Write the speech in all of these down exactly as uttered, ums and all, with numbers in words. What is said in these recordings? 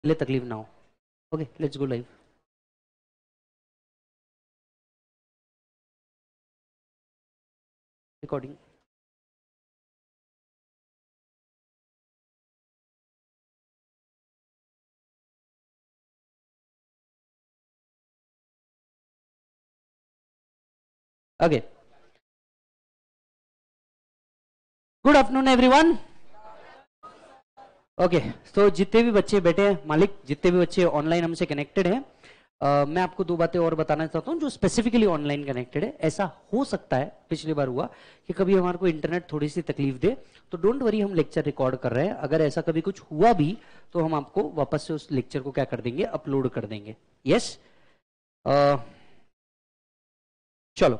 लिए तकलीफ ना हो। Okay, let's go live. Recording. Okay, good afternoon everyone. Okay, तो जितने भी बच्चे बैठे हैं मालिक, जितने भी बच्चे ऑनलाइन हमसे कनेक्टेड हैं, uh, मैं आपको दो बातें और बताना चाहता हूं जो स्पेसिफिकली ऑनलाइन कनेक्टेड है। ऐसा हो सकता है, पिछली बार हुआ कि कभी हमारे को इंटरनेट थोड़ी सी तकलीफ दे, तो डोंट वरी, हम लेक्चर रिकॉर्ड कर रहे हैं। अगर ऐसा कभी कुछ हुआ भी तो हम आपको वापस से उस लेक्चर को क्या कर देंगे, अपलोड कर देंगे। यस, uh, चलो,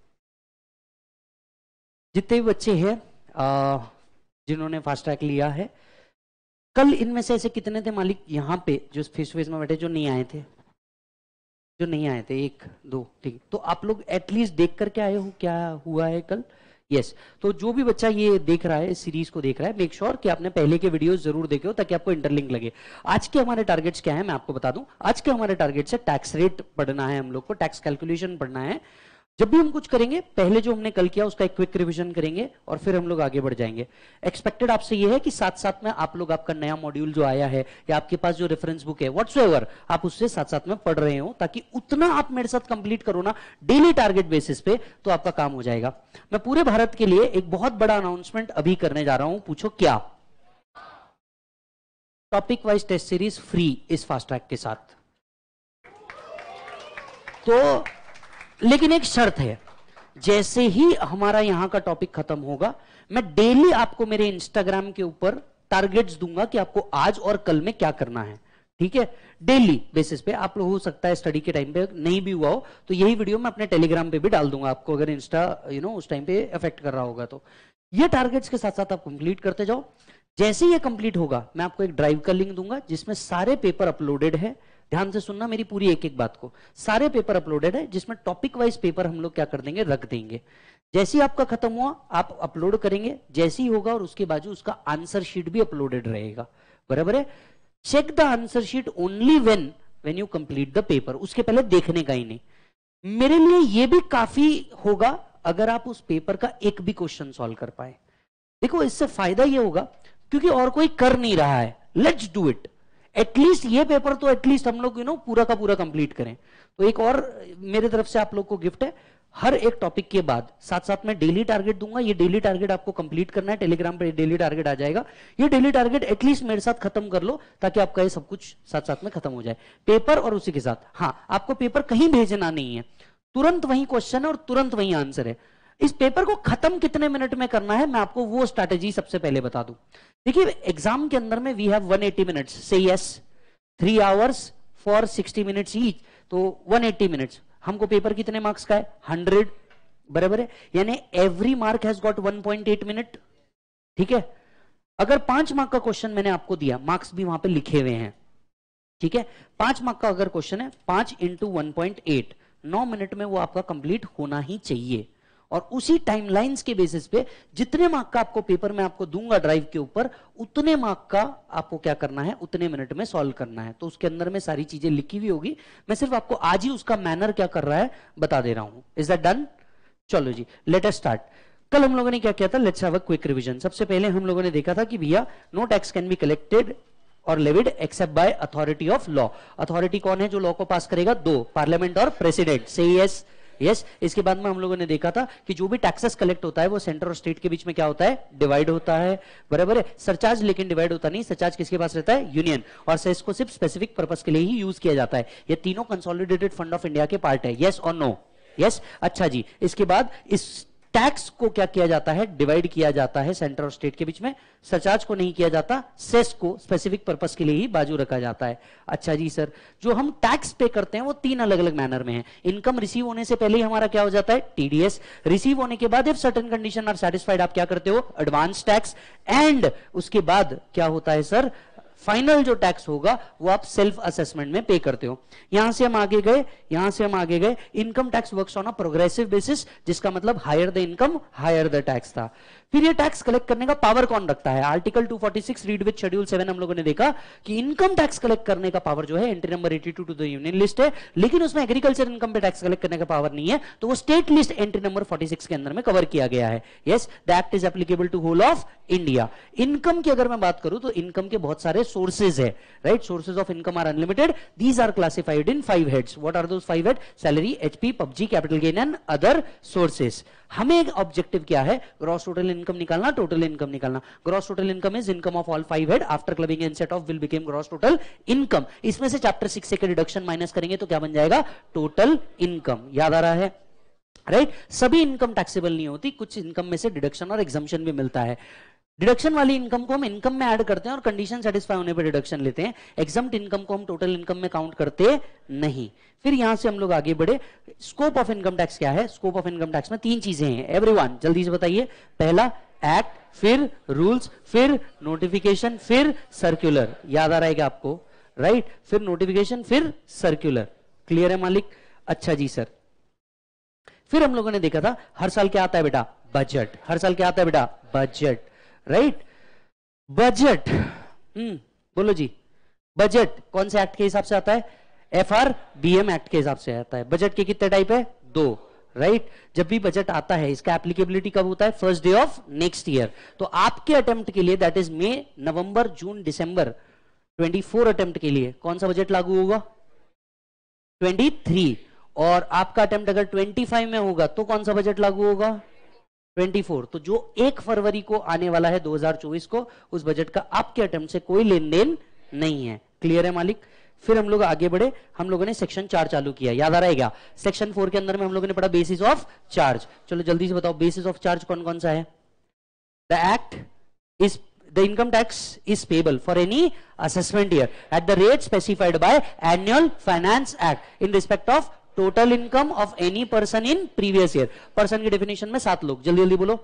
जितने भी बच्चे हैं uh, जिन्होंने फास्ट ट्रैक लिया है, कल इनमें से ऐसे कितने थे मालिक यहाँ पे जो फेस फेस में बैठे जो नहीं आए थे? जो नहीं आए थे, एक दो, ठीक। तो आप लोग एटलीस्ट देख करके आए हो क्या हुआ है कल? Yes yes. तो जो भी बच्चा ये देख रहा है, सीरीज को देख रहा है, मेक श्योर sure कि आपने पहले के वीडियोस जरूर देखे हो ताकि आपको इंटरलिंक लगे। आज के हमारे टारगेट्स क्या है मैं आपको बता दूं। आज के हमारे टारगेट्स है टैक्स रेट पढ़ना है, हम लोग को टैक्स कैलकुलेशन पढ़ना है। जब भी हम कुछ करेंगे, पहले जो हमने कल किया उसका एक क्विक रिवीजन करेंगे और फिर हम लोग आगे बढ़ जाएंगे। एक्सपेक्टेड आपसे ये है कि साथ साथ में आप लोग आपका नया मॉड्यूल जो आया है या आपके पास जो रेफरेंस बुक है व्हाट्सएवर, आप उससे साथ साथ में पढ़ रहे हो, ताकि उतना आप मेरे साथ कंप्लीट करो ना डेली टारगेट बेसिस पे, तो आपका काम हो जाएगा। मैं पूरे भारत के लिए एक बहुत बड़ा अनाउंसमेंट अभी करने जा रहा हूं। पूछो क्या? Topic wise test series free इस फास्ट ट्रैक के साथ। तो लेकिन एक शर्त है, जैसे ही हमारा यहां का टॉपिक खत्म होगा, मैं डेली आपको मेरे इंस्टाग्राम के ऊपर टारगेट्स दूंगा कि आपको आज और कल में क्या करना है। ठीक है, डेली बेसिस पे। आप लोग हो सकता है स्टडी के टाइम पे नहीं भी हुआ हो तो यही वीडियो मैं अपने टेलीग्राम पे भी डाल दूंगा आपको, अगर इंस्टा यू नो उस टाइम पे इफेक्ट कर रहा होगा तो। ये टारगेट्स के साथ साथ आप कंप्लीट करते जाओ। जैसे ही ये कंप्लीट होगा, मैं आपको एक ड्राइव का लिंक दूंगा जिसमें सारे पेपर अपलोडेड है। ध्यान से सुनना मेरी पूरी एक एक बात को। सारे पेपर अपलोडेड है जिसमें टॉपिक वाइज पेपर हम लोग क्या कर देंगे, रख देंगे। जैसे ही आपका खत्म हुआ आप अपलोड करेंगे, जैसे ही होगा, और उसके बाजू उसका आंसर शीट भी अपलोडेड रहेगा। बराबर है? Check the answer sheet only when when you complete the paper. उसके पहले देखने का ही नहीं। मेरे लिए यह भी काफी होगा अगर आप उस पेपर का एक भी क्वेश्चन सॉल्व कर पाए। देखो, इससे फायदा यह होगा क्योंकि और कोई कर नहीं रहा है, लेट्स डू इट। एटलीस्ट ये पेपर तो एटलीस्ट हम लोग यू नो पूरा का पूरा कंप्लीट करें। तो एक और मेरे तरफ से आप लोग को गिफ्ट है, हर एक टॉपिक के बाद साथ साथ में डेली टारगेट दूंगा। ये डेली टारगेट आपको कंप्लीट करना है, टेलीग्राम पे डेली टारगेट आ जाएगा। ये डेली टारगेट एटलीस्ट मेरे साथ खत्म कर लो ताकि आपका ये सब कुछ साथ साथ में खत्म हो जाए, पेपर और उसी के साथ। हाँ, आपको पेपर कहीं भेजना नहीं है, तुरंत वही क्वेश्चन है और तुरंत वही आंसर है। इस पेपर को खत्म कितने मिनट में करना है, मैं आपको वो स्ट्रैटेजी सबसे पहले बता दूं। देखिए, एग्जाम के अंदर में we have one eighty minutes, से yes, three hours for sixty minutes each, तो वन एटी मिनट्स। हमको पेपर कितने मार्क्स का है? हंड्रेड। बराबर है? यानी every mark has got one point eight minute. ठीक है, अगर पांच मार्क का क्वेश्चन मैंने आपको दिया, मार्क्स भी वहां पे लिखे हुए हैं, ठीक है, पांच मार्क का अगर क्वेश्चन है, पांच इंटू वन पॉइंट एट, नौ मिनट में वो आपका कंप्लीट होना ही चाहिए। और उसी टाइमलाइंस के बेसिस पे जितने मार्क का आपको पेपर में आपको दूंगा ड्राइव के ऊपर, उतने मार्क का आपको क्या करना है, उतने मिनट में सॉल्व करना है। तो उसके अंदर में सारी चीजें लिखी हुई होगी, मैं सिर्फ आपको आज ही उसका मैनर क्या कर रहा है बता दे रहा हूं। Is that done? चलो जी, लेट अस स्टार्ट। कल हम लोगों ने क्या किया था, let's have a quick revision. सबसे पहले हम लोगों ने देखा था कि भैया no tax can be collected और levied except by authority of law. Authority कौन है जो लॉ को पास करेगा? दो, पार्लियामेंट और प्रेसिडेंट। से यस यस yes, इसके बाद में हम लोगों ने देखा था कि जो भी टैक्सेस कलेक्ट होता है वो सेंटर और स्टेट के बीच में क्या होता है, डिवाइड होता है। बराबर है? सरचार्ज लेकिन डिवाइड होता नहीं, सरचार्ज किसके पास रहता है? यूनियन। और सेस को सिर्फ स्पेसिफिक पर्पस के लिए ही यूज किया जाता है। ये तीनों कंसोलिडेटेड फंड ऑफ इंडिया के पार्ट है। यस और नो? यस। अच्छा जी, इसके बाद इस टैक्स को क्या किया जाता है, डिवाइड किया जाता है सेंटर और स्टेट के बीच में। सरचार्ज को नहीं किया जाता, सेस को स्पेसिफिक पर्पस के लिए ही बाजू रखा जाता है। अच्छा जी सर, जो हम टैक्स पे करते हैं वो तीन अलग अलग मैनर में है। इनकम रिसीव होने से पहले ही हमारा क्या हो जाता है, टीडीएस। रिसीव होने के बाद if certain condition are satisfied, आप क्या करते हो, एडवांस टैक्स। एंड उसके बाद क्या होता है सर, फाइनल जो टैक्स होगा वो आप सेल्फ असेसमेंट में पे करते हो। यहां से हम आगे गए, यहां से हम आगे गए, income tax works on a progressive basis, जिसका मतलब higher the income higher the tax था। फिर ये टैक्स कलेक्ट करने का पावर कौन रखता है? Article two forty six read with schedule seven हम लोगों ने देखा कि इनकम टैक्स कलेक्ट करने का पावर जो है entry number eighty two to the union list है, लेकिन उसमें एग्रीकल्चर इनकम पे टैक्स कलेक्ट करने का पावर नहीं है, तो वो state list entry number forty six के अंदर में कवर किया गया है। Yes, the act is applicable to whole of India. इनकम की अगर मैं बात करूं तो इनकम के बहुत सारे सोर्सेज है, right? Sources of income are unlimited, these are classified in five heads. What are those five head? Salary, HP, PGBP, capital gain and other sources. हमें एक ऑब्जेक्टिव क्या है? ग्रॉस टोटल इनकम निकालना, total income निकालना। Gross total income is income of all five head after clubbing and set off will become gross total income. इसमें से chapter six से deduction minus करेंगे तो क्या बन जाएगा? Total income. याद आ रहा है, राइट right? सभी इनकम टैक्सेबल नहीं होती, कुछ इनकम में से डिडक्शन और एग्जम्पशन भी मिलता है। डिडक्शन वाली इनकम को हम इनकम में ऐड करते हैं और कंडीशन सेटिस्फाई होने पर डिडक्शन लेते हैं। एग्जम्प्ट इनकम को हम टोटल इनकम में काउंट करते नहीं। फिर यहां से हम लोग आगे बढ़े। स्कोप ऑफ इनकम टैक्स क्या है? स्कोप ऑफ इनकम टैक्स में तीन चीजें हैं। एवरीवन जल्दी से बताइए। पहला एक्ट, फिर रूल्स, फिर नोटिफिकेशन, फिर सर्कुलर। याद आ रहा है क्या आपको? Right right? फिर नोटिफिकेशन, फिर सर्कुलर। क्लियर है मालिक? अच्छा जी सर। फिर हम लोगों ने देखा था हर साल क्या आता है बेटा? बजट। हर साल क्या आता है बेटा? Budget, right? बजट, हम्म बोलो जी। बजट कौन से एक्ट के हिसाब से आता है? F R B M act के हिसाब से आता है। बजट के कितने टाइप है? दो, राइट? जब भी बजट आता है इसका एप्लीकेबिलिटी कब होता है? First day of next year. तो आपके अटेम्प्ट के लिए दैट इज मई, नवंबर, जून, दिसंबर चौबीस अटेम्प्ट के लिए कौन सा बजट लागू होगा? तेईस। और आपका अटेम्प्ट अगर पच्चीस में होगा तो कौन सा बजट लागू होगा? चौबीस। तो जो एक फरवरी को आने वाला है दो हज़ार चौबीस को, उस बजट का आपके अटेम्प्ट से कोई लेन देन नहीं है। क्लियर है मालिक? फिर हम लोग आगे बढ़े। हम लोगों ने सेक्शन चार चालू किया। याद आ रहा है क्या? सेक्शन फोर के अंदर में हम लोगों ने पढ़ा बेसिस ऑफ चार्ज। चलो जल्दी से बताओ बेसिस ऑफ चार्ज कौन कौन सा है? The act is the income tax is payable for any assessment year at the rate specified by annual finance act in respect of total income of any person in previous year. person की definition में सात लोग, जल्दी जल्दी बोलो।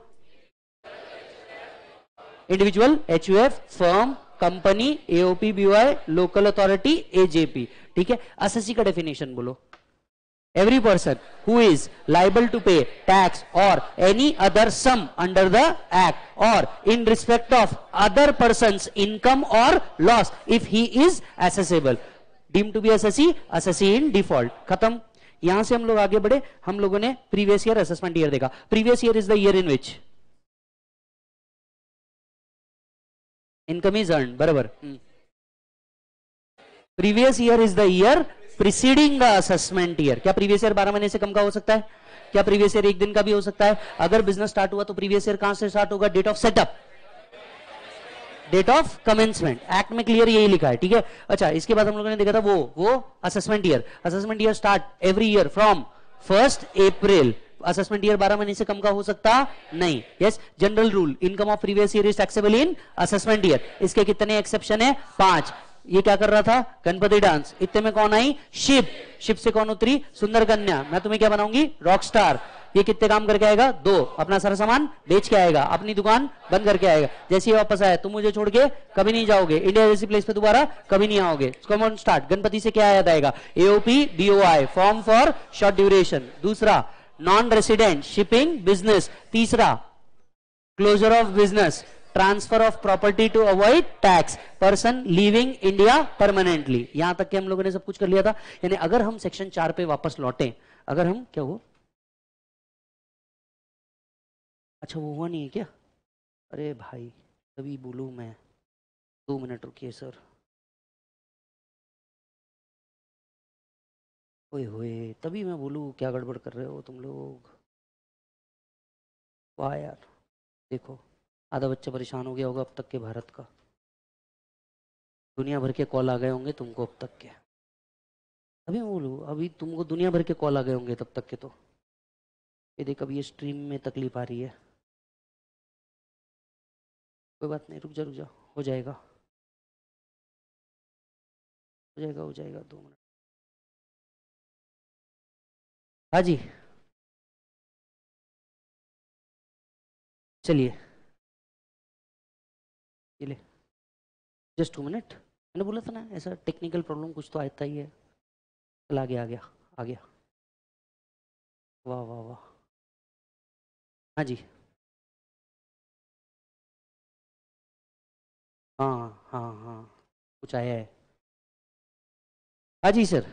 individual, H U F, firm, company, A O P, B O I, local authority, A J P। ठीक है, assessee का definition बोलो। every person who is liable to pay tax or any other sum under the act or in respect of other person's income or loss if he is assessable, deemed to be assessee, assessee in default। खत्म। यहां से हम लोग आगे बढ़े। हम लोगों ने प्रीवियस ईयर असेसमेंट ईयर देखा। Previous year is the year in which income is earn, बराबर। Previous year is the year preceding the assessment year. क्या प्रीवियस ईयर बारह महीने से कम का हो सकता है? क्या प्रीवियस ईयर एक दिन का भी हो सकता है? अगर बिजनेस स्टार्ट हुआ तो प्रीवियस ईयर कहां से स्टार्ट होगा? Date of setup, date of commencement. Act में क्लियर यही लिखा है, ठीक है? अच्छा, इसके बाद हम लोगों ने देखा था वो वो assessment year. Assessment year start every year from first April. Assessment year बारह महीने से कम का हो सकता नहीं। Yes, general rule, income of previous year is taxable in assessment year. इसके कितने एक्सेप्शन है? पांच। ये क्या कर रहा था? गणपति डांस। इतने में कौन आई? शिप। शिप से कौन उतरी? सुंदर कन्या। मैं तुम्हें क्या बनाऊंगी? Rock star. ये कितने काम करके आएगा? दो। अपना सारा सामान बेच के आएगा, अपनी दुकान बंद करके आएगा। जैसे ही वापस आए, तुम मुझे छोड़ के कभी नहीं जाओगे, इंडिया जैसी प्लेस पे दोबारा कभी नहीं आओगे। Come on start. गणपति से क्या याद आएगा? AOP, BOI, form for short duration. दूसरा नॉन रेसिडेंट शिपिंग बिजनेस। तीसरा closure of business, transfer of property to avoid tax, person leaving India permanently. यहां तक कि हम लोगों ने सब कुछ कर लिया था। यानी अगर हम सेक्शन चार पे वापस लौटे, अगर हम क्या हो, अच्छा वो हुआ नहीं है क्या? अरे भाई तभी बोलूं मैं, दो मिनट रुकिए सर। ओए होए, तभी मैं बोलूं क्या गड़बड़ कर रहे हो तुम लोग। वाह यार, देखो आधा बच्चा परेशान हो गया होगा अब तक के भारत का। दुनिया भर के कॉल आ गए होंगे तुमको अब तक के। अभी मैं बोलूँ, अभी तुमको दुनिया भर के कॉल आ गए होंगे तब तक के। तो ये देख, अभी ये स्ट्रीम में तकलीफ आ रही है। कोई बात नहीं, रुक जा रुक जा, हो जाएगा हो जाएगा हो जाएगा, दो मिनट। हाँ जी, चलिए, ये ले, जस्ट टू मिनट। मैंने बोला था ना ऐसा टेक्निकल प्रॉब्लम कुछ तो आता ही है। चल आ गया आ गया आ गया। वाह वाह वाह। हाँ जी हाँ हाँ हाँ कुछ आया है। हाँ जी सर।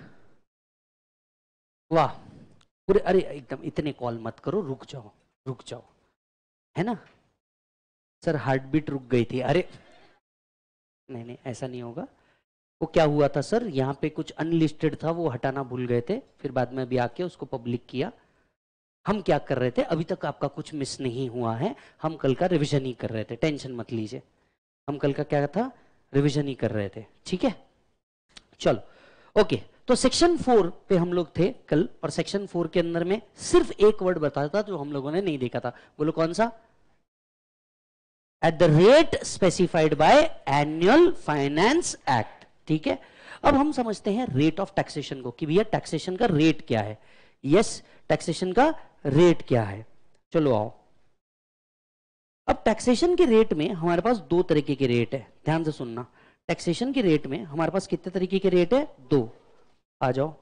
वाह पूरे, अरे एकदम इतने कॉल मत करो, रुक जाओ रुक जाओ, है ना सर। हार्ट बीट रुक गई थी, अरे नहीं नहीं ऐसा नहीं होगा। वो क्या हुआ था सर, यहाँ पे कुछ अनलिस्टेड था वो हटाना भूल गए थे, फिर बाद में भी आके उसको पब्लिक किया। हम क्या कर रहे थे, अभी तक आपका कुछ मिस नहीं हुआ है, हम कल का रिवीजन ही कर रहे थे, टेंशन मत लीजिए। हम कल का क्या था, रिवीजन ही कर रहे थे, ठीक है। चलो ओके, तो सेक्शन फोर पे हम लोग थे कल, और सेक्शन फोर के अंदर में सिर्फ एक वर्ड बताया था जो हम लोगों ने नहीं देखा था। बोलो कौन सा? At the rate specified by annual finance act, ठीक है। अब हम समझते हैं रेट ऑफ टैक्सेशन को, कि भैया टैक्सेशन का रेट क्या है। यस, टैक्सेशन का रेट क्या है। चलो आओ, अब टैक्सेशन के रेट में हमारे पास दो तरीके के रेट है, ध्यान से सुनना। टैक्सेशन के रेट में हमारे पास कितने तरीके के रेट है? दो। आ जाओ,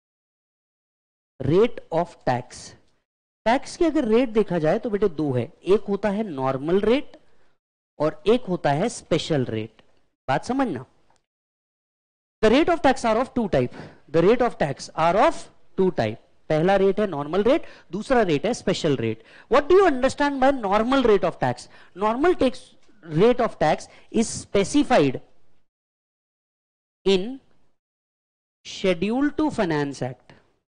रेट ऑफ टैक्स। टैक्स के अगर रेट देखा जाए तो बेटे दो है, एक होता है नॉर्मल रेट और एक होता है स्पेशल रेट। बात समझना। The rate of tax are of two type, the rate of tax are of two type. पहला रेट है नॉर्मल रेट, दूसरा रेट है special rate. What do you understand by normal rate of tax? Normal tax rate of tax is specified in schedule two finance act.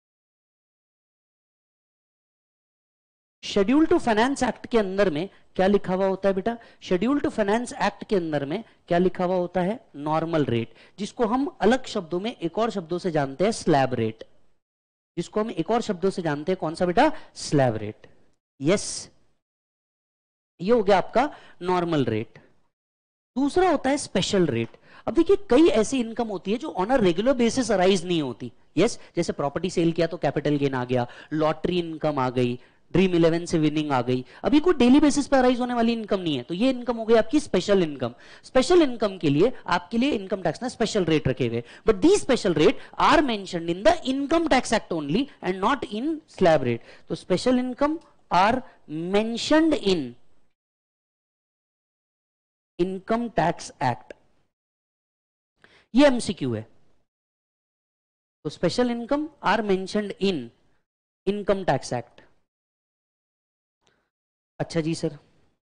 Schedule two finance act के अंदर में क्या लिखा हुआ होता है बेटा? शेड्यूल टू फाइनेंस एक्ट के अंदर में क्या लिखा हुआ होता है? नॉर्मल रेट, जिसको हम अलग शब्दों में एक और शब्दों से जानते हैं स्लैब रेट, जिसको हम एक और शब्दों से जानते हैं कौन सा बेटा? Slab rate. यस, ये हो गया आपका नॉर्मल रेट। दूसरा होता है स्पेशल रेट। अब देखिए कई ऐसी इनकम होती है जो on a regular basis arise नहीं होती। यस, जैसे प्रॉपर्टी सेल किया तो कैपिटल गेन आ गया, लॉटरी इनकम आ गई, ड्रीम इलेवन से विनिंग आ गई, अभी कोई डेली बेसिस पर अराइज होने वाली इनकम नहीं है, तो ये इनकम हो गई आपकी स्पेशल इनकम। स्पेशल इनकम के लिए आपके लिए इनकम टैक्स ने स्पेशल रेट रखे हुए, but the special rate are mentioned in the income tax act only and not in slab rate. तो special income are mentioned in income tax act, ये MCQ है। तो special income are mentioned in income tax act. अच्छा जी sir,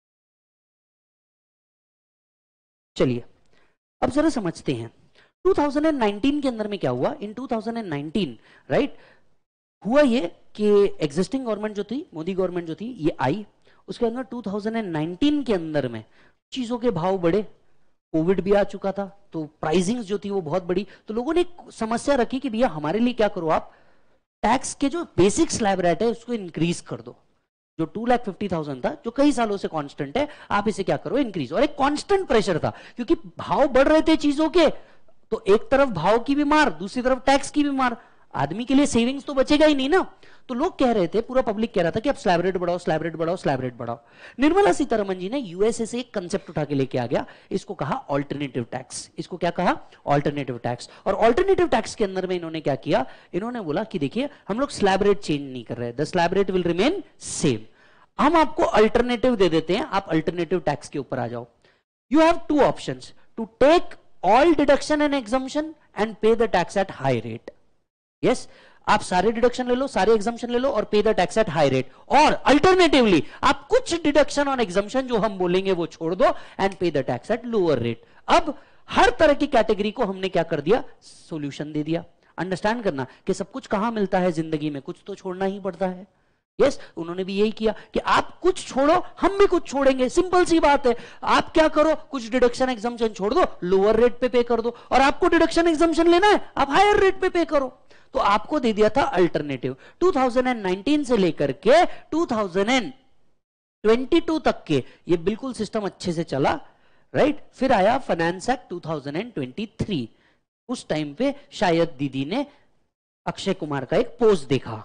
चलिए अब जरा समझते हैं टू थाउजेंड नाइनटीन के अंदर में क्या हुआ। In two thousand nineteen right हुआ ये कि एग्जिस्टिंग गवर्नमेंट जो थी, मोदी गवर्नमेंट जो थी, ये आई, उसके अंदर टू थाउजेंड नाइनटीन के अंदर में चीजों के भाव बढ़े, कोविड भी आ चुका था, तो प्राइसिंग जो थी वो बहुत बड़ी। तो लोगों ने एक समस्या रखी कि भैया हमारे लिए क्या करो, आप टैक्स के जो बेसिक स्लैब रेट है उसको इंक्रीज कर दो। जो टू लाख फिफ्टी थाउजेंड था, जो कई सालों से कांस्टेंट है, आप इसे क्या करो, इंक्रीज। और एक कांस्टेंट प्रेशर था क्योंकि भाव बढ़ रहे थे चीजों के, तो एक तरफ भाव की भी मार, दूसरी तरफ टैक्स की भी मार, आदमी के लिए सेविंग्स तो बचेगा ही नहीं ना। तो लोग कह रहे थे, पूरा पब्लिक कह रहा था कि अब स्लैब रेट बढ़ाओ, स्लैब रेट बढ़ाओ, स्लैब रेट बढ़ाओ। निर्मला सीतारमण जी ने यूएसए से एक कंसेप्ट उठा के लेके आ गया, इसको कहा ऑल्टरनेटिव टैक्स। इसको क्या कहा? Alternative tax. और ऑल्टरनेटिव टैक्स के अंदर में इन्होंने क्या किया, इन्होंने बोला कि देखिए हम लोग स्लैब रेट चेंज नहीं कर रहे, the slab rate will remain same, हम आपको अल्टरनेटिव दे देते हैं, आप अल्टरनेटिव टैक्स के ऊपर आ जाओ। You have two options, to take all deduction and exemption and pay the tax at high rate. Yes, आप सारे डिडक्शन ले लो, सारे एग्जम्पशन ले लो और pay the tax at high rate. और अल्टरनेटिवली आप कुछ डिडक्शन और एग्जम्पशन जो हम बोलेंगे वो छोड़ दो and pay the tax at lower rate. अब हर तरह की कैटेगरी को हमने क्या कर दिया, सॉल्यूशन दे दिया। अंडरस्टैंड करना कि सब कुछ कहां मिलता है जिंदगी में, कुछ तो छोड़ना ही पड़ता है। यस yes, उन्होंने भी यही किया कि आप कुछ छोड़ो हम भी कुछ छोड़ेंगे, सिंपल सी बात है। आप क्या करो, कुछ डिडक्शन एग्जम्पशन छोड़ दो, लोअर रेट पे पे कर दो, और आपको डिडक्शन एग्जम्पशन लेना है आप हायर रेट पे पे करो। तो आपको दे दिया था अल्टरनेटिव। टू थाउजेंड नाइनटीन से लेकर के टू थाउजेंड ट्वेंटी टू तक के ये बिल्कुल सिस्टम अच्छे से चला, राइट। फिर आया finance act two thousand twenty three. उस टाइम पे शायद दीदी ने अक्षय कुमार का एक पोस्ट देखा,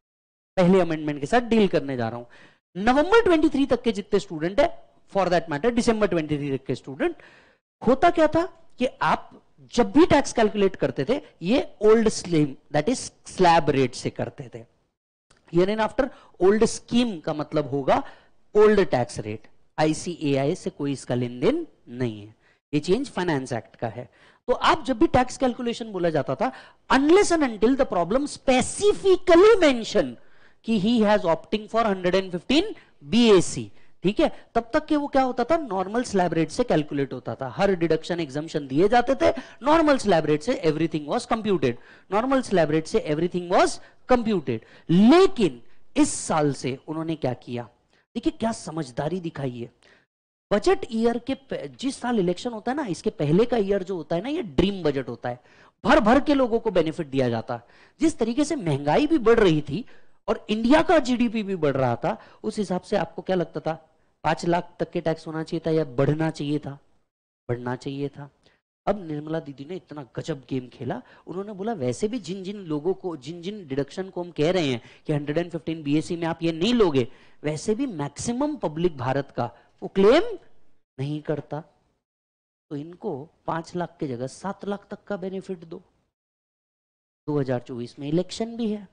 पहले अमेंडमेंट के साथ डील करने जा रहा हूं। नवंबर तेईस तक के जितने स्टूडेंट है, फॉर दैट मैटर दिसंबर तेईस तक के स्टूडेंट, होता क्या था कि आप जब भी टैक्स कैलकुलेट करते थे ये old scheme that is slab rate से करते थे। Hereinafter old scheme का मतलब होगा ओल्ड टैक्स रेट, आईसीएआई से कोई इसका लेन देन नहीं है, ये चेंज फाइनेंस एक्ट का है। तो आप जब भी टैक्स कैलकुलेशन बोला जाता था, unless and until the problem specifically mention कि he has opting for one fifteen BAC, ठीक है, तब तक के वो क्या होता था, नॉर्मल स्लैब रेट से कैलकुलेट होता था। हर डिडक्शन एग्जम्पशन दिए जाते थे, नॉर्मल स्लैब रेट से everything was computed, normal slab rate से एवरीथिंग वाज कंप्यूटेड। लेकिन इस साल से उन्होंने क्या किया, देखिए क्या समझदारी दिखाई है। बजट ईयर के जिस साल इलेक्शन होता है ना, इसके पहले का ईयर जो होता है ना, ये ड्रीम बजट होता है, भर भर के लोगों को बेनिफिट दिया जाता है। जिस तरीके से महंगाई भी बढ़ रही थी और इंडिया का जीडीपी भी बढ़ रहा था, उस हिसाब से आपको क्या लगता था, पांच लाख तक के टैक्स होना चाहिए था या बढ़ना चाहिए था, बढ़ना चाहिए था। अब निर्मला दीदी ने इतना गजब गेम खेला, उन्होंने बोला वैसे भी जिन जिन लोगों को, जिन जिन डिडक्शन को हम कह रहे हैं कि वन फिफ्टीन बीएसी में आप ये नहीं लोगे, वैसे भी मैक्सिमम पब्लिक भारत का वो क्लेम नहीं करता, तो इनको पांच लाख की जगह सात लाख तक का बेनिफिट दो। दो हज़ार चौबीस में इलेक्शन भी है,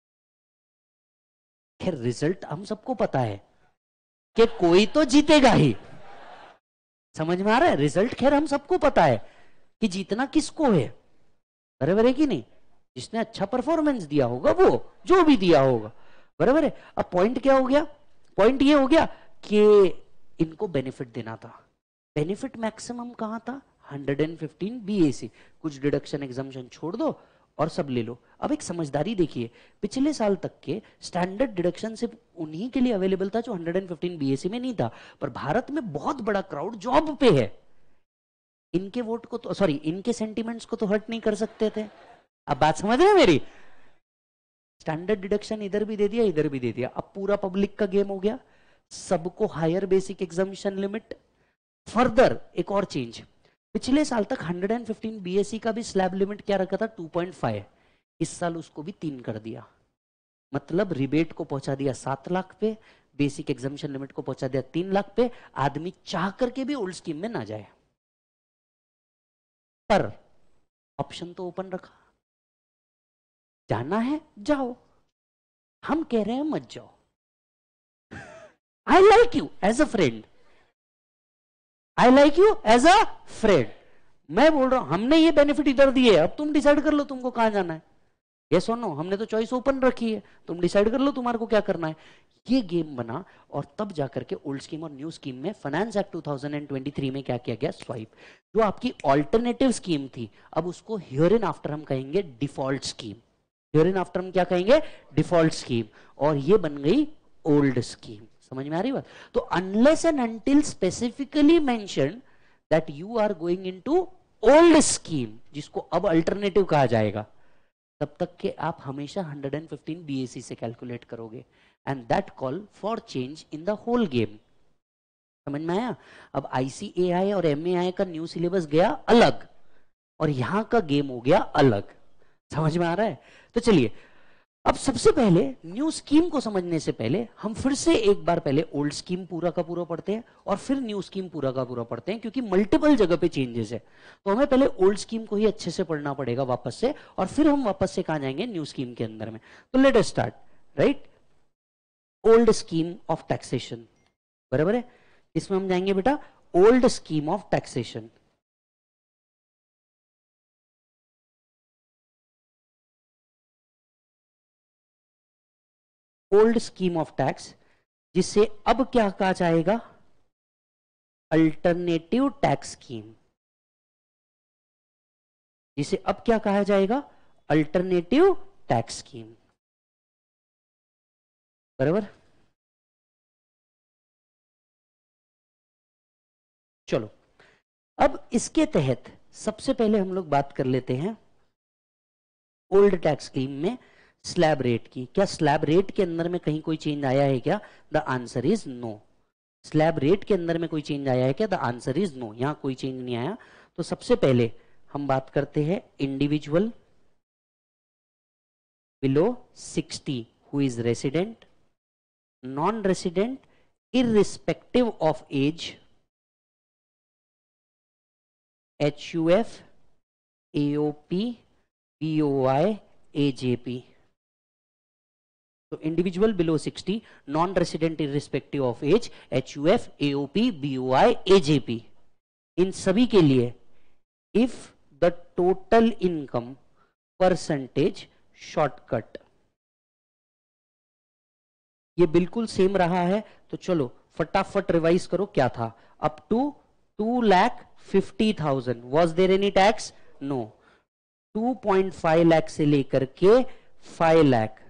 खैर रिजल्ट हम सबको पता है कि कोई तो जीतेगा ही, समझ में आ रहा है, रिजल्ट खैर हम सबको पता है कि जीतना किसको है, बराबर है कि नहीं, जिसने अच्छा परफॉर्मेंस दिया होगा वो, जो भी दिया होगा, बराबर है। अब पॉइंट क्या हो गया, पॉइंट ये हो गया कि इनको बेनिफिट देना था। बेनिफिट मैक्सिमम कहां था, वन फिफ्टीन बीएसी, कुछ डिडक्शन एग्जम्पशन छोड़ दो और सब ले लो। अब एक समझदारी देखिए, पिछले साल तक के स्टैंडर्ड डिडक्शन सिर्फ उन्हीं के लिए अवेलेबल था जो वन फिफ्टीन बीएसी में नहीं था, पर भारत में बहुत बड़ा क्राउड जॉब पे है, इनके वोट को तो, सॉरी इनके सेंटिमेंट्स को तो हर्ट नहीं कर सकते थे। अब बात समझ रहे हैं मेरी, स्टैंडर्ड डिडक्शन इधर भी दे दिया इधर भी दे दिया, अब पूरा पब्लिक का गेम हो गया, सबको higher basic exemption limit. Further एक और चेंज, पिछले साल तक वन फिफ्टीन बीएससी का भी स्लैब लिमिट क्या रखा था, टू पॉइंट फाइव, इस साल उसको भी तीन कर दिया, मतलब रिबेट को पहुंचा दिया सात लाख पे, बेसिक एग्जामिशन लिमिट को पहुंचा दिया तीन लाख पे। आदमी चाह करके भी ओल्ड स्कीम में ना जाए, पर ऑप्शन तो ओपन रखा, जाना है जाओ, हम कह रहे हैं मत जाओ। I like you as a friend, I like you as a friend, मैं बोल रहा हूं हमने ये बेनिफिट इधर दिए, अब तुम डिसाइड कर लो तुमको कहां जाना है, ये सुनो, हमने तो चॉइस ओपन रखी है, तुम डिसाइड कर लो तुम्हारे को क्या करना है। ये गेम बना और तब जाकर के ओल्ड स्कीम और न्यू स्कीम में finance act two thousand twenty three में क्या किया गया, स्वाइप, जो आपकी ऑल्टरनेटिव स्कीम थी, अब उसको हियर इन आफ्टर हम कहेंगे default scheme, here in after हम क्या कहेंगे, डिफॉल्ट स्कीम, और ये बन गई ओल्ड स्कीम। समझ में आ रही बात। तो unless and until specifically mention that you are going into old scheme, जिसको अब अल्टरनेटिव कहा जाएगा, तब तक के आप हमेशा वन फिफ्टीन बीएसी से कैलकुलेट करोगे, and that call for change in the whole game. समझ में आया। अब आईसीएआई और एमएआई का न्यू सिलेबस गया अलग और यहां का गेम हो गया अलग, समझ में आ रहा है। तो चलिए अब सबसे पहले न्यू स्कीम को समझने से पहले हम फिर से एक बार पहले ओल्ड स्कीम पूरा का पूरा पढ़ते हैं और फिर न्यू स्कीम पूरा का पूरा पढ़ते हैं, क्योंकि मल्टीपल जगह पे चेंजेस है, तो हमें पहले ओल्ड स्कीम को ही अच्छे से पढ़ना पड़ेगा वापस से, और फिर हम वापस से कहां जाएंगे, न्यू स्कीम के अंदर में। तो let us start, right, old scheme of taxation, बराबर है, इसमें हम जाएंगे बेटा old scheme of taxation. Old scheme of tax, जिसे अब क्या कहा जाएगा, अल्टरनेटिव टैक्स स्कीम, जिसे अब क्या कहा जाएगा, अल्टरनेटिव टैक्स स्कीम, बराबर। चलो अब इसके तहत सबसे पहले हम लोग बात कर लेते हैं ओल्ड टैक्स स्कीम में स्लैब रेट की। क्या स्लैब रेट के अंदर में कहीं कोई चेंज आया है क्या, the answer is no. Slab rate के अंदर में कोई चेंज आया है क्या, द आंसर इज नो, यहां कोई चेंज नहीं आया। तो सबसे पहले हम बात करते हैं individual below sixty who is resident, non resident irrespective of age, H U F AOP, BOI, AJP. तो individual below sixty, non resident irrespective of age, HUF, AOP, BOI, AJP, इन सभी के लिए if the total income percentage shortcut, ये बिल्कुल same रहा है। तो चलो फटाफट रिवाइज करो क्या था। Up to two lakh fifty thousand was there any tax? No. Two point five lakh से लेकर के five lakh,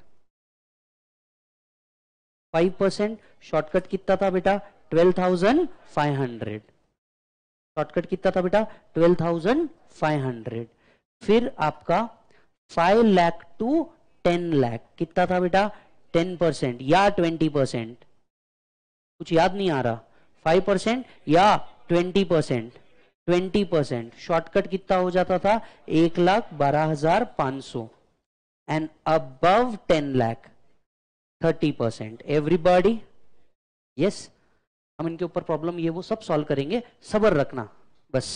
five percent shortcut कितना था बेटा? Twelve thousand five hundred. Shortcut कितना था बेटा? Twelve thousand five hundred. फिर आपका five lakh to ten lakh कितना था बेटा? टेन परसेंट या ट्वेंटी परसेंट? कुछ याद नहीं आ रहा। फाइव परसेंट या twenty percent? Twenty percent. Shortcut कितना हो जाता था? एक लाख बारह हजार पांच सौ। And above ten lakh thirty percent. Everybody? Yes. हम इनके ऊपर प्रॉब्लम ये वो सब सॉल्व करेंगे, सब्र रखना बस।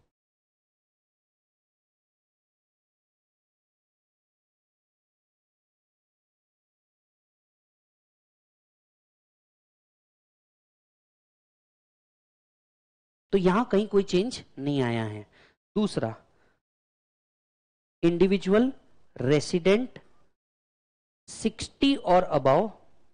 तो यहां कहीं कोई चेंज नहीं आया है। दूसरा, इंडिविजुअल रेसिडेंट सिक्सटी और अबव,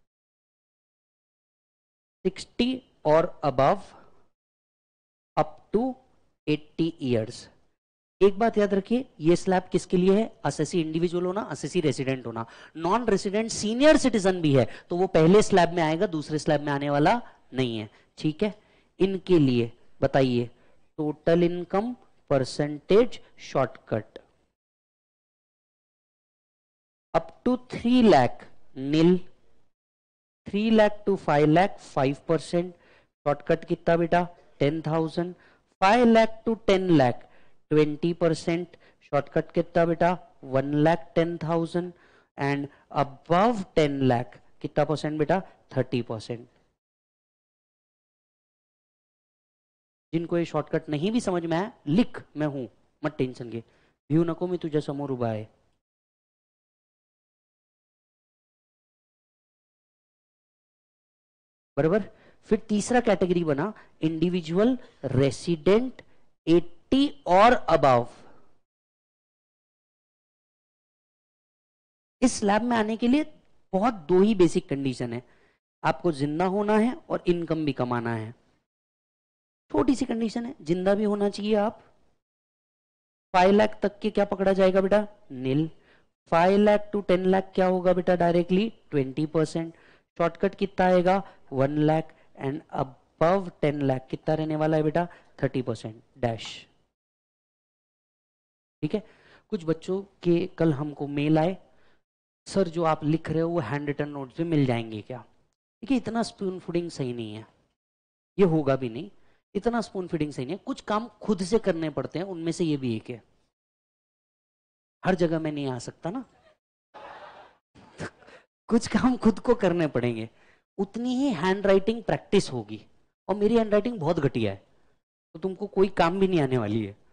सिक्सटी और above up to eighty years. एक बात याद रखिए, ये स्लैब किसके लिए है? असेसी इंडिविजुअल होना, असेसी रेसिडेंट होना। नॉन रेसिडेंट सीनियर सिटीजन भी है तो वो पहले स्लैब में आएगा, दूसरे स्लैब में आने वाला नहीं है। ठीक है। इनके लिए बताइए total income percentage shortcut up to three lakh nil, three lakh to five lakh five percent. Shortcut कितना बेटा? Ten thousand. Five lakh to ten lakh twenty percent. Shortcut कितना बेटा? One lakh ten thousand. And above ten lakh कितना परसेंट बेटा? Thirty percent. जिनको ये shortcut नहीं भी समझ में आया लिख, मैं हूं, मत टेंशन घे, भिऊ नको मी तुझ्या समोर उभा आहे। बराबर। फिर तीसरा कैटेगरी बना इंडिविजुअल रेसिडेंट एट्टी और अबव। इस स्लैब में आने के लिए बहुत दो ही बेसिक कंडीशन है, आपको जिंदा होना है और इनकम भी कमाना है। छोटी सी कंडीशन है, जिंदा भी होना चाहिए आप। फाइव लाख तक के क्या पकड़ा जाएगा बेटा? Nil. Five lakh to ten lakh क्या होगा बेटा? Directly twenty percent. शॉर्टकट कितना आएगा? One lakh. And above ten lakh कितना रहने वाला है बेटा? Thirty percent dash. ठीक है। कुछ बच्चों के कल हमको मेल आए, सर जो आप लिख रहे हो वो हैंड रिटन नोट्स में मिल जाएंगे क्या? देखिए इतना स्पून फीडिंग सही नहीं है, ये होगा भी नहीं। इतना स्पून फीडिंग सही नहीं है, कुछ काम खुद से करने पड़ते हैं, उनमें से ये भी एक है। हर जगह में नहीं आ सकता ना कुछ काम खुद को करने पड़ेंगे, उतनी ही हैंड राइटिंग प्रैक्टिस होगी। और मेरी हैंड राइटिंग बहुत घटिया है तो तुमको कोई काम भी नहीं आने वाली है।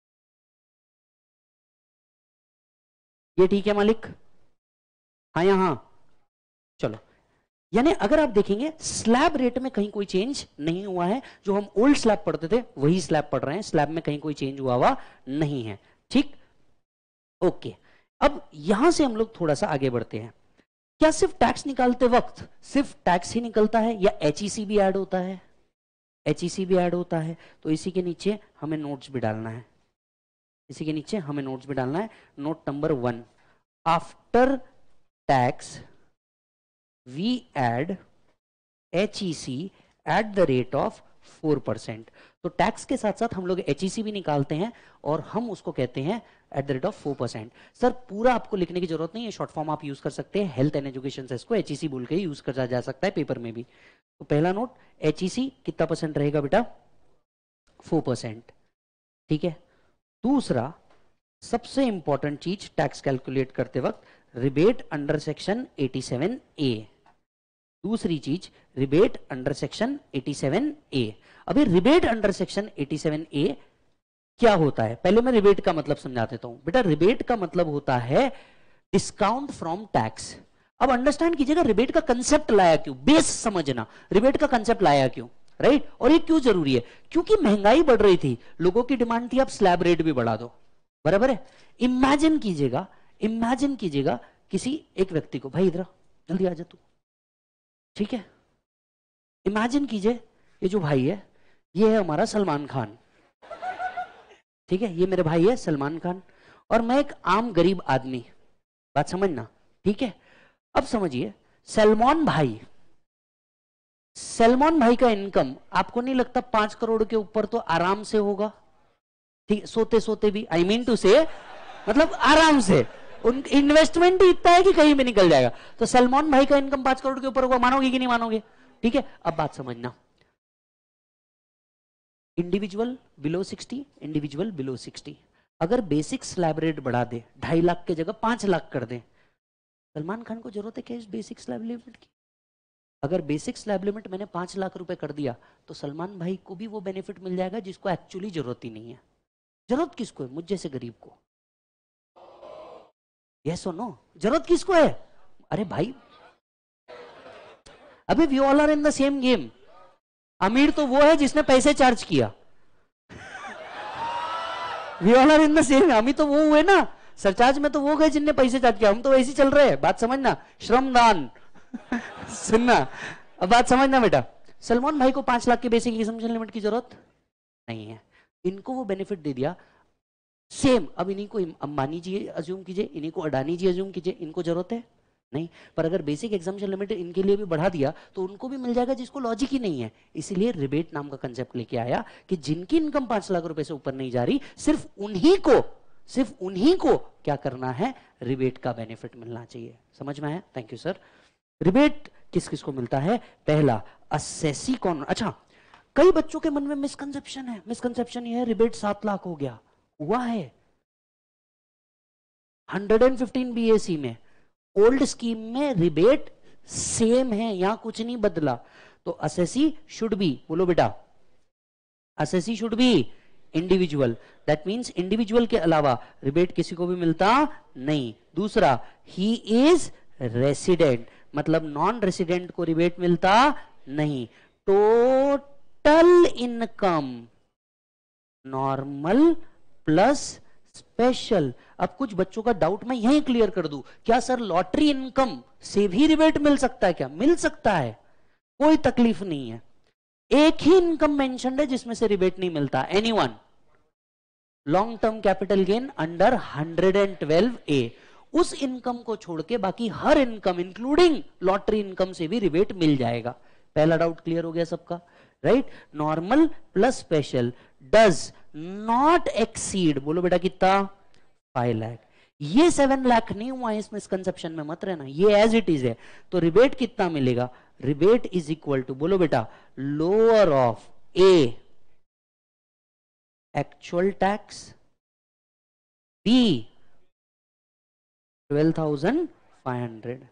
ये ठीक है मालिक? हाँ या हाँ? चलो, यानी अगर आप देखेंगे स्लैब रेट में कहीं कोई चेंज नहीं हुआ है। जो हम ओल्ड स्लैब पढ़ते थे वही स्लैब पढ़ रहे हैं, स्लैब में कहीं कोई चेंज हुआ हुआ नहीं है। ठीक, ओके। अब यहां से हम लोग थोड़ा सा आगे बढ़ते हैं। क्या सिर्फ टैक्स निकालते वक्त सिर्फ टैक्स ही निकलता है या एचईसी भी ऐड होता है? एचईसी भी ऐड होता है। तो इसी के नीचे हमें नोट्स भी डालना है, इसी के नीचे हमें नोट्स भी डालना है। Note number one, after tax we add H E C at the rate of four percent. तो टैक्स के साथ साथ हम लोग H E C भी निकालते हैं और हम उसको कहते हैं at the rate of four percent. Sir पूरा आपको लिखने की जरूरत नहीं है, शॉर्ट फॉर्म आप यूज कर सकते हैं। हेल्थ एंड एजुकेशन से इसको H E C बोल के यूज करा जा सकता है पेपर में भी। तो पहला नोट, H E C कितना परसेंट रहेगा बेटा? Four percent. ठीक है। दूसरा सबसे इंपॉर्टेंट चीज टैक्स कैलकुलेट करते वक्त, rebate under section eighty seven A. दूसरी चीज rebate under section eighty seven A. अभी rebate under section eighty seven A क्या होता है, पहले मैं रिबेट का मतलब समझा देता हूं बेटा। रिबेट का मतलब होता है डिस्काउंट फ्रॉम टैक्स। अब अंडरस्टैंड कीजिएगा रिबेट का कंसेप्ट लाया क्यों, बेस समझना, रिबेट का कंसेप्ट लाया क्यों, राइट right? और ये क्यों जरूरी है, क्योंकि महंगाई बढ़ रही थी, लोगों की डिमांड थी आप स्लैब रेट भी बढ़ा दो, बराबर है। इमेजिन कीजिएगा, इमेजिन कीजिएगा किसी एक व्यक्ति को, भाई इधर जल्दी आ जा तू, ठीक है। इमेजिन कीजिए ये जो भाई है ये है हमारा सलमान खान, ठीक है, ये मेरे भाई है सलमान खान, और मैं एक आम गरीब आदमी, बात समझना, ठीक है। अब समझिए सलमान भाई, सलमान भाई का इनकम आपको नहीं लगता पांच करोड़ के ऊपर तो आराम से होगा, ठीक, सोते सोते भी, आई मीन टू से, मतलब आराम से, उन इन्वेस्टमेंट ही इतना है कि कहीं भी निकल जाएगा। तो सलमान भाई का इनकम पांच करोड़ के ऊपर होगा, मानोगे कि नहीं मानोगे, ठीक है। अब बात समझना, individual below sixty, individual below sixty, अगर बेसिक स्लैब रेट बढ़ा दे, ढाई लाख की जगह पांच लाख कर दे, सलमान खान को जरूरत है क्या इस बेसिक स्लैब लिमिट की? अगर बेसिक स्लैब लिमिट मैंने पांच लाख रुपए कर दिया तो सलमान भाई को भी वो बेनिफिट मिल जाएगा जिसको एक्चुअली जरूरत ही नहीं है। जरूरत किसको है, मुझ जैसे गरीब को, यस और नो, जरूरत किसको है? अरे भाई अभी we all are in the same game. अमीर तो वो है जिसने पैसे चार्ज किया, we all are in the same, अमीर तो वो हुए ना, सरचार्ज में तो वो गए जिनने पैसे चार्ज किया, हम तो वैसे चल रहे हैं, बात समझना, श्रमदान सुनना, अब बात समझना बेटा। सलमान भाई को पांच लाख के बेसिक कंजम्पशन लिमिट की जरूरत नहीं है, इनको वो बेनिफिट दे दिया सेम। अब इन्हीं को अंबानी जी अज्यूम कीजिए, इन्हीं को अडानी जी अज्यूम कीजिए, इनको जरूरत है नहीं, पर अगर बेसिक एग्जाम्पशन लिमिट इनके लिए भी बढ़ा दिया तो उनको भी मिल जाएगा जिसको लॉजिक ही नहीं है। इसीलिए रिबेट नाम का कंसेप्ट लेके आया कि जिनकी इनकम पांच लाख रुपए से ऊपर नहीं जा रही, सिर्फ उन्हीं को, सिर्फ उन्हीं को क्या करना है, रिबेट का बेनिफिट मिलना चाहिए। समझ में आया? Thank you sir. रिबेट किस किस को मिलता है? पहला असेसी कौन, अच्छा कई बच्चों के मन में मिसकंसेप्शन है, मिसकंसेप्शन ये है रिबेट सात लाख हो गया, हुआ है हंड्रेड एंड फिफ्टीन बीएसी में, ओल्ड स्कीम में रिबेट सेम है, यहां कुछ नहीं बदला। तो असेसी शुड बी, बोलो बेटा, assessee should be individual, that means individual के अलावा रिबेट किसी को भी मिलता नहीं। दूसरा, ही इज रेसिडेंट, मतलब नॉन रेसिडेंट को रिबेट मिलता नहीं। Total income normal plus special. अब कुछ बच्चों का डाउट मैं यहीं क्लियर कर दूं, क्या सर लॉटरी इनकम से भी रिबेट मिल सकता है क्या? मिल सकता है, कोई तकलीफ नहीं है। एक ही इनकम मेंशन्ड है जिसमें से रिबेट नहीं मिलता, anyone? Long term capital gain under hundred and twelve A, उस इनकम को छोड़ के बाकी हर इनकम इंक्लूडिंग लॉटरी इनकम से भी रिबेट मिल जाएगा। पहला डाउट क्लियर हो गया सबका, right? Normal plus special does not exceed, बोलो बेटा कितना? फाइव लाख। ये सेवन लाख नहीं हुआ है, इस मिसकंसेप्शन में मत रहना, ये एज इट इज है। तो रिबेट कितना मिलेगा? रिबेट इज इक्वल टू, बोलो बेटा, lower of a actual tax, b twelve thousand five hundred.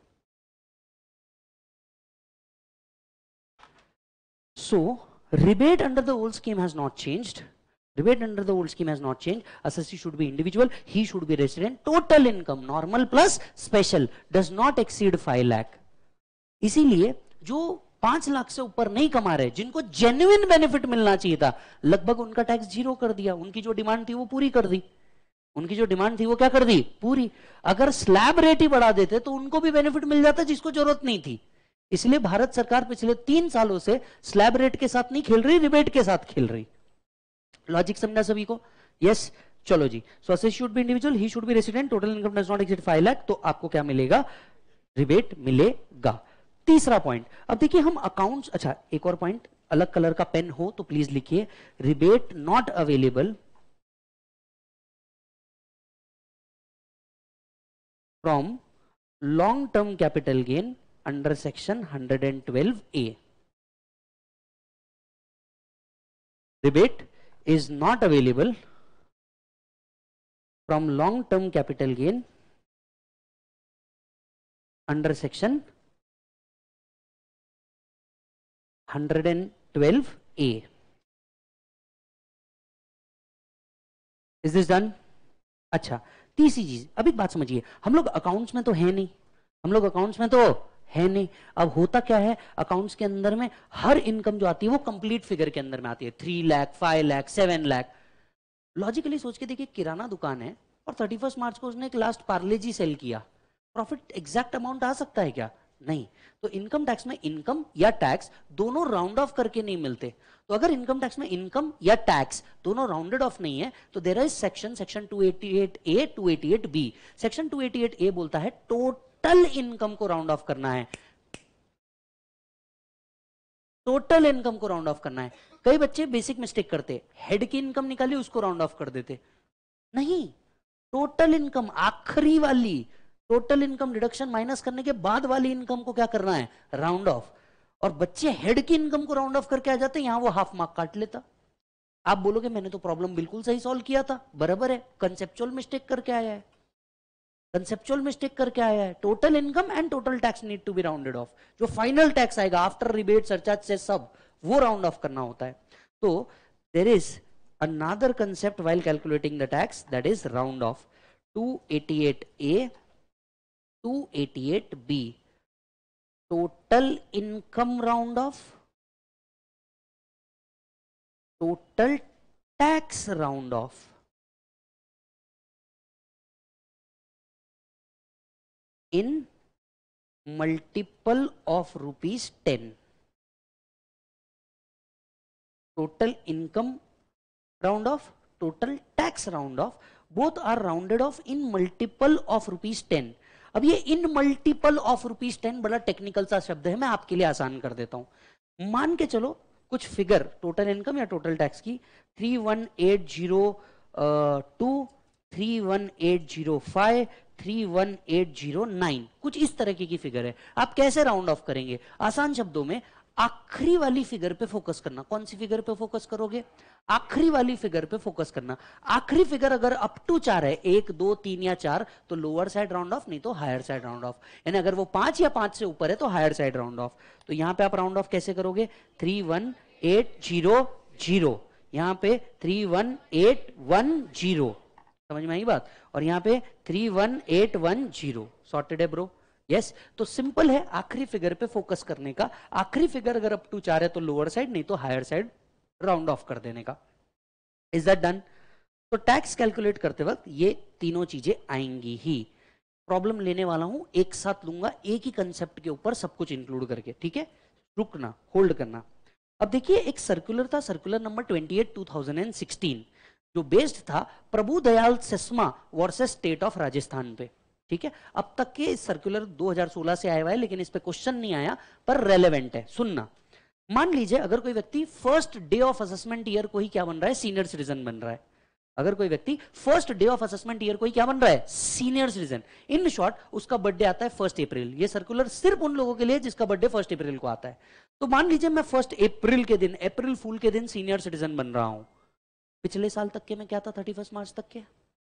So, rebate under the old scheme has not changed. Rebate under the old scheme has not changed. Assessee should be individual. He should be resident. Total income, normal plus special, does not exceed five lakh. इसीलिए जो पांच लाख से ऊपर नहीं कमा रहे, जिनको genuine benefit मिलना चाहिए था, लगभग उनका टैक्स जीरो कर दिया। उनकी जो डिमांड थी वो पूरी कर दी, उनकी जो डिमांड थी वो क्या कर दी? पूरी। अगर स्लैब रेट ही बढ़ा देते तो उनको भी बेनिफिट मिल जाता जिसको जरूरत नहीं थी। इसलिए भारत सरकार पिछले तीन सालों से स्लैब रेट के साथ नहीं खेल रही, रिबेट के साथ खेल रही। लॉजिक समझा सभी को? यस, चलो जी। So assessee should be individual, he should be resident, total income does not exceed five lakh, तो आपको क्या मिलेगा? रिबेट मिलेगा। तीसरा पॉइंट, अब देखिए हम अकाउंट्स, अच्छा एक और पॉइंट, अलग कलर का पेन हो तो प्लीज लिखिए, rebate not available from long term capital gain under section one twelve A. Rebate is not available from long term capital gain under section one twelve A. Is this done? अच्छा, तीसरी चीज, अब एक बात समझिए, हम लोग अकाउंट्स में तो है नहीं, हम लोग अकाउंट्स में तो है नहीं। अब होता क्या है, अकाउंट्स के अंदर में हर इनकम जो आती है वो कंप्लीट फिगर के अंदर में आती है, three lakh, five lakh, seven lakh. Logically सोच के देखिए, किराना दुकान है और थर्टी फर्स्ट मार्च को उसने एक लास्ट पार्ले जी सेल किया, प्रॉफिट एग्जैक्ट अमाउंट आ सकता है क्या? नहीं। तो इनकम टैक्स में इनकम या टैक्स दोनों राउंड ऑफ करके नहीं मिलते। तो अगर इनकम टैक्स में इनकम या टैक्स दोनों राउंडेड ऑफ नहीं है तो there is section section two eighty eight A, two eighty eight B. Section two eighty eight A बोलता है टोटल इनकम को राउंड ऑफ करना है, टोटल इनकम को राउंड ऑफ करना है। कई बच्चे बेसिक मिस्टेक करते, हेड की इनकम निकाली उसको राउंड ऑफ कर देते, नहीं, टोटल इनकम आखिरी वाली, टोटल इनकम डिडक्शन माइनस करने के बाद वाली इनकम को क्या करना है, राउंड ऑफ। और बच्चे हेड की इनकम को राउंड ऑफ करके आ जाते, यहां वो हाफ मार्क काट लेता। आप बोलोगे मैंने तो प्रॉब्लम बिल्कुल सही सॉल्व किया था, बराबर है, कंसेप्चुअल मिस्टेक करके आया है, कंसेप्चुअल मिस्टेक करके आया है। Total income and total tax need to be rounded off, जो फाइनल टैक्स आएगा आफ्टर रिबेट सरचार्ज से सब, वो राउंड ऑफ करना होता है। तो there is another concept while calculating the tax, that is round off. two eighty-eight A, two eighty-eight B, total income round off, total tax round off, in multiple of rupees ten. Total income round off, total tax round off, both are rounded off in multiple of rupees ten. अब ये in multiple of rupees ten बड़ा technical सा शब्द है, मैं आपके लिए आसान कर देता हूं। मान के चलो कुछ फिगर टोटल इनकम या टोटल टैक्स की three one eight zero two, three one eight zero five, three one eight zero nine, कुछ इस तरीके की फिगर है। आप कैसे राउंड ऑफ करेंगे? आसान शब्दों में आखिरी वाली फिगर पे फोकस करना। कौन सी फिगर पे फोकस करोगे? आखिरी वाली फिगर पे फोकस करना। आखिरी फिगर अगर अप टू चार है, एक दो तीन या चार, तो लोअर साइड राउंड ऑफ, नहीं तो हायर साइड राउंड ऑफ। यानी अगर वो पांच या पांच से ऊपर है तो हायर साइड राउंड ऑफ। तो यहां पे आप राउंड ऑफ कैसे करोगे? Three one eight zero zero, यहां पे three one eight one zero, समझ में आई बात? और यहां पे three one eight one zero, sorted है ब्रो? यस yes, तो सिंपल है आखिरी फिगर पे फोकस करने का। आखिरी फिगर अगर अप टू चार है तो लोअर साइड, नहीं तो हायर साइड राउंड ऑफ कर देने का। Is that done? तो टैक्स कैलकुलेट करते वक्त ये तीनों चीजें आएंगी ही। प्रॉब्लम लेने वाला हूं, एक साथ लूंगा, एक ही कंसेप्ट के ऊपर सब कुछ इंक्लूड करके, ठीक है? रुकना, होल्ड करना। अब देखिए, एक सर्कुलर था, circular number twenty eight two thousand sixteen, जो बेस्ड था Prabhu Dayal Sesma versus state of Rajasthan पे, ठीक है? अब तक के सर्कुलर दो हज़ार सोलह से आया हुआ है, लेकिन इस पे क्वेश्चन नहीं आया, पर रेलेवेंट है, सुनना। मान लीजिए अगर कोई व्यक्ति first day of assessment year को ही क्या बन रहा है, सीनियर सिटीजन बन रहा है। अगर कोई व्यक्ति first day of assessment year को ही क्या बन रहा है, सीनियर सिटीजन, इन शॉर्ट उसका बर्थडे आता है फर्स्ट अप्रैल। ये सर्कुलर सिर्फ उन लोगों के लिए जिसका बर्थडे फर्स्ट अप्रैल को आता है। तो मान लीजिए मैं फर्स्ट अप्रैल के दिन, अप्रैल फूल के दिन सीनियर सिटीजन बन रहा हूं। पिछले साल तक के मैं क्या था, थर्टी फर्स्ट मार्च तक के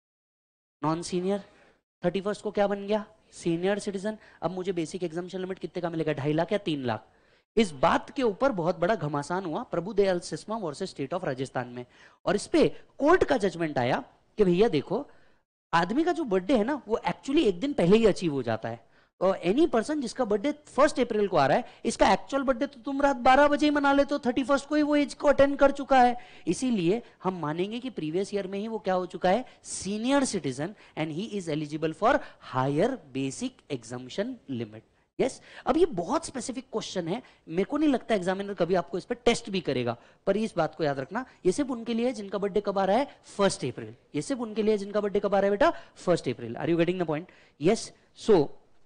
नॉन सीनियर, थर्टी फर्स्ट को क्या बन गया, सीनियर सिटीजन। अब मुझे बेसिक एग्जामिशन लिमिट कितने का मिलेगा, ढाई लाख या तीन लाख? इस बात के ऊपर बहुत बड़ा घमासान हुआ Prabhu Dayal Sesma versus state of Rajasthan में, और इस पे कोर्ट का जजमेंट आया कि भैया देखो, आदमी का जो बर्थडे है ना वो एक्चुअली एक दिन पहले ही अचीव हो जाता है। और एनी पर्सन जिसका बर्थडे फर्स्ट अप्रैल को आ रहा है, इसका एक्चुअल बर्थडे तो तुम रात बारह बजे ही मना लेते हो, थर्टी फर्स्ट को ही वो एज को अटेंड कर चुका है। इसीलिए हम मानेंगे कि प्रीवियस ईयर में ही वो क्या हो चुका है, senior citizen, and he is eligible for higher basic exemption limit. Yes yes? अब ये बहुत स्पेसिफिक क्वेश्चन है, मेरे को नहीं लगता एग्जामिनर कभी आपको इस पर टेस्ट भी करेगा, पर इस बात को याद रखना, ये सिर्फ उनके लिए जिनका बर्थडे कब आ रहा है, फर्स्ट अप्रैल। ये सिर्फ उनके लिए जिनका बर्थडे कब आ रहा है बेटा, first April. Are you getting the point? Yes. So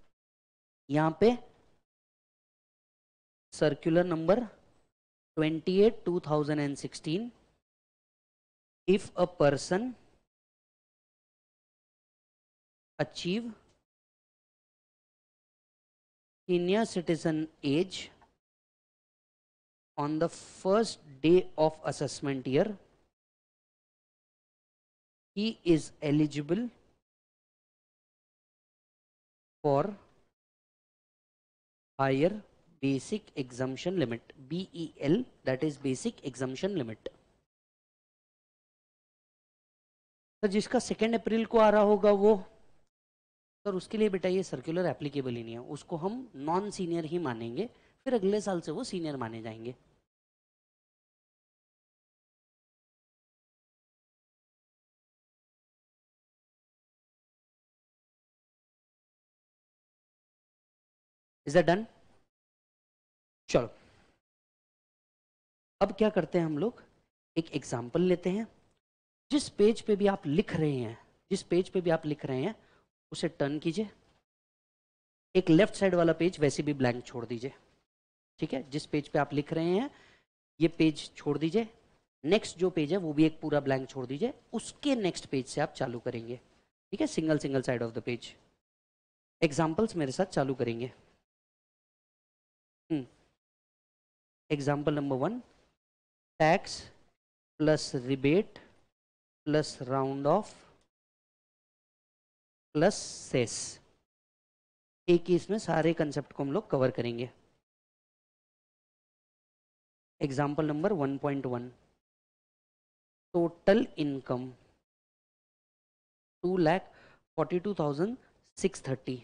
यहां पे circular number twenty eight two thousand sixteen, if a person achieve senior citizen age on the first day of assessment year, he is eligible for higher basic exemption limit, B E L, that is basic exemption limit. Sir जिसका second April को आ रहा होगा वो, sir उसके लिए बेटा ये सर्कुलर एप्लीकेबल ही नहीं है, उसको हम नॉन सीनियर ही मानेंगे, फिर अगले साल से वो सीनियर माने जाएंगे। Is that done? चलो अब क्या करते हैं हम लोग, एक एग्जाम्पल लेते हैं। जिस पेज पे भी आप लिख रहे हैं, जिस पेज पे भी आप लिख रहे हैं उसे टर्न कीजिए, एक लेफ्ट साइड वाला पेज वैसे भी ब्लैंक छोड़ दीजिए, ठीक है। जिस पेज पे आप लिख रहे हैं ये पेज छोड़ दीजिए, नेक्स्ट जो पेज है वो भी एक पूरा ब्लैंक छोड़ दीजिए, उसके नेक्स्ट पेज से आप चालू करेंगे, ठीक है। Single single side of the page examples मेरे साथ चालू करेंगे। Hmm example number one, tax plus rebate plus round off plus cess, एक ही इसमें सारे कंसेप्ट को हम लोग कवर करेंगे। Example number one point one, total income two lakh forty two thousand six thirty.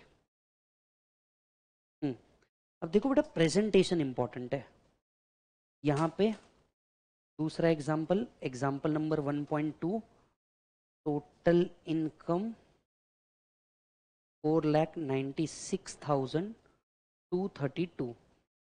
अब देखो बेटा प्रेजेंटेशन इंपॉर्टेंट है यहाँ पे। दूसरा example, example number one point two, total income four lakh ninety six thousand two thirty two.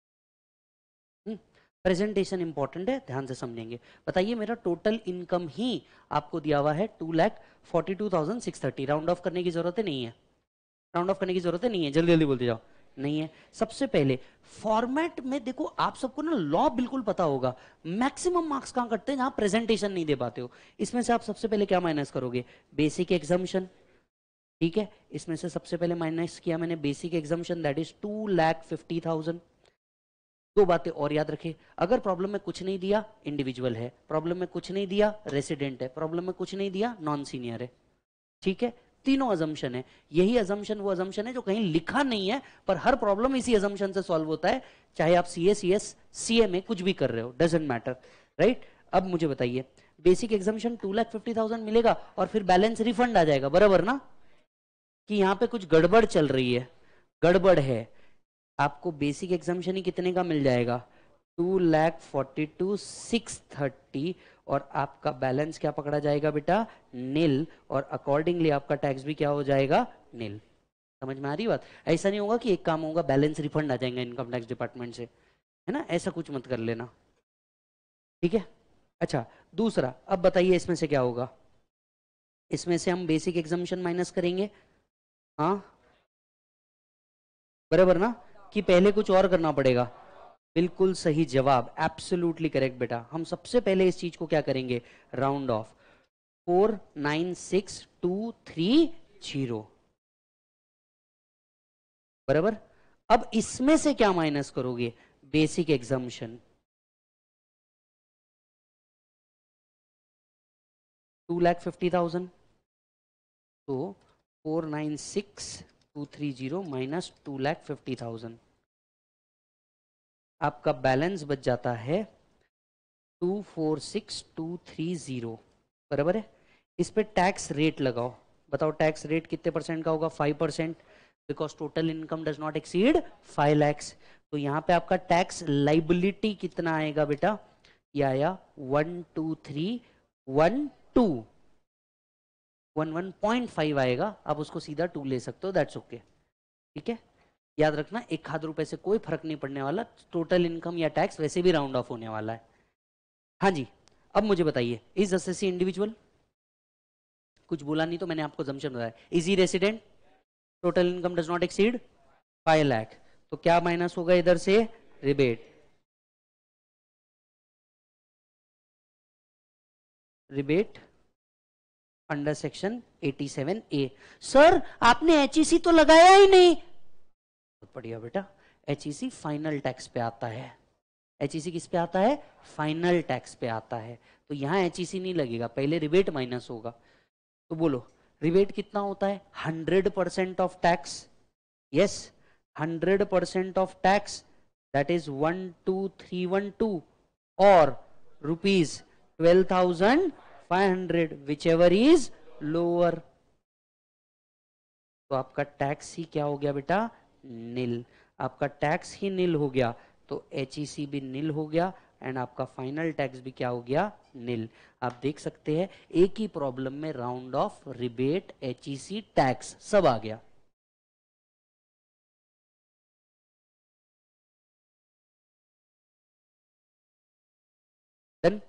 Presentation important है, ध्यान से समझेंगे। बताइए मेरा टोटल इनकम ही आपको दिया हुआ है two lakh forty two thousand six thirty. Round off करने की जरूरत नहीं है, राउंड ऑफ करने की जरूरत नहीं है, जल्दी जल्दी बोलते जाओ। नहीं है। सबसे पहले फॉर्मेट में देखो, आप सबको ना लॉ बिल्कुल पता होगा, मैक्सिमम मार्क्स कहां कटते हैं, जहां प्रेजेंटेशन नहीं दे पाते हो। इसमें से आप सबसे पहले क्या माइनस करोगे, बेसिक एग्जाम्पशन, ठीक है। इसमें से सबसे पहले माइनस किया मैंने basic exemption, that is two lakh fifty thousand. दो बातें और याद रखें, अगर प्रॉब्लम में कुछ नहीं दिया इंडिविजुअल है, प्रॉब्लम में कुछ नहीं दिया रेसिडेंट है, प्रॉब्लम में कुछ नहीं दिया नॉन सीनियर है, ठीक है। तीनों अजम्पशन है। यही अजम्पशन वो अजम्पशन है जो कहीं लिखा नहीं है, पर हर प्रॉब्लम इसी अजम्पशन से सॉल्व होता है, चाहे आप C S C S C ए में कुछ भी कर रहे हो, डजेंट मैटर, राइट। अब मुझे बताइए, basic exemption two lakh fifty thousand मिलेगा और फिर बैलेंस रिफंड आ जाएगा, बराबर ना, कि यहां पे कुछ गड़बड़ चल रही है, गड़बड़ है। आपको बेसिक एग्जाम्पशन ही कितने का मिल जाएगा, two lakh forty two six thirty, और आपका बैलेंस क्या पकड़ा जाएगा बेटा, नील, और अकॉर्डिंगली आपका टैक्स भी क्या हो जाएगा, नील। समझ में आ रही बात? ऐसा नहीं होगा कि एक काम होगा बैलेंस रिफंड आ जाएगा इनकम टैक्स डिपार्टमेंट से, है ना, ऐसा कुछ मत कर लेना, ठीक है। अच्छा दूसरा, अब बताइए इसमें से क्या होगा, इसमें से हम बेसिक एग्जाम्पशन माइनस करेंगे, हाँ बराबर ना, कि पहले कुछ और करना पड़ेगा। बिल्कुल सही जवाब, एब्सोल्युटली करेक्ट बेटा। हम सबसे पहले इस चीज को क्या करेंगे, round off, four nine six two three zero, बराबर। अब इसमें से क्या माइनस करोगे, basic exemption, two lakh fifty thousand, तो four nine six two three zero minus two lakh fifty thousand, आपका बैलेंस बच जाता है two four six two three zero, बराबर है। इस पे टैक्स रेट लगाओ, बताओ टैक्स रेट कितने परसेंट का होगा, five percent, because total income does not exceed five lakhs. तो यहाँ पे आपका टैक्स लाइबिलिटी कितना आएगा बेटा, ये आया one two three one two one one point five आएगा, आप उसको सीधा टू ले सकते हो, दैट्स ओके, ठीक है। याद रखना एक आध रुपए से कोई फर्क नहीं पड़ने वाला, टोटल इनकम या टैक्स वैसे भी राउंड ऑफ होने वाला है। हाँ जी, अब मुझे बताइए, इज एसएससी इंडिविजुअल, कुछ बोला नहीं तो मैंने आपको जम्पशन बताया, is he resident, total income does not exceed five lakh, तो क्या माइनस होगा इधर से, rebate, rebate under section eighty seven A. Sir आपने एचईसी तो लगाया ही नहीं, बहुत बढ़िया बेटा, एचईसी फाइनल टैक्स पे आता है, एचईसी किस पे आता है, फाइनल टैक्स पे आता है, तो यहां एचईसी नहीं लगेगा, पहले रिबेट माइनस होगा। तो बोलो रिबेट कितना होता है, hundred percent of tax, yes hundred percent of tax, that is one two three one two, और rupees twelve thousand five hundred, whichever is lower, तो आपका टैक्स ही क्या हो गया बेटा, नील। आपका टैक्स ही नील हो गया तो एच ई सी भी नील हो गया एंड आपका फाइनल टैक्स भी क्या हो गया, नील। आप देख सकते हैं एक ही प्रॉब्लम में round off, rebate, H E C, tax सब आ गया। डन।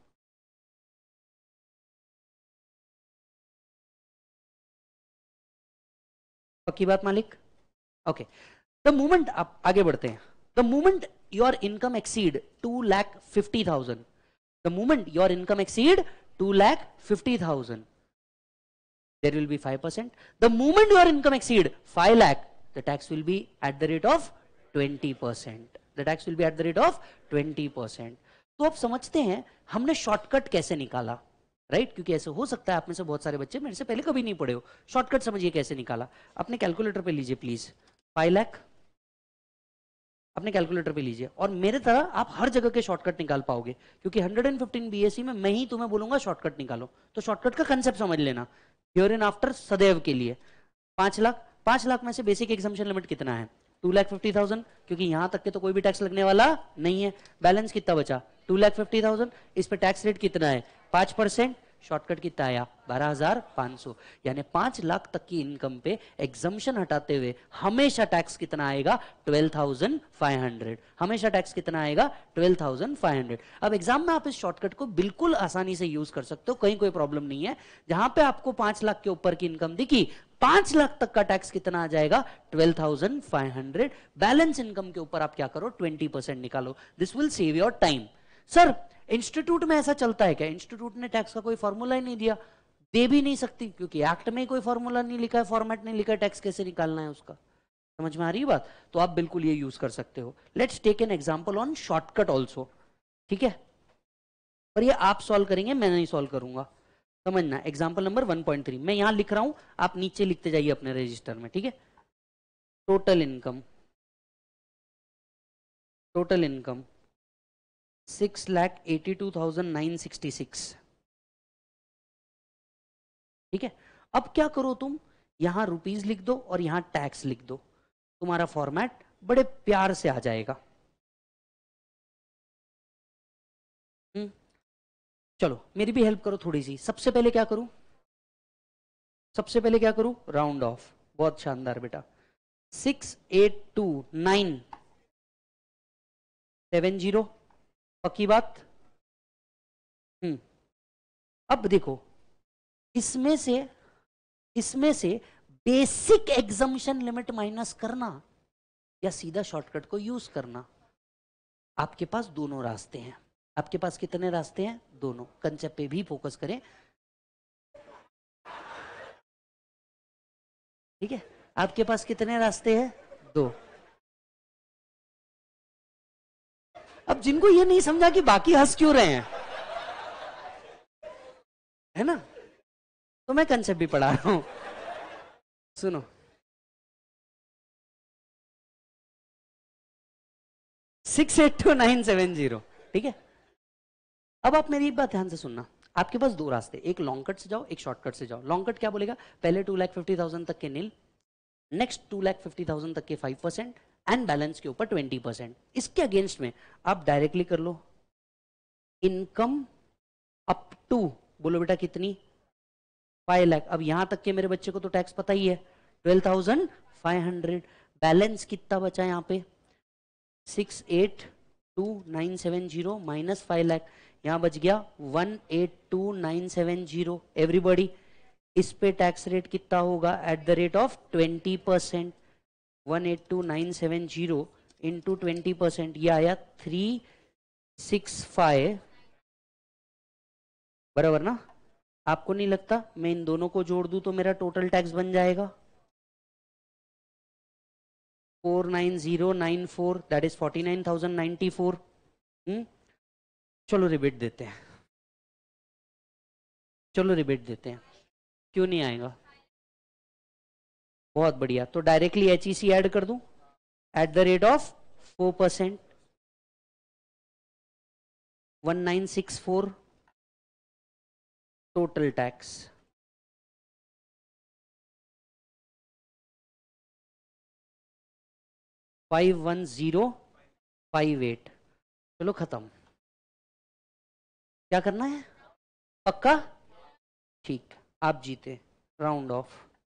पक्की बात मालिक? ओके, द मोमेंट, आप आगे बढ़ते हैं, the moment your income exceed two lakh fifty thousand, the moment your income exceed two lakh fifty thousand, there will be five percent. The moment your income exceed five lakh, the tax will be at the rate of twenty percent. The tax will be at the rate of twenty percent. तो आप समझते हैं हमने shortcut कैसे निकाला, right right? क्योंकि ऐसे हो सकता है आप में से बहुत सारे बच्चे मेरे से पहले कभी नहीं पढ़े हो, शॉर्टकट समझिए कैसे निकाला। अपने कैलकुलेटर पे लीजिए प्लीज, फाइव लाख अपने कैलकुलेटर पे लीजिए और मेरे तरह आप हर जगह के शॉर्टकट निकाल पाओगे, क्योंकि हंड्रेड एंड फिफ्टीन बीएससी में मैं ही तुम्हें बोलूंगा शॉर्टकट निकालो। तो शॉर्टकट का कंसेप्ट समझ लेना, हियर एंड आफ्टर सदैव के लिए। पांच लाख, पांच लाख में से बेसिक एग्जम्पशन लिमिट कितना है, टू लाख फिफ्टी थाउजेंड, क्योंकि यहां तक के तो कोई भी टैक्स लगने वाला नहीं है। बैलेंस कितना बचा, टू लाख फिफ्टी थाउजेंड, इस पे टैक्स रेट कितना है, पांच परसेंट। शॉर्टकट कितना आया, बारह हजार पांच सौ। यानी पांच लाख तक की इनकम पे एग्जम्पशन हटाते हुए हमेशा टैक्स कितना आएगा, ट्वेल्व थाउजेंड फाइव हंड्रेड। हमेशा टैक्स कितना आएगा, ट्वेल्व थाउजेंड फाइव हंड्रेड। अब एग्जाम में आप इस शॉर्टकट को बिल्कुल आसानी से यूज कर सकते हो, कहीं कोई प्रॉब्लम नहीं है। जहां पे आपको पांच लाख के ऊपर की इनकम दिखी, पांच लाख तक का टैक्स कितना आ जाएगा, twelve thousand five hundred. Balance income के ऊपर आप क्या करो, ट्वेंटी परसेंट निकालो। This will save your time. Sir institute में ऐसा चलता है क्या, इंस्टीट्यूट ने टैक्स का कोई फॉर्मूला ही नहीं दिया, दे भी नहीं सकती, क्योंकि एक्ट में कोई फॉर्मूला नहीं लिखा है, फॉर्मेट नहीं लिखा है, टैक्स कैसे निकालना है उसका। समझ में आ रही है बात? तो आप बिल्कुल ये यूज कर सकते हो। Let's take an example on shortcut also, ठीक है? पर ये आप सॉल्व करेंगे, मैं नहीं सॉल्व करूंगा, समझना। Example number one point three मैं यहां लिख रहा हूं, आप नीचे लिखते जाइए अपने रजिस्टर में, ठीक है? Total income, total income six lakh eighty two thousand nine sixty six, ठीक है? अब क्या करो तुम, यहां रुपीज लिख दो और यहां टैक्स लिख दो, तुम्हारा फॉर्मेट बड़े प्यार से आ जाएगा। हम्म, चलो मेरी भी हेल्प करो थोड़ी सी। सबसे पहले क्या करूं, सबसे पहले क्या करूं, राउंड ऑफ। बहुत शानदार बेटा, six eight two nine seven zero, पक्की बात? हम्म, अब देखो इसमें से, इसमें से बेसिक एग्जम्पशन लिमिट माइनस करना या सीधा शॉर्टकट को यूज करना, आपके पास दोनों रास्ते हैं। आपके पास कितने रास्ते हैं, दोनों। कंसेप्ट पे भी फोकस करें, ठीक है? आपके पास कितने रास्ते हैं, दो। अब जिनको ये नहीं समझा कि बाकी हंस क्यों रहे हैं, है ना, तो मैं कंसेप्ट भी पढ़ा रहा हूं, सुनो। Six eight two nine seven zero, ठीक है? अब आप मेरी एक बात ध्यान से सुनना, आपके पास दो रास्ते, एक लॉन्ग कट से जाओ, एक शॉर्टकट से जाओ। लॉन्ग कट क्या बोलेगा, पहले टू लाख फिफ्टी थाउजेंड तक के nil, next two lakh fifty thousand तक के फाइव परसेंट एंड बैलेंस के ऊपर ट्वेंटी परसेंट। इसके अगेंस्ट में आप डायरेक्टली कर लो, इनकम अप टू, बोलो बेटा कितनी, फाइव लाख। अब यहां तक के मेरे बच्चे को तो टैक्स पता ही है, twelve thousand five hundred. Balance कितना बचा यहाँ पे, six eight two nine seven zero minus five lakh, यहां बच गया one eight two nine seven zero. Everybody, इस पे टैक्स रेट कितना होगा, at the rate of twenty percent. One eight two nine seven zero into twenty percent, ये आया three six five, बराबर ना? आपको नहीं लगता मैं इन दोनों को जोड़ दूं तो मेरा टोटल टैक्स बन जाएगा four nine zero nine four, that is forty nine thousand ninety four. चलो रिबेट देते हैं, चलो रिबेट देते हैं, क्यों नहीं आएगा? बहुत बढ़िया, तो directly H E C add कर दूं at the rate of four percent, one nine six four total tax. Five one zero five eight. चलो खत्म। क्या करना है? पक्का? ठीक, आप जीते। Round off.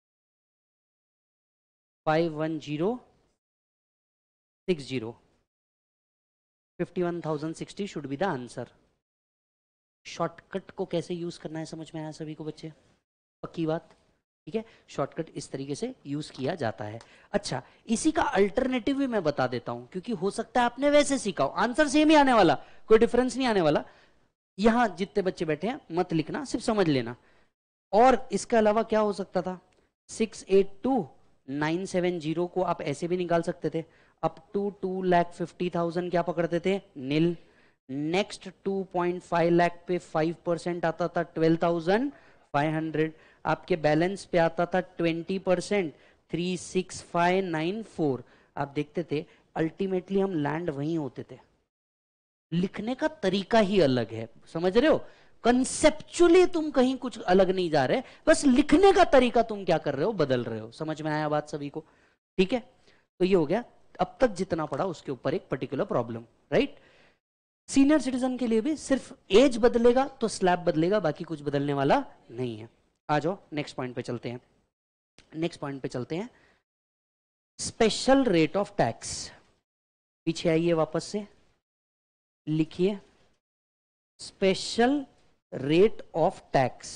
Five one zero six zero, fifty one thousand sixty should be the answer. Shortcut को कैसे यूज करना है समझ में आया सभी को बच्चे? पक्की बात? ठीक है, शॉर्टकट इस तरीके से यूज किया जाता है। अच्छा, इसी का अल्टरनेटिव भी मैं बता देता हूं, क्योंकि हो सकता है आपने वैसे सीखा हो, आंसर सेम ही आने वाला, कोई डिफरेंस नहीं आने वाला। यहां जितने बच्चे बैठे हैं मत लिखना, सिर्फ समझ लेना। और इसके अलावा क्या हो सकता था? Six eight two nine seven zero को आप ऐसे भी निकाल सकते थे, up to two lakh fifty thousand क्या पकड़ते थे? Nil. Next two point five lakh पे फाइव परसेंट आता था ट्वेल्व थाउजेंड फाइव हंड्रेड। आपके बैलेंस पे आता था twenty percent three six five nine four. आप देखते थे अल्टीमेटली हम लैंड वहीं होते थे। लिखने का तरीका ही अलग है, समझ रहे हो? कंसेप्चुअली तुम कहीं कुछ अलग नहीं जा रहे, बस लिखने का तरीका तुम क्या कर रहे हो? बदल रहे हो। समझ में आया बात सभी को? ठीक है, तो ये हो गया अब तक जितना पढ़ा उसके ऊपर एक particular problem, right? Senior citizen के लिए भी सिर्फ एज बदलेगा तो स्लैब बदलेगा, बाकी कुछ बदलने वाला नहीं है। आ जाओ नेक्स्ट पॉइंट पे चलते हैं। नेक्स्ट पॉइंट पे चलते हैं, स्पेशल रेट ऑफ टैक्स। पीछे आइए वापस से, लिखिए special rate of tax.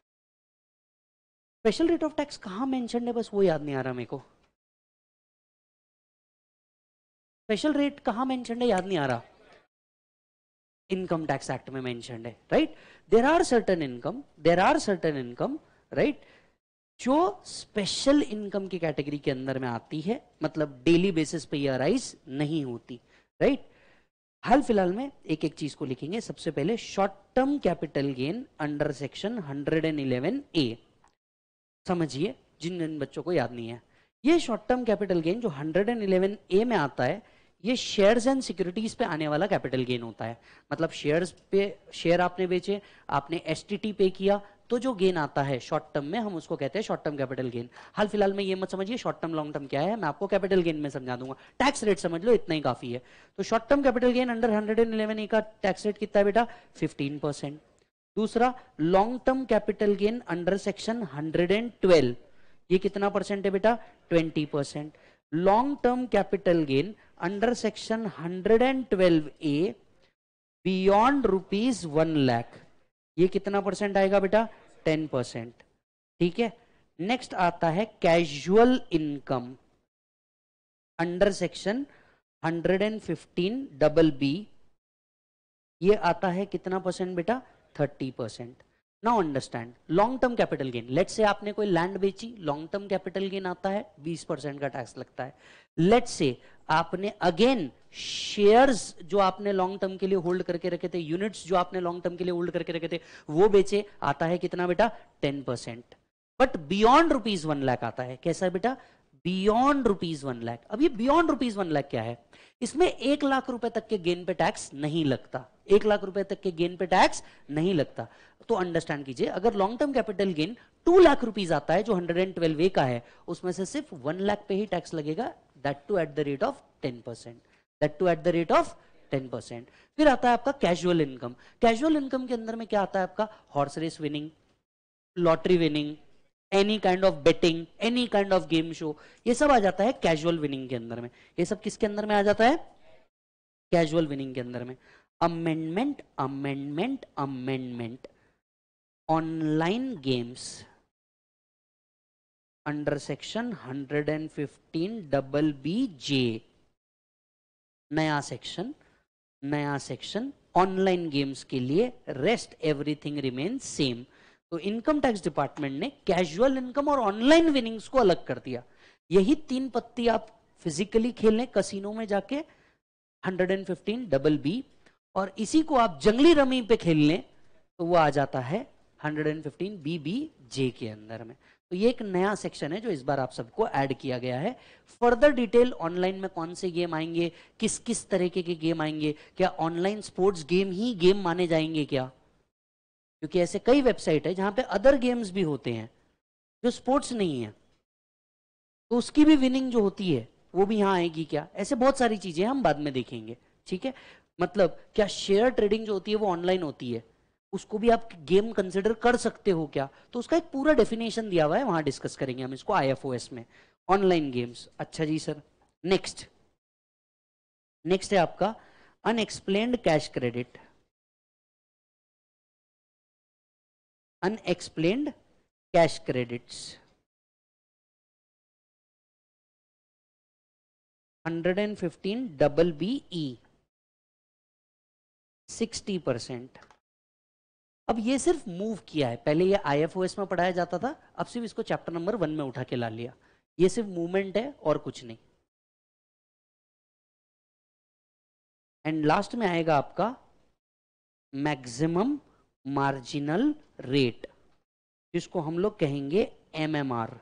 Special rate of tax कहां मेंशन है, बस वो याद नहीं आ रहा मेरे को। स्पेशल रेट कहां मेंशन है याद नहीं आ रहा। इनकम टैक्स एक्ट में मेंशन है, right? There are certain income, there are certain income, right, जो स्पेशल इनकम की कैटेगरी के अंदर में आती है, मतलब डेली बेसिस पे ये अराइज नहीं होती, राइट? हाल फिलहाल में एक एक चीज को लिखेंगे। सबसे पहले short term capital gain under section hundred eleven A. समझिए जिन जिन बच्चों को याद नहीं है, ये शॉर्ट टर्म कैपिटल गेन जो हंड्रेड इलेवन ए में आता है, ये शेयर्स एंड सिक्योरिटीज पे आने वाला कैपिटल गेन होता है। मतलब शेयर्स पे, शेयर आपने बेचे, आपने एसटीटी पे किया, तो जो गेन आता है शॉर्ट टर्म में, हम उसको कहते हैं शॉर्ट टर्म कैपिटल गेन। हाल फिलहाल में ये मत समझिए शॉर्ट टर्म लॉन्ग टर्म क्या है, मैं आपको कैपिटल गेन में समझा दूंगा। टैक्स रेट समझ लो, इतना ही काफी है। तो short term capital gain under hundred eleven A का टैक्स रेट कितना है बेटा? Fifteen percent. दूसरा long term capital gain under section hundred twelve, ये कितना परसेंट है बेटा? Twenty percent. Long term capital gain under section hundred twelve A beyond rupees one lakh, ये कितना परसेंट आएगा बेटा? Ten percent. ठीक है, नेक्स्ट आता है casual income under section hundred fifteen double B, ये आता है कितना परसेंट बेटा? Thirty percent. Now understand long term capital gain. Let's say आपने कोई लैंड बेची, लॉन्ग टर्म कैपिटल गेन आता है, बीस परसेंट का टैक्स लगता है। लेट्स से आपने अगेन शेयर्स जो आपने लॉन्ग टर्म के लिए होल्ड करके रखे थे, यूनिट्स जो आपने लॉन्ग टर्म के लिए होल्ड करके रखे थे, वो बेचे, आता है कितना बेटा? Ten percent. But beyond rupees one lakh आता है, कैसा है बेटा? Beyond rupees one lakh. अब ये बियॉन्ड रुपीज वन लाख क्या है? इसमें एक लाख रुपए तक के गेन पे टैक्स नहीं लगता, एक लाख रुपए तक के गेन पे टैक्स नहीं लगता। तो अंडरस्टैंड कीजिए, अगर long term capital gain two lakh rupees आता है जो हंड्रेड ट्वेल्व ए का है, उसमें से सिर्फ वन लाख पे ही टैक्स लगेगा, that too at the rate of ten percent, that too at the rate of ten percent. फिर आता है आपका कैजुअल इनकम। कैजुअल इनकम के अंदर में क्या आता है आपका? Horse race winning, lottery winning, any kind of betting, any kind of game show, ये सब आ जाता है कैजुअल विनिंग के अंदर में। ये सब किसके अंदर में आ जाता है? कैजुअल विनिंग के अंदर में। Amendment amendment amendment online games under section hundred fifteen double B J, नया सेक्शन, नया सेक्शन ऑनलाइन गेम्स के लिए, रेस्ट एवरीथिंग रिमेन सेम। तो इनकम टैक्स डिपार्टमेंट ने कैजुअल इनकम और ऑनलाइन विनिंग्स को अलग कर दिया। यही तीन पत्ती आप फिजिकली खेलें कसिनो में जाके हंड्रेड फिफ्टीन डबल बी, और इसी को आप जंगली रमी पे खेल लें तो वो आ जाता है hundred fifteen B B J के अंदर में। तो ये एक नया सेक्शन है जो इस बार आप सबको ऐड किया गया है। फर्दर डिटेल ऑनलाइन में कौन से गेम आएंगे, किस किस तरीके के गेम आएंगे, क्या ऑनलाइन स्पोर्ट्स गेम ही गेम माने जाएंगे क्या? क्योंकि ऐसे कई वेबसाइट है जहां पे अदर गेम्स भी होते हैं जो स्पोर्ट्स नहीं है, तो उसकी भी विनिंग जो होती है वो भी यहाँ आएगी क्या? ऐसे बहुत सारी चीजें हम बाद में देखेंगे, ठीक है। मतलब क्या शेयर ट्रेडिंग जो होती है वो ऑनलाइन होती है, उसको भी आप गेम कंसिडर कर सकते हो क्या? तो उसका एक पूरा डेफिनेशन दिया हुआ है, वहां डिस्कस करेंगे हम इसको आईएफओएस में, ऑनलाइन गेम्स। अच्छा जी सर, नेक्स्ट नेक्स्ट है आपका unexplained cash credit. Unexplained cash credits hundred and fifteen double B E sixty percent. अब ये सिर्फ मूव किया है, पहले ये आईएफओएस में पढ़ाया जाता था, अब सिर्फ इसको चैप्टर नंबर वन में उठा के ला लिया। ये सिर्फ मूवमेंट है और कुछ नहीं। एंड लास्ट में आएगा आपका मैक्सिमम मार्जिनल रेट, जिसको हम लोग कहेंगे MMR,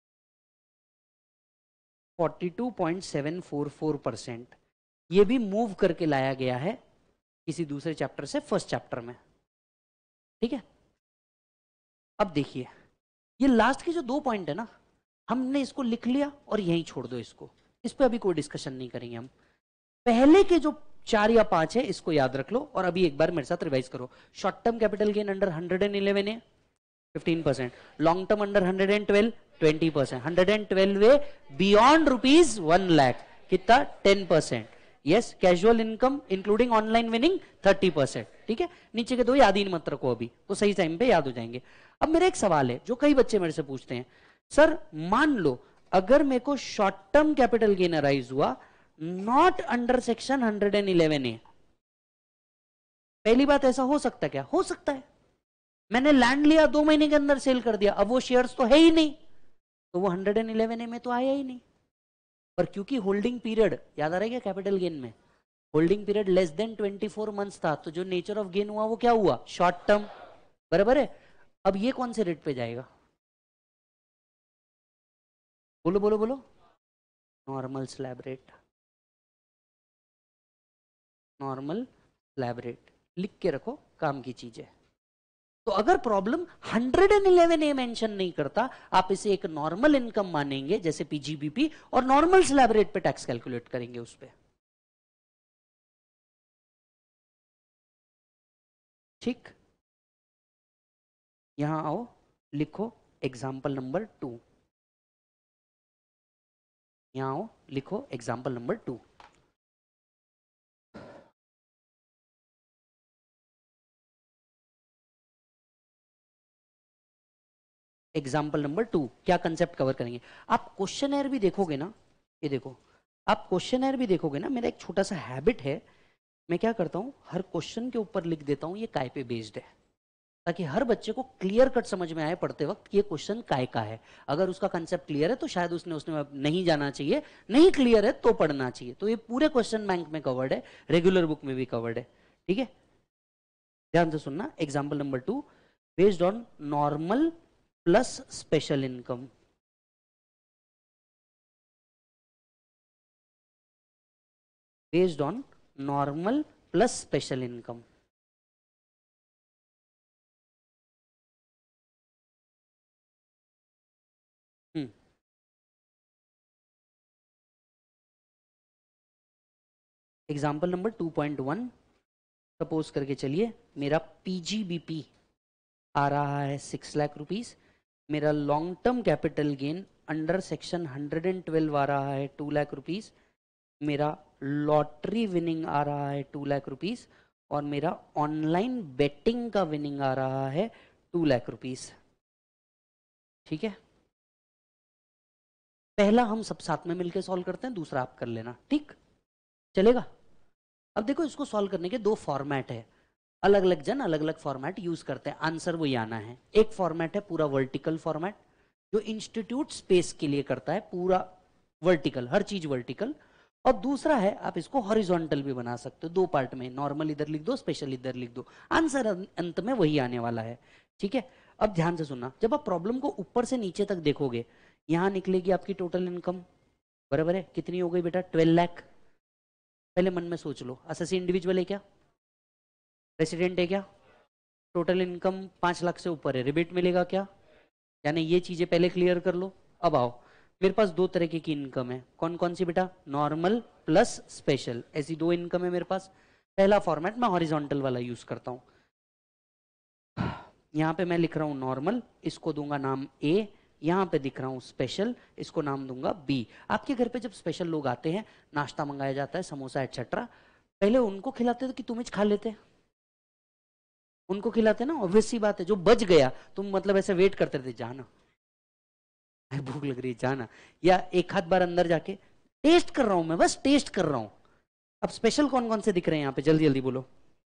forty two point seven four four percent. ये भी मूव करके लाया गया है किसी दूसरे चैप्टर से फर्स्ट चैप्टर में, ठीक है। अब देखिए ये लास्ट के जो दो पॉइंट है ना, हमने इसको लिख लिया और यहीं छोड़ दो इसको, इस पे अभी कोई डिस्कशन नहीं करेंगे हम। पहले के जो चार या पांच है इसको याद रख लो और अभी एक बार मेरे साथ रिवाइज करो। Short term capital gain under hundred and eleven है fifteen percent, long term under hundred and twelve twenty percent, hundred and twelve है बियॉन्ड रुपीज वन लाख कितना ten percent, yes. Casual income including online winning thirty percent, ठीक है। नीचे के दो याद ही मत रखो, अभी तो सही टाइम पे याद हो जाएंगे। अब मेरा एक सवाल है जो कई बच्चे मेरे से पूछते हैं, सर मान लो अगर मेरे को short term capital gain arise हुआ not under section hundred and eleven A, पहली बात ऐसा हो सकता है क्या? हो सकता है। मैंने लैंड लिया, दो महीने के अंदर सेल कर दिया, अब वो शेयर्स तो है ही नहीं, तो वो हंड्रेड एंड इलेवन ए में तो आया ही नहीं। पर क्योंकि होल्डिंग पीरियड याद आ रहा है क्या कैपिटल गेन में, holding period less than twenty four months था, तो जो नेचर ऑफ गेन हुआ वो क्या हुआ? शॉर्ट टर्म, बराबर है। अब ये कौन से रेट पे जाएगा? बोलो बोलो बोलो। Normal slab rate, normal slab rate लिख के रखो, काम की चीज है। तो अगर problem hundred and eleven A mention नहीं करता, आप इसे एक नॉर्मल इनकम मानेंगे जैसे पीजीबीपी, और नॉर्मल स्लैब रेट पे टैक्स कैलकुलेट करेंगे उस पे, ठीक। यहां आओ, लिखो एग्जाम्पल नंबर टू, यहां आओ लिखो example number two. Example number two क्या कंसेप्ट कवर करेंगे? आप क्वेश्चनर भी देखोगे ना, ये देखो, आप क्वेश्चनर भी देखोगे ना, मेरा एक छोटा सा हैबिट है, मैं क्या करता हूं हर क्वेश्चन के ऊपर लिख देता हूं ये काय पे बेस्ड है, ताकि हर बच्चे को क्लियर कट समझ में आए पढ़ते वक्त ये क्वेश्चन काय का है। अगर उसका कंसेप्ट क्लियर है तो शायद उसने उसने नहीं जाना चाहिए, नहीं क्लियर है तो पढ़ना चाहिए। तो ये पूरे क्वेश्चन बैंक में कवर्ड है, रेगुलर बुक में भी कवर्ड है, ठीक है। ध्यान से सुनना, example number two, based on normal plus special income, based on normal plus special income. हम्म example number two point one, suppose करके चलिए मेरा पीजीबीपी आ रहा है सिक्स लाख रुपीस, मेरा long term capital gain under section hundred and twelve आ रहा है टू लाख रुपीस, मेरा लॉटरी विनिंग आ रहा है टू लाख रुपीस, और मेरा ऑनलाइन बेटिंग का विनिंग आ रहा है टू लाख रुपीस, ठीक है। पहला हम सब साथ में मिलकर सॉल्व करते हैं, दूसरा आप कर लेना, ठीक चलेगा। अब देखो इसको सॉल्व करने के दो फॉर्मेट है, अलग अलग जन अलग अलग फॉर्मेट यूज करते हैं, आंसर वही आना है। एक फॉर्मेट है पूरा वर्टिकल फॉर्मेट, जो इंस्टीट्यूट स्पेस के लिए करता है, पूरा वर्टिकल, हर चीज वर्टिकल। और दूसरा है आप इसको हॉरिजॉन्टल भी बना सकते हो, दो पार्ट में, नॉर्मल इधर लिख दो, स्पेशल इधर लिख दो, आंसर अंत में वही आने वाला है, ठीक है। अब ध्यान से सुनना, जब आप प्रॉब्लम को ऊपर से नीचे तक देखोगे, यहां निकलेगी आपकी टोटल इनकम, बराबर है, कितनी हो गई बेटा? ट्वेल्व लाख। पहले मन में सोच लो, अससी इंडिविजुअल है क्या? रेसिडेंट है क्या? टोटल इनकम पांच लाख से ऊपर है, रिबेट मिलेगा क्या? यानी ये चीजें पहले क्लियर कर लो। अब आओ, मेरे पास दो तरीके की इनकम है, कौन कौन सी बेटा? नॉर्मल प्लस स्पेशल, ऐसी दो इनकम है मेरे पास। पहला फॉर्मेट मैं हॉरिजॉन्टल वाला यूज करता हूं। यहां पे मैं लिख रहा हूं नॉर्मल, इसको दूंगा नाम ए, यहां पे दिख रहा हूं स्पेशल, इसको नाम दूंगा बी। आपके घर पे जब स्पेशल लोग आते हैं, नाश्ता मंगाया जाता है, समोसा एक्सेट्रा, पहले उनको खिलाते थे कि तुम ही खा लेते? उनको खिलाते ना, ऑब्वियस सी बात है। जो बच गया तुम मतलब ऐसे वेट करते थे, जाना भूख लग रही है जाना, या एक हाथ बार अंदर जाके टेस्ट कर रहा हूं, मैं बस टेस्ट कर रहा हूं। अब स्पेशल कौन कौन से दिख रहे हैं यहाँ पे, जल्दी जल्दी बोलो।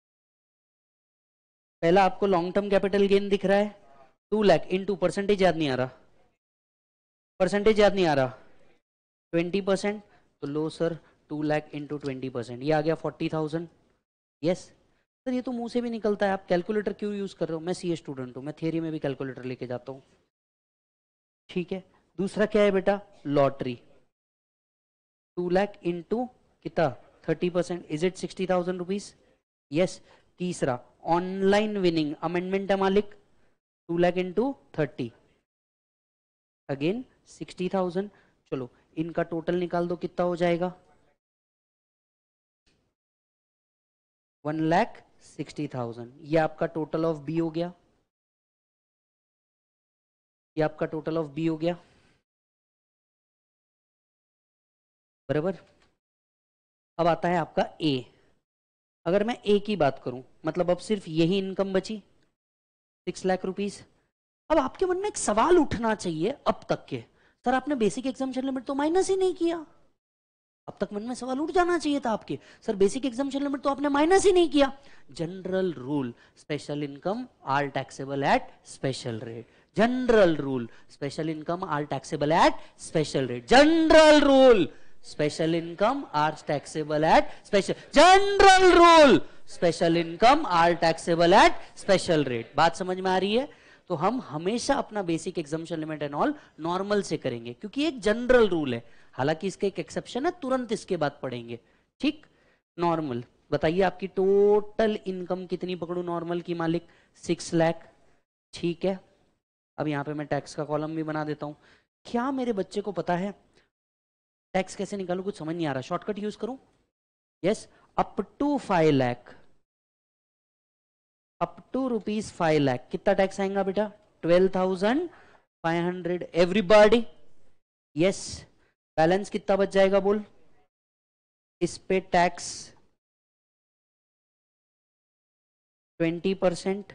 पहला आपको लॉन्ग टर्म कैपिटल गेन दिख रहा है, टू लाख इंटू परसेंटेज याद नहीं आ रहा, परसेंटेज याद नहीं आ रहा, ट्वेंटी परसेंट, तो लो sir, two lakh into twenty percent, ये आ गया फोर्टी थाउजेंड। यस सर, ये तो मुंह से भी निकलता है, आप कैलकुलेटर क्यों यूज कर रहे हो? मैं सीए स्टूडेंट हूं, मैं थियरी में भी कैलकुलेटर लेके जाता हूं। ठीक है, दूसरा क्या है बेटा? लॉटरी, टू लाख इंटू कितना? Thirty percent, is it sixty thousand rupees? Yes. तीसरा ऑनलाइन विनिंग, अमेंडमेंट है मालिक, two lakh into thirty, again sixty thousand. चलो इनका टोटल निकाल दो, कितना हो जाएगा? One lakh sixty thousand. ये आपका टोटल ऑफ बी हो गया, ये आपका टोटल ऑफ बी हो गया, बराबर। अब आता है आपका ए। अगर मैं ए की बात करूं, मतलब अब सिर्फ यही इनकम बची, सिक्स लाख रुपीस। अब आपके मन में एक सवाल उठना चाहिए अब तक के, सर आपने बेसिक एग्जामिशन लिमिट तो माइनस ही नहीं किया। अब तक मन में सवाल उठ जाना चाहिए था आपके, सर बेसिक एग्जामिशन लिमिट तो आपने माइनस ही नहीं किया। General rule, special income are taxable at special rate. General rule, special income are taxable at special rate. General rule, special income are taxable at special, general rule, special income are taxable at special rate. बात समझ में आ रही है? तो हम हमेशा अपना basic exemption limit and all normal से करेंगे, क्योंकि एक जनरल रूल है। हालांकि इसका एक एक्सेप्शन है, तुरंत इसके बाद पढ़ेंगे। ठीक, नॉर्मल। बताइए आपकी टोटल इनकम कितनी पकड़ू नॉर्मल की मालिक? सिक्स लाख। ठीक है, अब यहां पे मैं टैक्स का कॉलम भी बना देता हूं। क्या मेरे बच्चे को पता है टैक्स कैसे निकालू? कुछ समझ नहीं आ रहा, शॉर्टकट यूज करूं? Yes, up to five lakh, up to rupees five lakh कितना टैक्स आएगा बेटा? Twelve thousand five hundred. Everybody yes. Balance कितना बच जाएगा बोल? इस पे टैक्स ट्वेंटी परसेंट,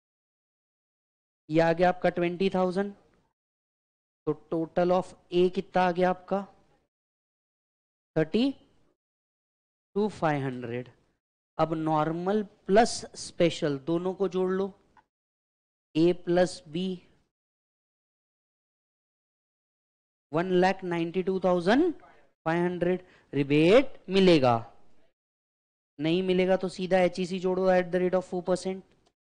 ये आ गया आपका ट्वेंटी थाउजेंड। तो टोटल ऑफ ए कितना आ गया आपका? Thirty two five hundred. अब नॉर्मल प्लस स्पेशल दोनों को जोड़ लो, A plus B, one lakh ninety two thousand five hundred. Rebate मिलेगा? नहीं मिलेगा तो सीधा एच ई सी जोड़ो at the rate of four percent.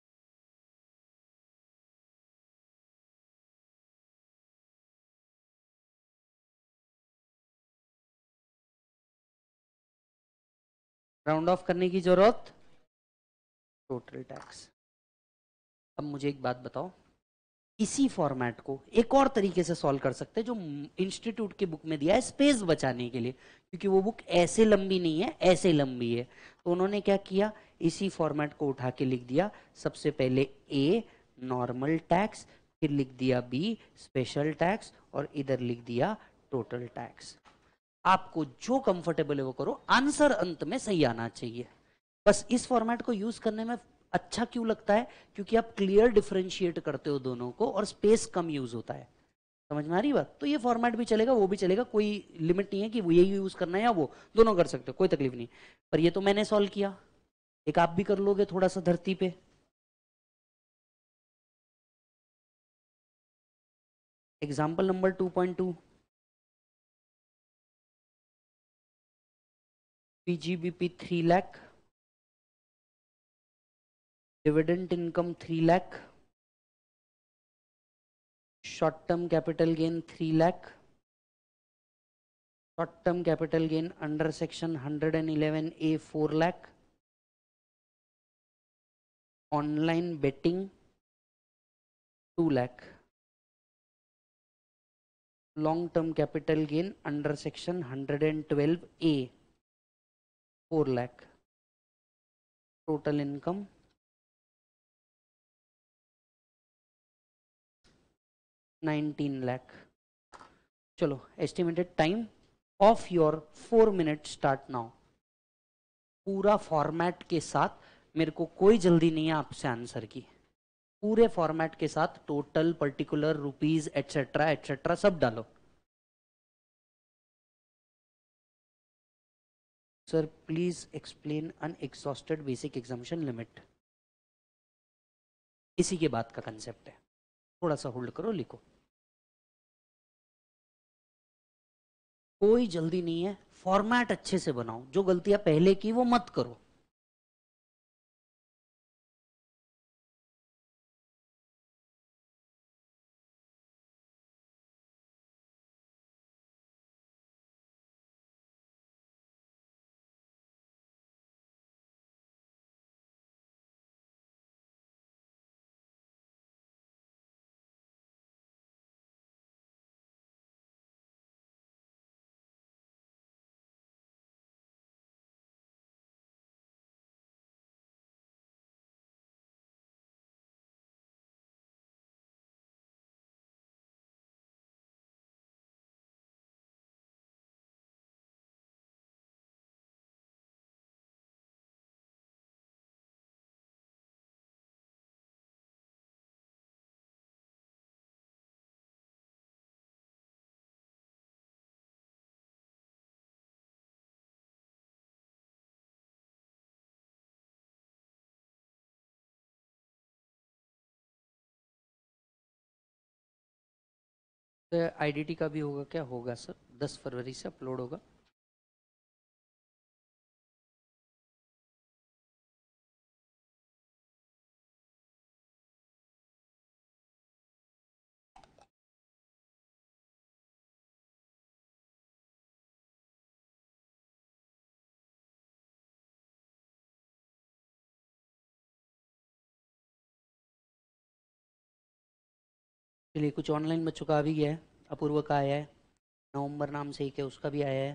Round off करने की जरूरत, टोटल टैक्स। अब मुझे एक बात बताओ, इसी फॉर्मेट को एक और तरीके से सॉल्व कर सकते हैं, जो इंस्टीट्यूट की बुक में दिया है स्पेस बचाने के लिए, क्योंकि वो बुक ऐसे लंबी नहीं है, ऐसे लंबी है। तो उन्होंने क्या किया, इसी फॉर्मेट को उठा के लिख दिया। सबसे पहले ए नॉर्मल टैक्स, फिर लिख दिया बी स्पेशल टैक्स, और इधर लिख दिया टोटल टैक्स। आपको जो कंफर्टेबल है वो करो, आंसर अंत में सही आना चाहिए। बस इस फॉर्मेट को यूज करने में अच्छा क्यों लगता है? क्योंकि आप क्लियर डिफरेंशिएट करते हो दोनों को, और स्पेस कम यूज होता है। समझ में आ रही बात? तो ये फॉर्मेट भी चलेगा, वो भी चलेगा, कोई लिमिट नहीं है कि वो यही यूज करना है या वो, दोनों कर सकते हो, कोई तकलीफ नहीं। पर ये तो मैंने सॉल्व किया, एक आप भी कर लोगे थोड़ा सा धरती पे। Example number two point two, PGBP three lakh, dividend income three lakh, short term capital gain three lakh, short term capital gain under section hundred and eleven A four lakh, online betting two lakh. Long term capital gain under section hundred and twelve A four lakh, total income nineteen lakh. चलो, estimated time of your four minute start now. पूरा format के साथ, मेरे को कोई जल्दी नहीं है आपसे आंसर की, पूरे फॉर्मेट के साथ total, particular, rupees, etcetera etcetera सब डालो। Sir please explain unexhausted basic exemption limit. इसी के बाद का कंसेप्ट है, थोड़ा सा होल्ड करो, लिखो। कोई जल्दी नहीं है, फॉर्मेट अच्छे से बनाओ, जो गलतियां पहले की वो मत करो। तो आईडीटी का भी होगा क्या? होगा सर, दस फरवरी से अपलोड होगा। चलिए, कुछ ऑनलाइन बच्चों का आ भी गया है। अपूर्व का आया है, नवंबर नाम से ही क्या, उसका भी आया है।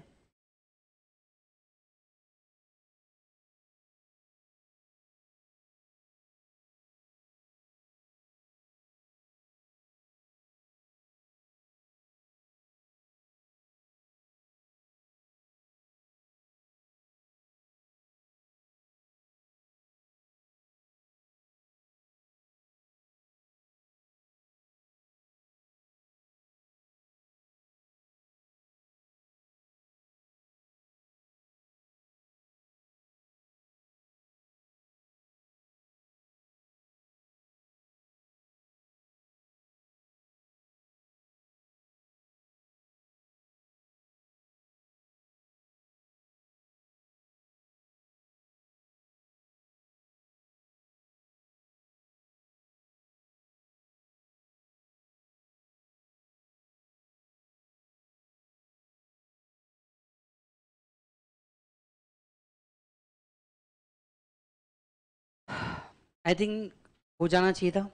आई थिंक हो जाना चाहिए था।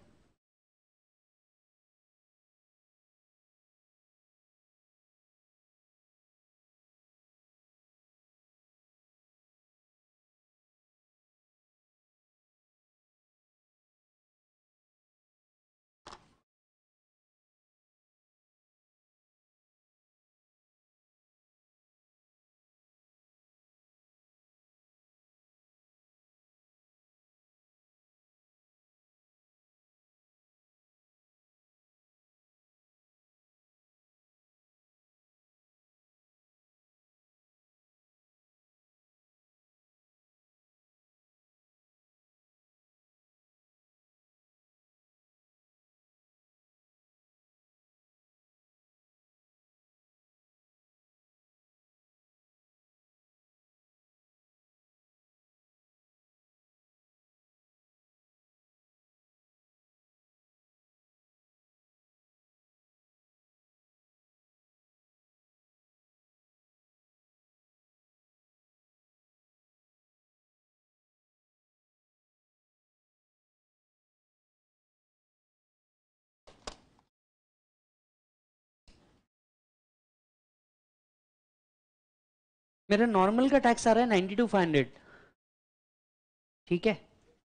मेरा नॉर्मल का टैक्स आ रहा है नाइन्टी टू फाइव हंड्रेड, ठीक है।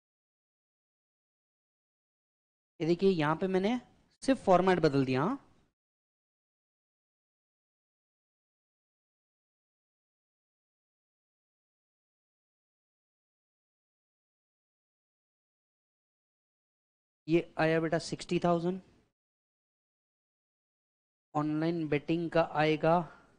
ये देखिए यहां पे मैंने सिर्फ फॉर्मेट बदल दिया। हाँ, ये आया बेटा सिक्सटी थाउजेंड, ऑनलाइन बेटिंग का आएगा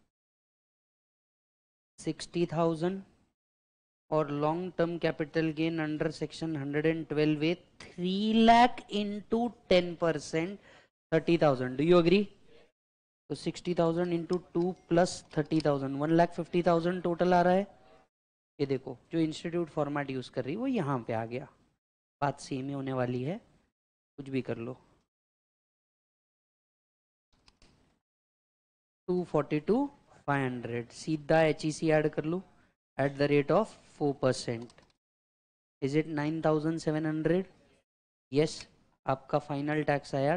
सिक्सटी थाउजेंड, और long term capital gain under section hundred and twelve A three lakh into ten percent thirty thousand. Do you agree? तो sixty thousand into two plus thirty thousand, one lakh fifty thousand total आ रहा है। ये देखो जो institute format use कर रही है वो यहाँ पे आ गया, बात सेम ही होने वाली है, कुछ भी कर लो। Two forty two five hundred, सीधा एच ई सी ऐड कर लो at the rate of four percent. Is it nine thousand seven hundred? Yes, आपका फाइनल टैक्स आया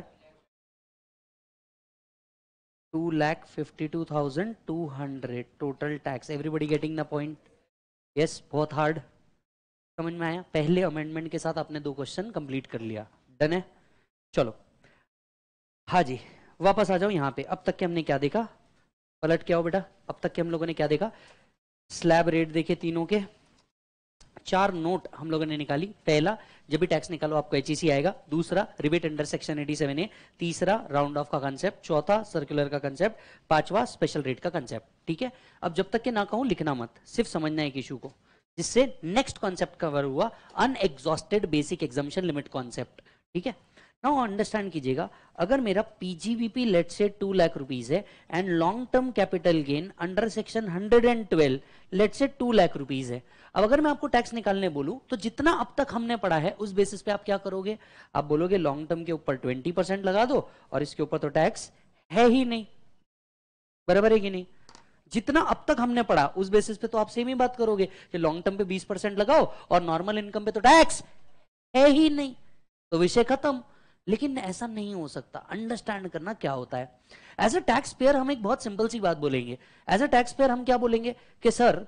two lakh fifty two thousand two hundred total tax. Everybody getting the point? Yes, बहुत hard समझ में आया? पहले amendment के साथ आपने दो क्वेश्चन कंप्लीट कर लिया, डन है। चलो हाँ जी, वापस आ जाओ यहाँ पे। अब तक के हमने क्या देखा, पलट के आओ बेटा। अब तक के हम लोगों ने क्या देखा? स्लैब रेट देखे तीनों के, चार नोट हम लोगों ने निकाली। पहला, जब भी टैक्स निकालो आपको एचईसी आएगा। दूसरा, rebate under section eighty seven A. तीसरा, राउंड ऑफ का कंसेप्ट। चौथा, सर्कुलर का कंसेप्ट। पांचवा, स्पेशल रेट का कंसेप्ट। ठीक है, अब जब तक के ना कहूं लिखना मत, सिर्फ समझना है एक इशू को, जिससे नेक्स्ट कॉन्सेप्ट कवर हुआ, unexhausted basic exemption limit concept. ठीक है, नाउ अंडरस्टैंड कीजिएगा, अगर मेरा PGBP let's say two lakh rupees है and long term capital gain under section hundred and twelve let's say two lakh rupees है, अब अगर मैं आपको टैक्स निकालने बोलूं तो जितना अब तक हमने पढ़ा है उस बेसिस पे आप क्या करोगे? आप बोलोगे लॉन्ग टर्म के ऊपर ट्वेंटी परसेंट लगा दो और इसके ऊपर तो टैक्स है ही नहीं, बराबर है कि नहीं? जितना अब तक हमने पढ़ा उस बेसिस पे तो आप सेम ही बात करोगे कि लॉन्ग टर्म पे बीस परसेंट लगाओ और नॉर्मल इनकम पे तो टैक्स है ही नहीं, तो विषय खत्म। लेकिन ऐसा नहीं हो सकता, अंडरस्टैंड करना क्या होता है। एज अ टैक्स पेयर हम एक बहुत सिंपल सी बात बोलेंगे। एज अ टैक्स पेयर हम क्या बोलेंगे कि सर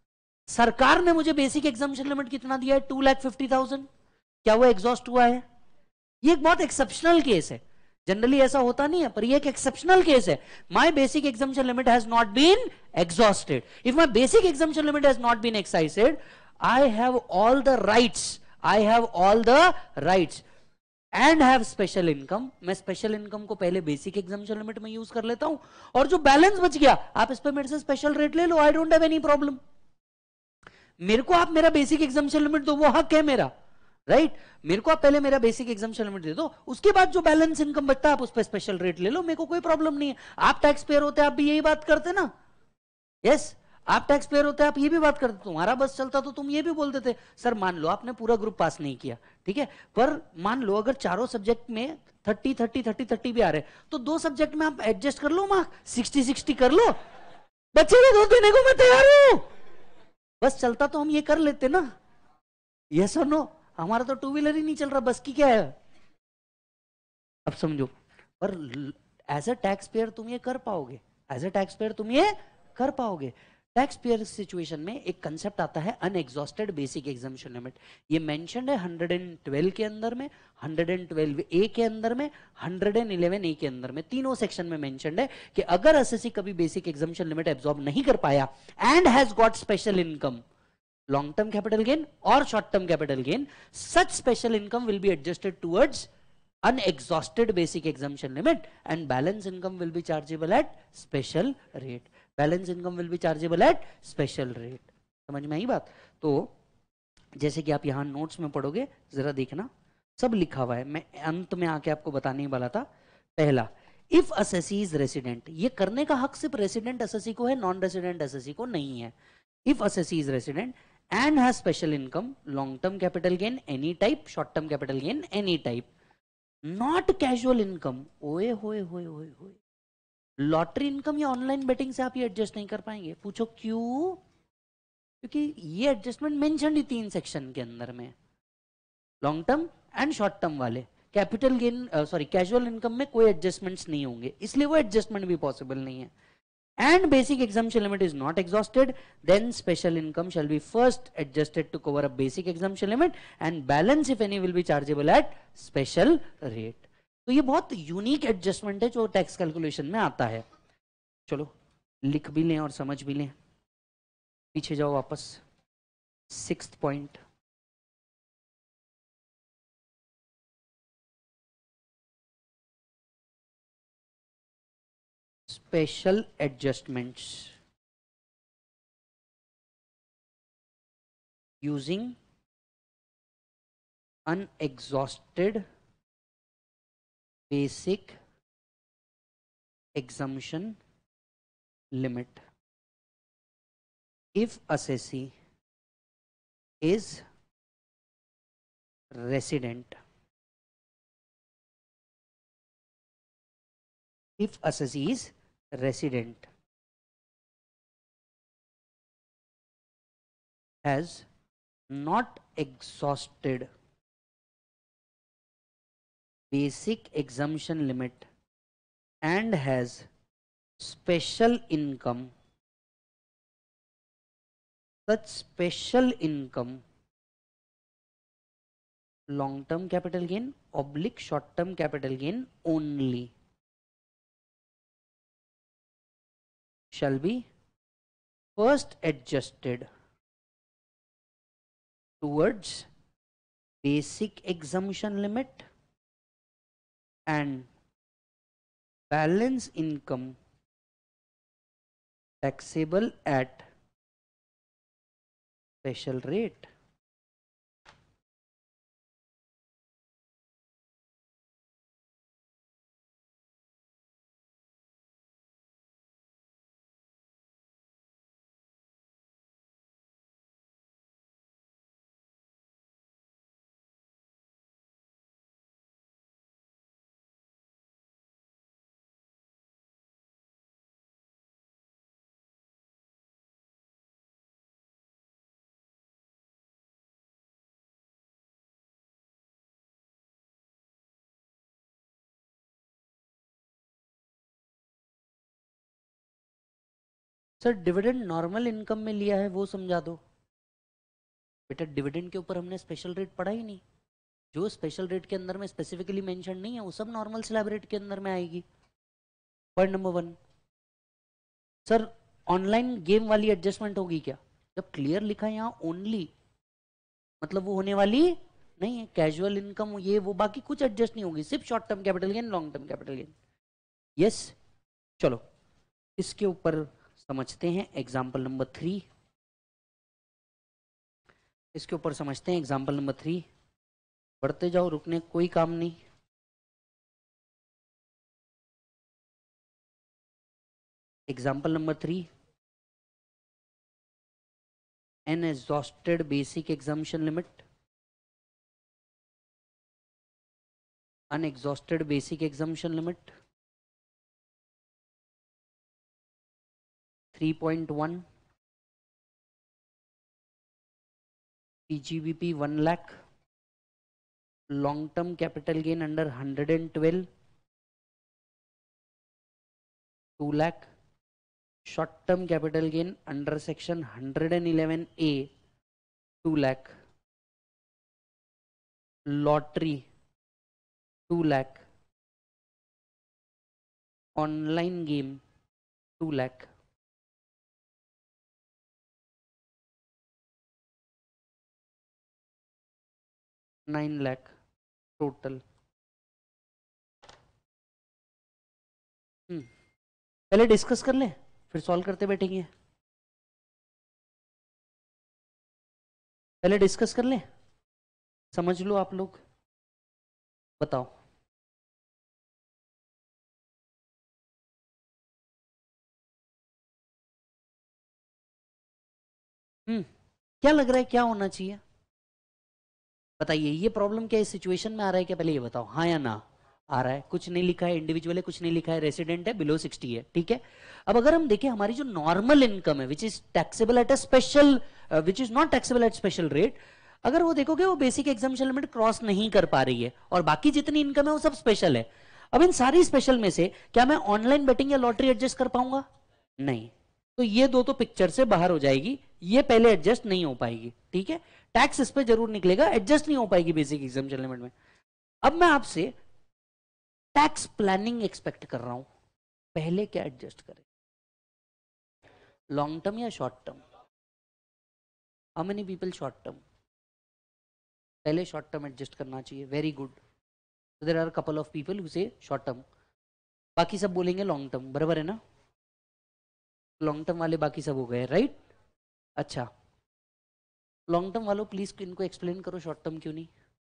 सरकार ने मुझे बेसिक एग्जामिशन लिमिट कितना दिया है? Two lakh fifty thousand. क्या वो एग्जॉस्ट हुआ है? ये एक बहुत एक्सेप्शनल केस है, जनरली ऐसा होता नहीं है, पर ये एक एक्सेप्शनल केस है। My basic exemption limit has not been exhausted. If my basic exemption limit has not been excited, I have all the rights, I have all the rights and have special income. मैं special income को पहले basic exemption limit में use कर लेता हूं, और जो balance बच गया आप इस पे मेरे से स्पेशल रेट ले लो, I don't have any problem. मेरे को आप मेरा बेसिक एग्जामिशन लिमिट दो, वो हक है मेरा, राइट right? मेरे को आप पहले मेरा बेसिक एग्जामिशन लिमिट दे दो, उसके बाद जो बैलेंस इनकम बचता है आप उस पर स्पेशल रेट ले लो, मेरे को कोई प्रॉब्लम नहीं है। आप टैक्स पेयर होते आप भी यही बात करते ना? यस yes, आप टैक्स पेयर होते आप ये भी बात करते, तुम्हारा बस चलता तो तुम ये भी बोलते थे सर मान लो आपने पूरा ग्रुप पास नहीं किया, ठीक है, पर मान लो अगर चारों सब्जेक्ट में थर्टी थर्टी थर्टी थर्टी भी आ रहे तो दो सब्जेक्ट में आप एडजस्ट कर लो, मार्क सिक्सटी सिक्सटी कर लो, बच्चे को दो देने को मैं तैयार हूं, बस चलता तो हम ये कर लेते ना। यस और नो? हमारा तो टू व्हीलर ही नहीं चल रहा, बस की क्या है? अब समझो, पर एज अ टैक्स पेयर तुम ये कर पाओगे, एज अ टैक्स पेयर तुम ये कर पाओगे। टैक्स पेयर सिचुएशन में एक कंसेप्ट आता है अनएग्जॉस्टेड बेसिक एग्जामिशन लिमिट। ये मेंशन्ड है हंड्रेड एंड ट्वेल्व के अंदर में, हंड्रेड एंड ट्वेल्व ए के अंदर में, हंड्रेड एंड इलेवन ए के अंदर में, तीनों सेक्शन में मेंशन्ड है कि अगर एसएससी कभी बेसिक एग्जामिशन लिमिट एब्जॉर्ब नहीं कर पाया and has got special income, long term capital gain or short term capital gain, such special income will be adjusted towards unexhausted basic exemption limit and balance income will be chargeable at special rate, balance income will be chargeable at special rate। समझ में आई बात? तो जैसे कि आप यहां notes में पढ़ोगे, जरा देखना सब लिखा हुआ है, मैं अंत में आके आपको बताने वाला था। पहला, इफ असेसी इज रेसिडेंट, ये करने का हक सिर्फ रेसिडेंट असेसी को है, नॉन रेसिडेंट असेसी को नहीं है। If assessee is resident and has special income, long term capital gain any type, short term capital gain any type, not casual income, ओए होए होए होए होए, लॉटरी इनकम या ऑनलाइन बेटिंग से आप ये एडजस्ट नहीं कर पाएंगे। पूछो क्यों? क्योंकि ये एडजस्टमेंट मेंशन ही तीन सेक्शन के अंदर में, long term and short term वाले। Capital gain sorry casual income में कोई एडजस्टमेंट्स नहीं होंगे, इसलिए वो एडजस्टमेंट भी पॉसिबल नहीं है। and basic exemption limit is not exhausted, then special income shall be first adjusted to cover up basic exemption limit and balance if any will be chargeable at special rate. तो ये बहुत unique adjustment है जो tax calculation में आता है. चलो लिख भी लें और समझ भी लें. पीछे जाओ वापस. Sixth point, special adjustments using unexhausted basic exemption limit if assessee is resident. If assessee is resident, has not exhausted basic exemption limit and has special income, such special income, long term capital gain oblique short term capital gain only, shall be first adjusted towards basic exemption limit and balance income taxable at special rate. Sir dividend normal income में लिया है वो समझा दो. बेटा dividend के ऊपर हमने स्पेशल रेट पढ़ा ही नहीं. जो स्पेशल रेट के अंदर में स्पेसिफिकली मेंशन नहीं है वो सब नॉर्मल स्लैब रेट के अंदर में आएगी. Point number one. Sir online game वाली एडजस्टमेंट होगी क्या? जब क्लियर लिखा है यहाँ ओनली, मतलब वो होने वाली नहीं है. कैजुअल इनकम ये वो बाकी कुछ एडजस्ट नहीं होगी, सिर्फ short term capital gain, long term capital gain. Yes, चलो इसके ऊपर समझते हैं एग्जाम्पल नंबर थ्री. इसके ऊपर समझते हैं एग्जाम्पल नंबर थ्री. बढ़ते जाओ, रुकने कोई काम नहीं. Example number three, an exhausted basic exemption limit, unexhausted basic exemption limit three point one, PGBP one lakh, long term capital gain under hundred and twelve two lakh, short term capital gain under section hundred and eleven A two lakh, lottery two lakh, online game two lakh. Nine lakh total. Hmm पहले discuss कर ले फिर solve करते बैठेंगे. पहले discuss कर ले, समझ लो आप लोग. बताओ हम्म क्या लग रहा है क्या होना चाहिए? बताइए ये प्रॉब्लम क्या इस सिचुएशन में आ रहा है क्या? पहले ये बताओ, हाँ या ना. आ रहा है. कुछ नहीं लिखा है इंडिविजुअल है, कुछ नहीं लिखा है रेसिडेंट है, बिलो सिक्सटी है. ठीक है. अब अगर हम देखें हमारी जो नॉर्मल इनकम है which is taxable at a special, which is not taxable at special rate, अगर वो देखोगे वो बेसिक एग्जम्पशन लिमिट क्रॉस नहीं कर पा रही है और बाकी जितनी इनकम है वो सब स्पेशल है. अब इन सारी स्पेशल में से क्या मैं ऑनलाइन बेटिंग या लॉटरी एडजस्ट कर पाऊंगा? नहीं, तो ये दो तो पिक्चर से बाहर हो जाएगी, ये पहले एडजस्ट नहीं हो पाएगी, ठीक है। टैक्स इस पे जरूर निकलेगा, एडजस्ट नहीं हो पाएगी बेसिक एग्जाम्पशन लिमिट में। अब मैं आपसे टैक्स प्लानिंग एक्सपेक्ट कर रहा हूं, पहले क्या एडजस्ट करें, लॉन्ग टर्म या short term? How many people short term? पहले शॉर्ट टर्म एडजस्ट करना चाहिए, very good. There are couple of people who say short term, बाकी सब बोलेंगे लॉन्ग टर्म, बराबर है ना? लॉन्ग टर्म वाले बाकी सब हो गए, राइट? अच्छा, लॉन्ग टर्म वालों प्लीज इनको एक्सप्लेन करो शॉर्ट टर्म क्यों नहीं।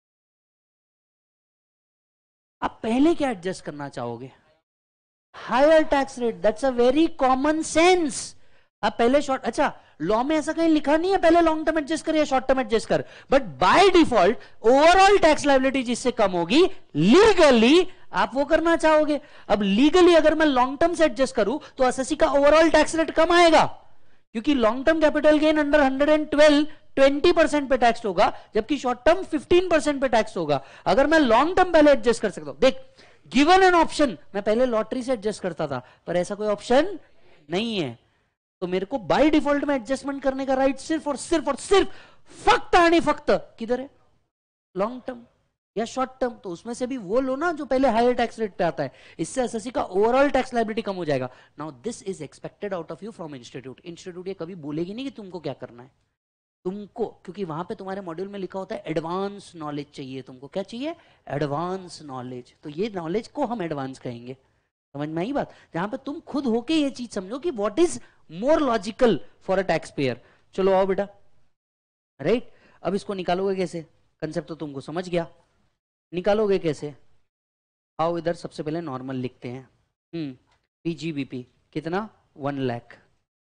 आप पहले क्या एडजस्ट करना चाहोगे? Higher tax rate, that's a very common sense. आप पहले शॉर्ट, अच्छा लॉ में ऐसा कहीं लिखा नहीं है पहले लॉन्ग टर्म एडजस्ट कर या शॉर्ट टर्म एडजस्ट कर, but by default overall tax liability जिससे कम होगी लीगली आप वो करना चाहोगे। अब लीगली अगर मैं लॉन्ग टर्म से एडजस्ट करूं तो एसएससी का ओवरऑल टैक्स रेट कम आएगा, क्योंकि long term capital gain under hundred and twelve twenty percent पे टैक्स होगा, जबकि शॉर्ट टर्म फिफ्टीन परसेंट पे टैक्स होगा। अगर मैं लॉन्ग टर्म पहले एडजस्ट कर सकता हूं, देख गिवन एन ऑप्शन, मैं पहले लॉटरी से एडजस्ट करता था, पर ऐसा कोई ऑप्शन नहीं है, तो मेरे को बाय डिफॉल्ट में एडजस्टमेंट करने का राइट सिर्फ और सिर्फ और सिर्फ फक्त आणि फक्त किधर है, लॉन्ग टर्म या शॉर्ट टर्म। तो उसमें से भी वो लो ना जो पहले हायर टैक्स रेट पे आता है, इससे एसएससी का ओवरऑल टैक्स लायबिलिटी कम हो जाएगा। Now this is expected out of you from institute. Institute ये कभी बोलेगी नहीं कि तुमको क्या करना है, तुमको, क्योंकि वहां पे तुम्हारे मॉड्यूल में लिखा होता है एडवांस नॉलेज चाहिए तुमको। क्या चाहिए? Advance knowledge. तो ये नॉलेज को हम एडवांस कहेंगे, समझ में आई बात? जहां पे तुम खुद होके ये चीज समझो कि what is more logical for a tax payer. चलो आओ बेटा, राइट? अब इसको निकालोगे कैसे? कंसेप्ट तो तुमको समझ गया, निकालोगे कैसे? आओ इधर, सबसे पहले नॉर्मल लिखते हैं। हम्म पीजीबीपी कितना? वन लाख।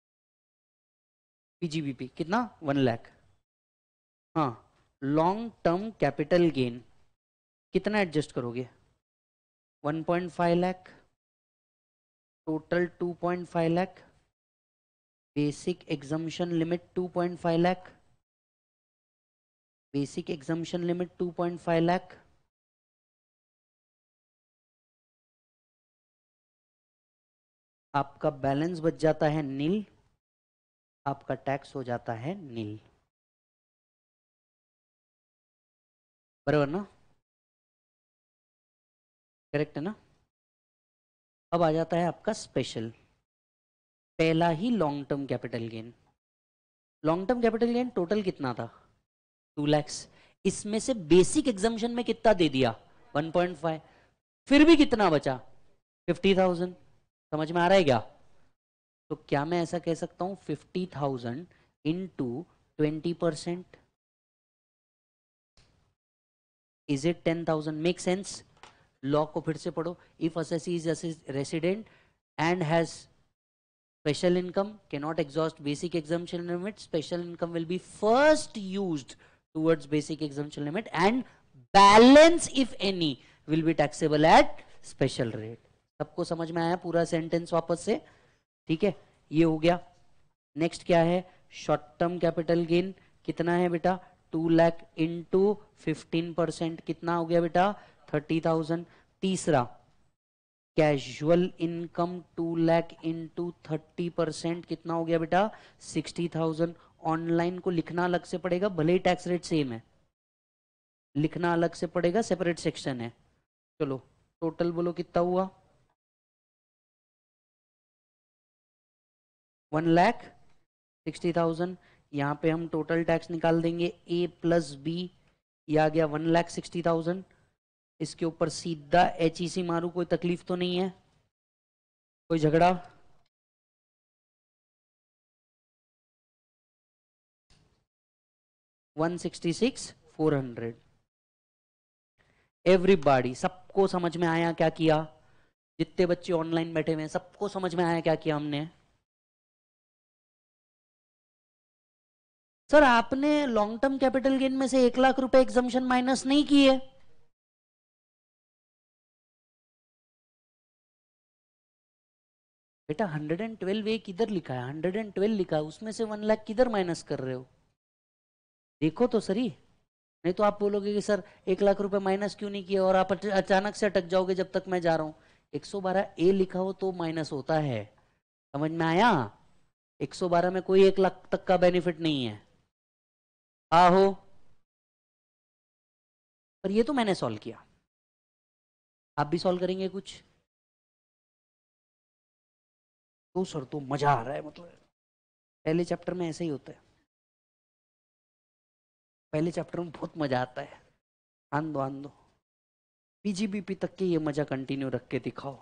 पीजीबीपी कितना? वन लाख। हाँ, लॉन्ग टर्म कैपिटल गेन कितना एडजस्ट करोगे? One point five lakh, total two point five lakh, basic exemption limit two point five lakh, basic exemption limit two point five lakh, आपका बैलेंस बच जाता है नील, आपका टैक्स हो जाता है नील, बराबर ना? करेक्ट है ना? अब आ जाता है आपका स्पेशल, पहला ही long term capital gain. Long term capital gain total कितना था? टू लैक्स। इसमें से बेसिक एग्जम्पशन में कितना दे दिया? One point five. फिर भी कितना बचा? Fifty thousand. समझ में आ रहा है क्या? तो क्या मैं ऐसा कह सकता हूं fifty thousand into twenty percent is it ten thousand? Make sense? Law को फिर से पढ़ो। If assessee is resident and has special income, cannot exhaust basic exemption limit, special income will be first used towards basic exemption limit and balance if any will be taxable at special rate। सबको समझ में आया पूरा sentence वापस से? ठीक है, ये हो गया। नेक्स्ट क्या है? शॉर्ट टर्म कैपिटल गेन कितना है बेटा? Two lakh into fifteen percent कितना हो गया बेटा? Thirty thousand. तीसरा casual income two lakh into thirty percent कितना हो गया बेटा? Sixty thousand. ऑनलाइन को लिखना अलग से पड़ेगा, भले ही टैक्स रेट सेम है, लिखना अलग से पड़ेगा, सेपरेट सेक्शन है। चलो टोटल बोलो कितना हुआ? One lakh sixty thousand. यहां पे हम टोटल टैक्स निकाल देंगे, ए प्लस बी, ये आ गया वन लाख सिक्सटी थाउजेंड। इसके ऊपर सीधा एच ई सी मारू, कोई तकलीफ तो नहीं है? कोई झगड़ा? One sixty six four hundred. Everybody, सबको समझ में आया क्या किया? जितने बच्चे ऑनलाइन बैठे हुए हैं सबको समझ में आया क्या किया हमने? सर आपने लॉन्ग टर्म कैपिटल गेन में से एक लाख रुपए एग्जम्पशन माइनस नहीं किए। बेटा हंड्रेड एंड ट्वेल्व ए किधर लिखा है? हंड्रेड एंड ट्वेल्व लिखा है, उसमें से वन लाख किधर माइनस कर रहे हो? देखो तो सही, नहीं तो आप बोलोगे कि सर एक लाख रुपए माइनस क्यों नहीं किया, और आप अचानक से अटक जाओगे जब तक मैं जा रहा हूं। एक सौ बारह ए लिखा हो तो माइनस होता है, समझ में आया? एक सौ बारह में कोई एक लाख तक का बेनिफिट नहीं है। आहो, पर ये तो मैंने सॉल्व किया, आप भी सॉल्व करेंगे कुछ? तो सर तो मजा आ रहा है, मतलब पहले चैप्टर में ऐसे ही होता है, पहले चैप्टर में बहुत मजा आता है। आन दो आन दो, पीजीबीपी तक के ये मजा कंटिन्यू रख के दिखाओ।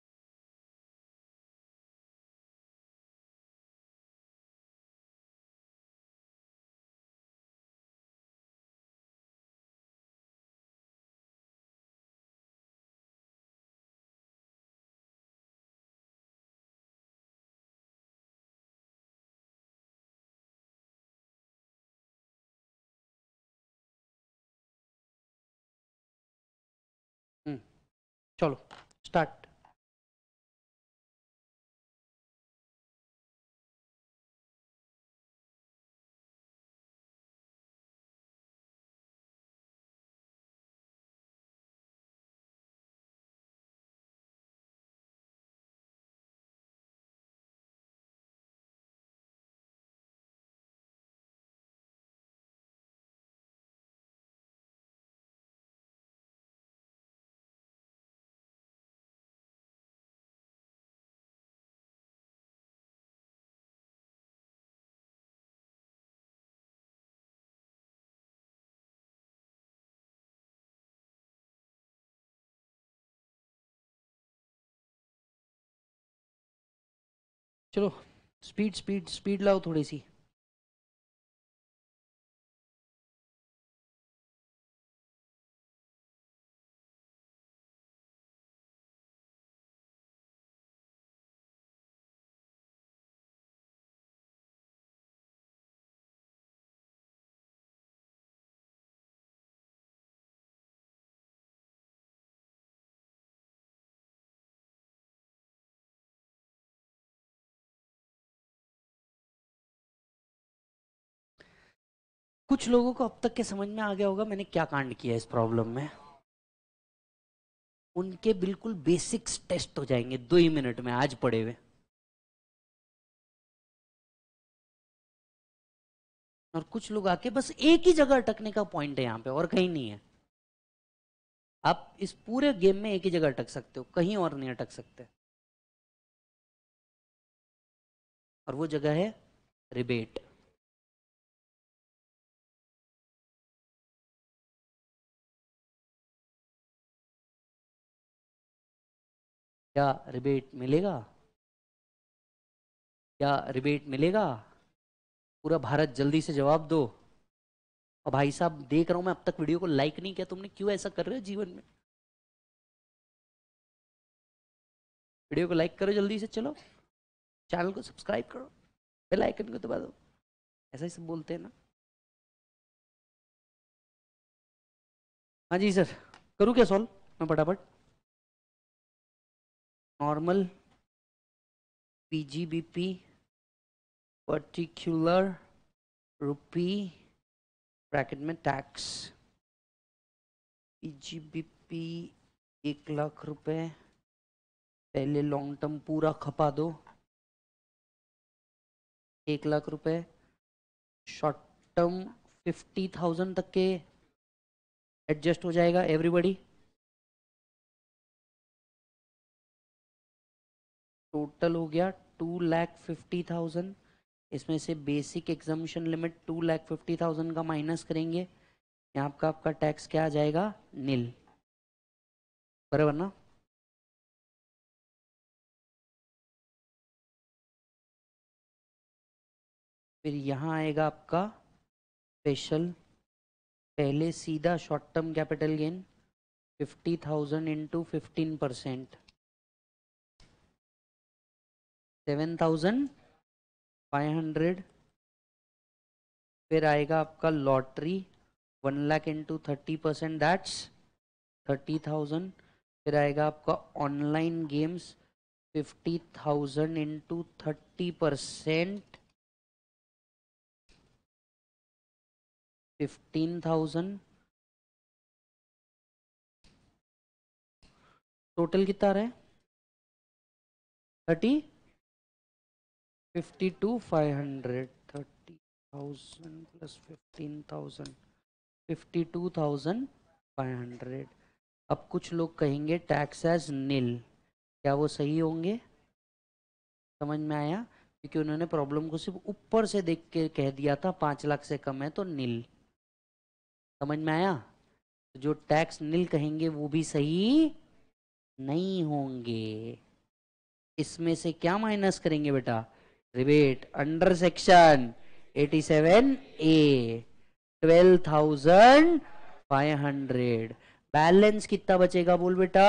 हम्म, चलो स्टार्ट। चलो स्पीड स्पीड स्पीड लाओ थोड़ी सी। कुछ लोगों को अब तक के समझ में आ गया होगा मैंने क्या कांड किया इस प्रॉब्लम में। उनके बिल्कुल बेसिक्स टेस्ट हो जाएंगे दो ही मिनट में आज पढ़े हुए। और कुछ लोग आके बस एक ही जगह अटकने का पॉइंट है यहाँ पे, और कहीं नहीं है। आप इस पूरे गेम में एक ही जगह अटक सकते हो, कहीं और नहीं अटक सकते। और वो जगह है रिबेट। क्या रिबेट मिलेगा? क्या रिबेट मिलेगा? पूरा भारत जल्दी से जवाब दो। और भाई साहब देख रहा हूं मैं अब तक वीडियो को लाइक नहीं किया, तुमने क्यों ऐसा कर रहे हो जीवन में? वीडियो को लाइक करो जल्दी से, चलो चैनल को सब्सक्राइब करो, बेल आइकन को दबा दो। ऐसा ही सब बोलते हैं ना। हाँ जी सर, करूँ क्या सॉल्व मैं फटाफट? Normal, PGBP, particular, rupee, bracket में टैक्स। पीजीबीपी एक लाख रुपए, पहले लॉन्ग टर्म पूरा खपा दो, एक लाख रुपए। शॉर्ट टर्म फिफ्टी थाउजेंड तक के एडजस्ट हो जाएगा एवरीबॉडी। टोटल हो गया टू लैख फिफ्टी थाउजेंड। इसमें से basic exemption limit two lakh fifty thousand का माइनस करेंगे, यहाँ आपका आपका टैक्स क्या आ जाएगा? नील। बराबर ना? फिर यहाँ आएगा आपका स्पेशल, पहले सीधा short term capital gain fifty thousand into fifteen percent, seven thousand five hundred. फिर आएगा आपका lottery, one lakh into thirty percent that's thirty thousand. फिर आएगा आपका online games, fifty thousand into thirty percent, fifteen thousand. Total कितना आ रहा है? Thirty fifty two five hundred, thirty thousand plus fifteen thousand, fifty two thousand five hundred. अब कुछ लोग कहेंगे टैक्स एज नील, क्या वो सही होंगे? समझ में आया? क्योंकि उन्होंने प्रॉब्लम को सिर्फ ऊपर से देख के कह दिया था पांच लाख से कम है तो नील। समझ में आया? जो टैक्स नील कहेंगे वो भी सही नहीं होंगे। इसमें से क्या माइनस करेंगे बेटा? Rebate under section eighty seven A, twelve thousand five hundred. Balance कितना बचेगा बोल बेटा?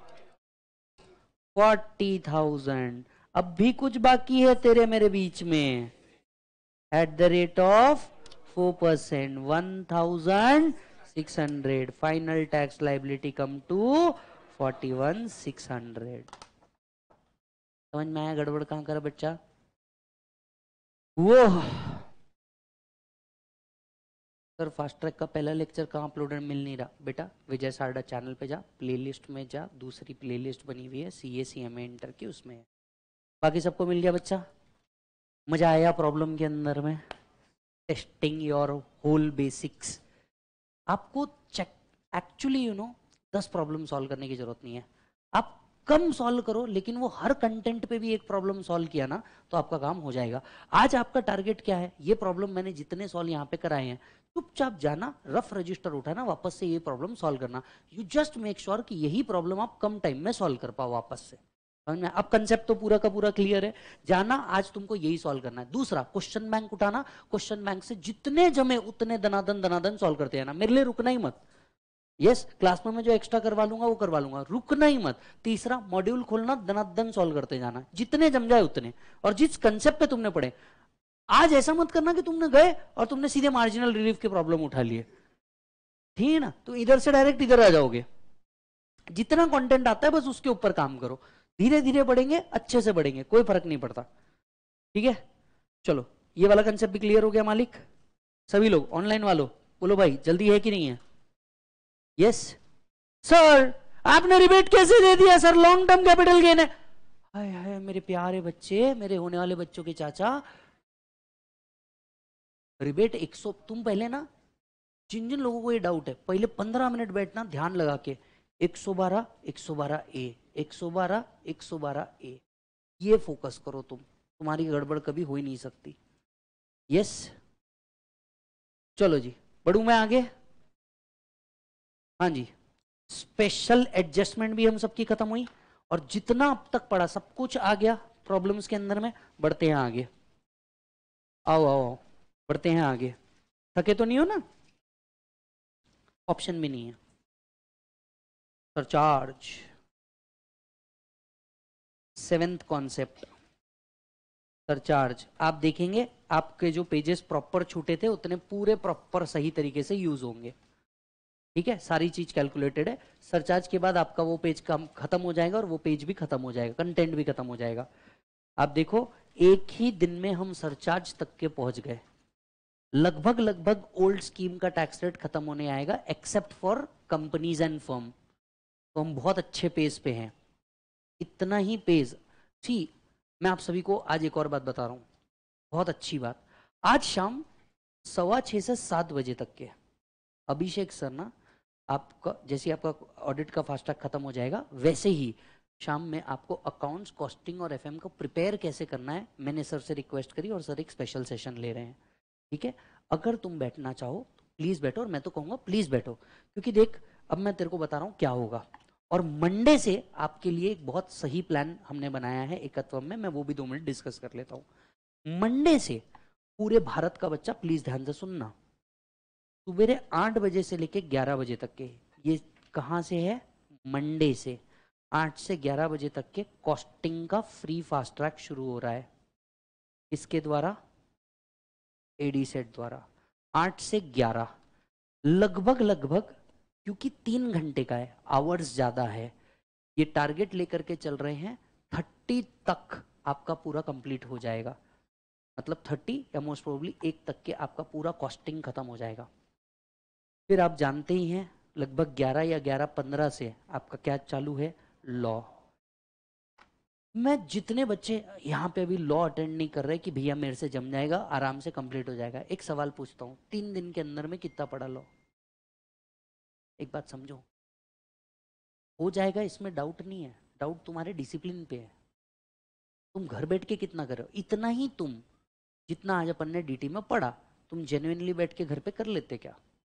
Forty thousand. अब भी कुछ बाकी है तेरे मेरे बीच में, at the rate of four percent, one thousand six hundred. Final tax liability come to forty one six hundred. समझ में आया गड़बड़ कहां करा बच्चा? वो सर फास्ट ट्रैक का पहला लेक्चर कहाँ अपलोडेड मिल नहीं रहा बेटा? विजय सारडा चैनल पे जा, प्लेलिस्ट में जा, दूसरी प्लेलिस्ट बनी हुई है सी ए सी एम ए इंटर की, उसमें है। बाकी सबको मिल गया बच्चा? मजा आया प्रॉब्लम के अंदर में? Testing your whole basics. आपको चेक एक्चुअली यू नो दस प्रॉब्लम सॉल्व करने की जरूरत नहीं है, आप कम सॉल्व करो, लेकिन वो हर कंटेंट पे भी एक प्रॉब्लम सॉल्व किया ना तो आपका काम हो जाएगा। आज आपका टारगेट क्या है? ये प्रॉब्लम मैंने जितने सॉल्व यहाँ पे कराए हैं, चुपचाप जाना, रफ रजिस्टर उठाना, वापस से ये प्रॉब्लम सॉल्व करना। यू जस्ट मेक श्योर कि यही प्रॉब्लम आप कम टाइम में सॉल्व कर पाओ वापस से। अब कंसेप्ट तो पूरा का पूरा क्लियर है, जाना आज तुमको यही सॉल्व करना है। दूसरा, क्वेश्चन बैंक उठाना, क्वेश्चन बैंक से जितने जमे उतने दनादन दनादन सॉल्व करते हैं ना, मेरे लिए रुकना ही मत। यस yes, क्लास में मैं जो एक्स्ट्रा करवा लूंगा वो करवा लूंगा, रुकना ही मत। तीसरा, मॉड्यूल खोलना, दनादन सॉल्व करते जाना, जितने जम जाए उतने। और जिस कंसेप्ट पे तुमने पढ़े, आज ऐसा मत करना कि तुमने गए और तुमने सीधे मार्जिनल रिलीफ के प्रॉब्लम उठा लिए, ठीक है ना? तो इधर से डायरेक्ट इधर आ जाओगे। जितना कंटेंट आता है बस उसके ऊपर काम करो, धीरे धीरे बढ़ेंगे, अच्छे से बढ़ेंगे, कोई फर्क नहीं पड़ता। ठीक है, चलो ये वाला कंसेप्ट भी क्लियर हो गया मालिक? सभी लोग ऑनलाइन वालों बोलो भाई जल्दी है कि नहीं है? यस सर, आपने रिबेट कैसे दे दिया sir? Long term capital gain है। हाय हाय मेरे प्यारे बच्चे, मेरे होने वाले बच्चों के चाचा, रिबेट एक सौ, तुम पहले ना, जिन जिन लोगों को ये डाउट है, पहले पंद्रह मिनट बैठना ध्यान लगा के, एक सौ बारह एक सौ बारह ए, एक सौ बारह एक सौ बारह ए, ये फोकस करो तुम, तुम्हारी गड़बड़ कभी हो ही नहीं सकती। यस चलो जी, बढ़ू मैं आगे? हाँ जी, स्पेशल एडजस्टमेंट भी हम सबकी खत्म हुई, और जितना अब तक पढ़ा सब कुछ आ गया प्रॉब्लम्स के अंदर में। बढ़ते हैं आगे, आओ आओ आओ बढ़ते हैं आगे। थके तो नहीं हो ना? ऑप्शन भी नहीं है। Surcharge, seventh concept, surcharge. आप देखेंगे आपके जो पेजेस प्रॉपर छूटे थे उतने पूरे प्रॉपर सही तरीके से यूज होंगे। ठीक है, सारी चीज कैलकुलेटेड है। सरचार्ज के बाद आपका वो पेज कम खत्म हो जाएगा और वो पेज भी खत्म हो जाएगा, कंटेंट भी खत्म हो जाएगा। आप देखो एक ही दिन में हम सरचार्ज तक के पहुंच गए। लगभग लगभग ओल्ड स्कीम का टैक्स रेट खत्म होने आएगा, except for companies and firm, तो हम बहुत अच्छे पेज पे हैं। इतना ही पेज ठीक। मैं आप सभी को आज एक और बात बता रहा हूं, बहुत अच्छी बात। आज शाम सवा छह से सात बजे तक के अभिषेक सर ना, आपका जैसे आपका ऑडिट का फास्ट ट्रैक खत्म हो जाएगा वैसे ही शाम में आपको अकाउंट्स, कॉस्टिंग और एफएम को प्रिपेयर कैसे करना है मैंने सर से रिक्वेस्ट करी, और सर एक स्पेशल सेशन ले रहे हैं। ठीक है, अगर तुम बैठना चाहो तो प्लीज बैठो, और मैं तो कहूंगा प्लीज बैठो, क्योंकि देख अब मैं तेरे को बता रहा हूं क्या होगा। और मंडे से आपके लिए एक बहुत सही प्लान हमने बनाया है एकत्व में, मैं वो भी दो मिनट डिस्कस कर लेता हूं। मंडे से पूरे भारत का बच्चा प्लीज ध्यान से सुनना, सुबह आठ बजे से लेके ग्यारह बजे तक के, ये कहां से है? मंडे से आठ से ग्यारह बजे तक के कॉस्टिंग का फ्री फास्ट ट्रैक शुरू हो रहा है। इसके द्वारा एडी सेट द्वारा आठ से ग्यारह, लगभग लगभग, क्योंकि तीन घंटे का है, आवर्स ज्यादा है, ये टारगेट लेकर के चल रहे हैं थर्टी तक आपका पूरा कंप्लीट हो जाएगा। मतलब थर्टी या मोस्ट प्रोबेबली एक तक के आपका पूरा कॉस्टिंग खत्म हो जाएगा। फिर आप जानते ही हैं लगभग ग्यारह या ग्यारह पंद्रह से आपका क्या चालू है? लॉ। मैं जितने बच्चे यहाँ पे अभी लॉ अटेंड नहीं कर रहे कि भैया मेरे से जम जाएगा, आराम से कंप्लीट हो जाएगा, एक सवाल पूछता हूँ, तीन दिन के अंदर में कितना पढ़ा लॉ? एक बात समझो, हो जाएगा, इसमें डाउट नहीं है। डाउट तुम्हारे डिसिप्लिन पे है। तुम घर बैठ के कितना कर रहे हो? इतना ही तुम जितना आज अपन ने डीटी में पढ़ा, तुम जेन्युइनली बैठ के घर पे कर लेते क्या?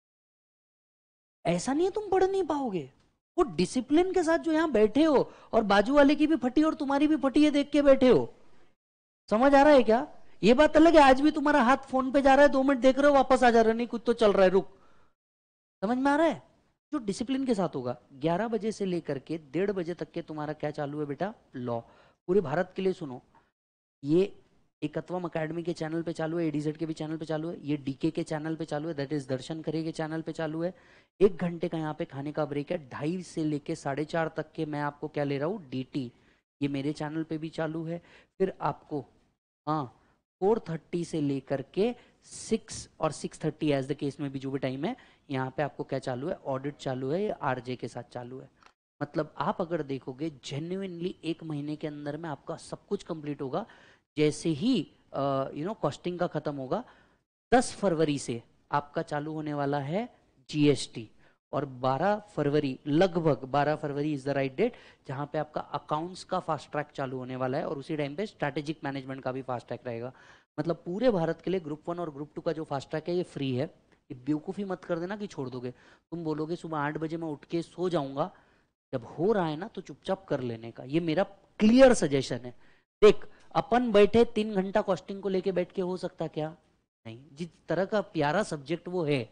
ऐसा नहीं है तुम पढ़ नहीं पाओगे। वो डिसिप्लिन के साथ जो यहां बैठे हो, और बाजू वाले की भी फटी और तुम्हारी भी फटी है, देख के बैठे हो। समझ आ रहा है क्या? ये बात अलग है, आज भी तुम्हारा हाथ फोन पे जा रहा है, दो मिनट देख रहे हो, वापस आ जा रहा है, नहीं कुछ तो चल रहा है, रुक। समझ में आ रहा है? जो डिसिप्लिन के साथ होगा। ग्यारह बजे से लेकर के डेढ़ बजे तक के तुम्हारा क्या चालू है बेटा? लॉ। पूरे भारत के लिए सुनो, ये एकत्वम अकेडमी के चैनल पे चालू है, एडीजेड के भी चैनल पे चालू है, ये डीके के चैनल पे चालू है, दैट इज दर्शन करे के चैनल पे चालू है। एक घंटे का यहाँ पे खाने का ब्रेक है, ढाई से लेके साढ़े चार तक के मैं आपको क्या ले रहा हूँ? डीटी। ये मेरे चैनल पे भी चालू है। फिर आपको हाँ फोर थर्टी से लेकर के सिक्स और six thirty as the case में भी जो भी टाइम है, यहाँ पे आपको क्या चालू है? ऑडिट चालू है, या आरजे के साथ चालू है। मतलब आप अगर देखोगे जेन्युइनली एक महीने के अंदर में आपका सब कुछ कंप्लीट होगा। जैसे ही यू नो कॉस्टिंग का खत्म होगा, दस फरवरी से आपका चालू होने वाला है जीएसटी, और बारह फरवरी, लगभग बारह फरवरी इज द राइट डेट जहां पे आपका अकाउंट्स का फास्ट ट्रैक चालू होने वाला है, और उसी टाइम पे स्ट्रैटेजिक मैनेजमेंट का भी फास्ट ट्रैक रहेगा। मतलब पूरे भारत के लिए ग्रुप वन और ग्रुप टू का जो फास्ट ट्रैक है ये फ्री है। ये बेवकूफ़ी मत कर देना कि छोड़ दोगे। तुम बोलोगे सुबह आठ बजे मैं उठ के सो जाऊंगा, जब हो रहा है ना तो चुपचाप कर लेने का, ये मेरा क्लियर सजेशन है। देख, अपन बैठे तीन घंटा कॉस्टिंग को लेके बैठ के हो सकता क्या? नहीं। जिस तरह का प्यारा सब्जेक्ट वो है,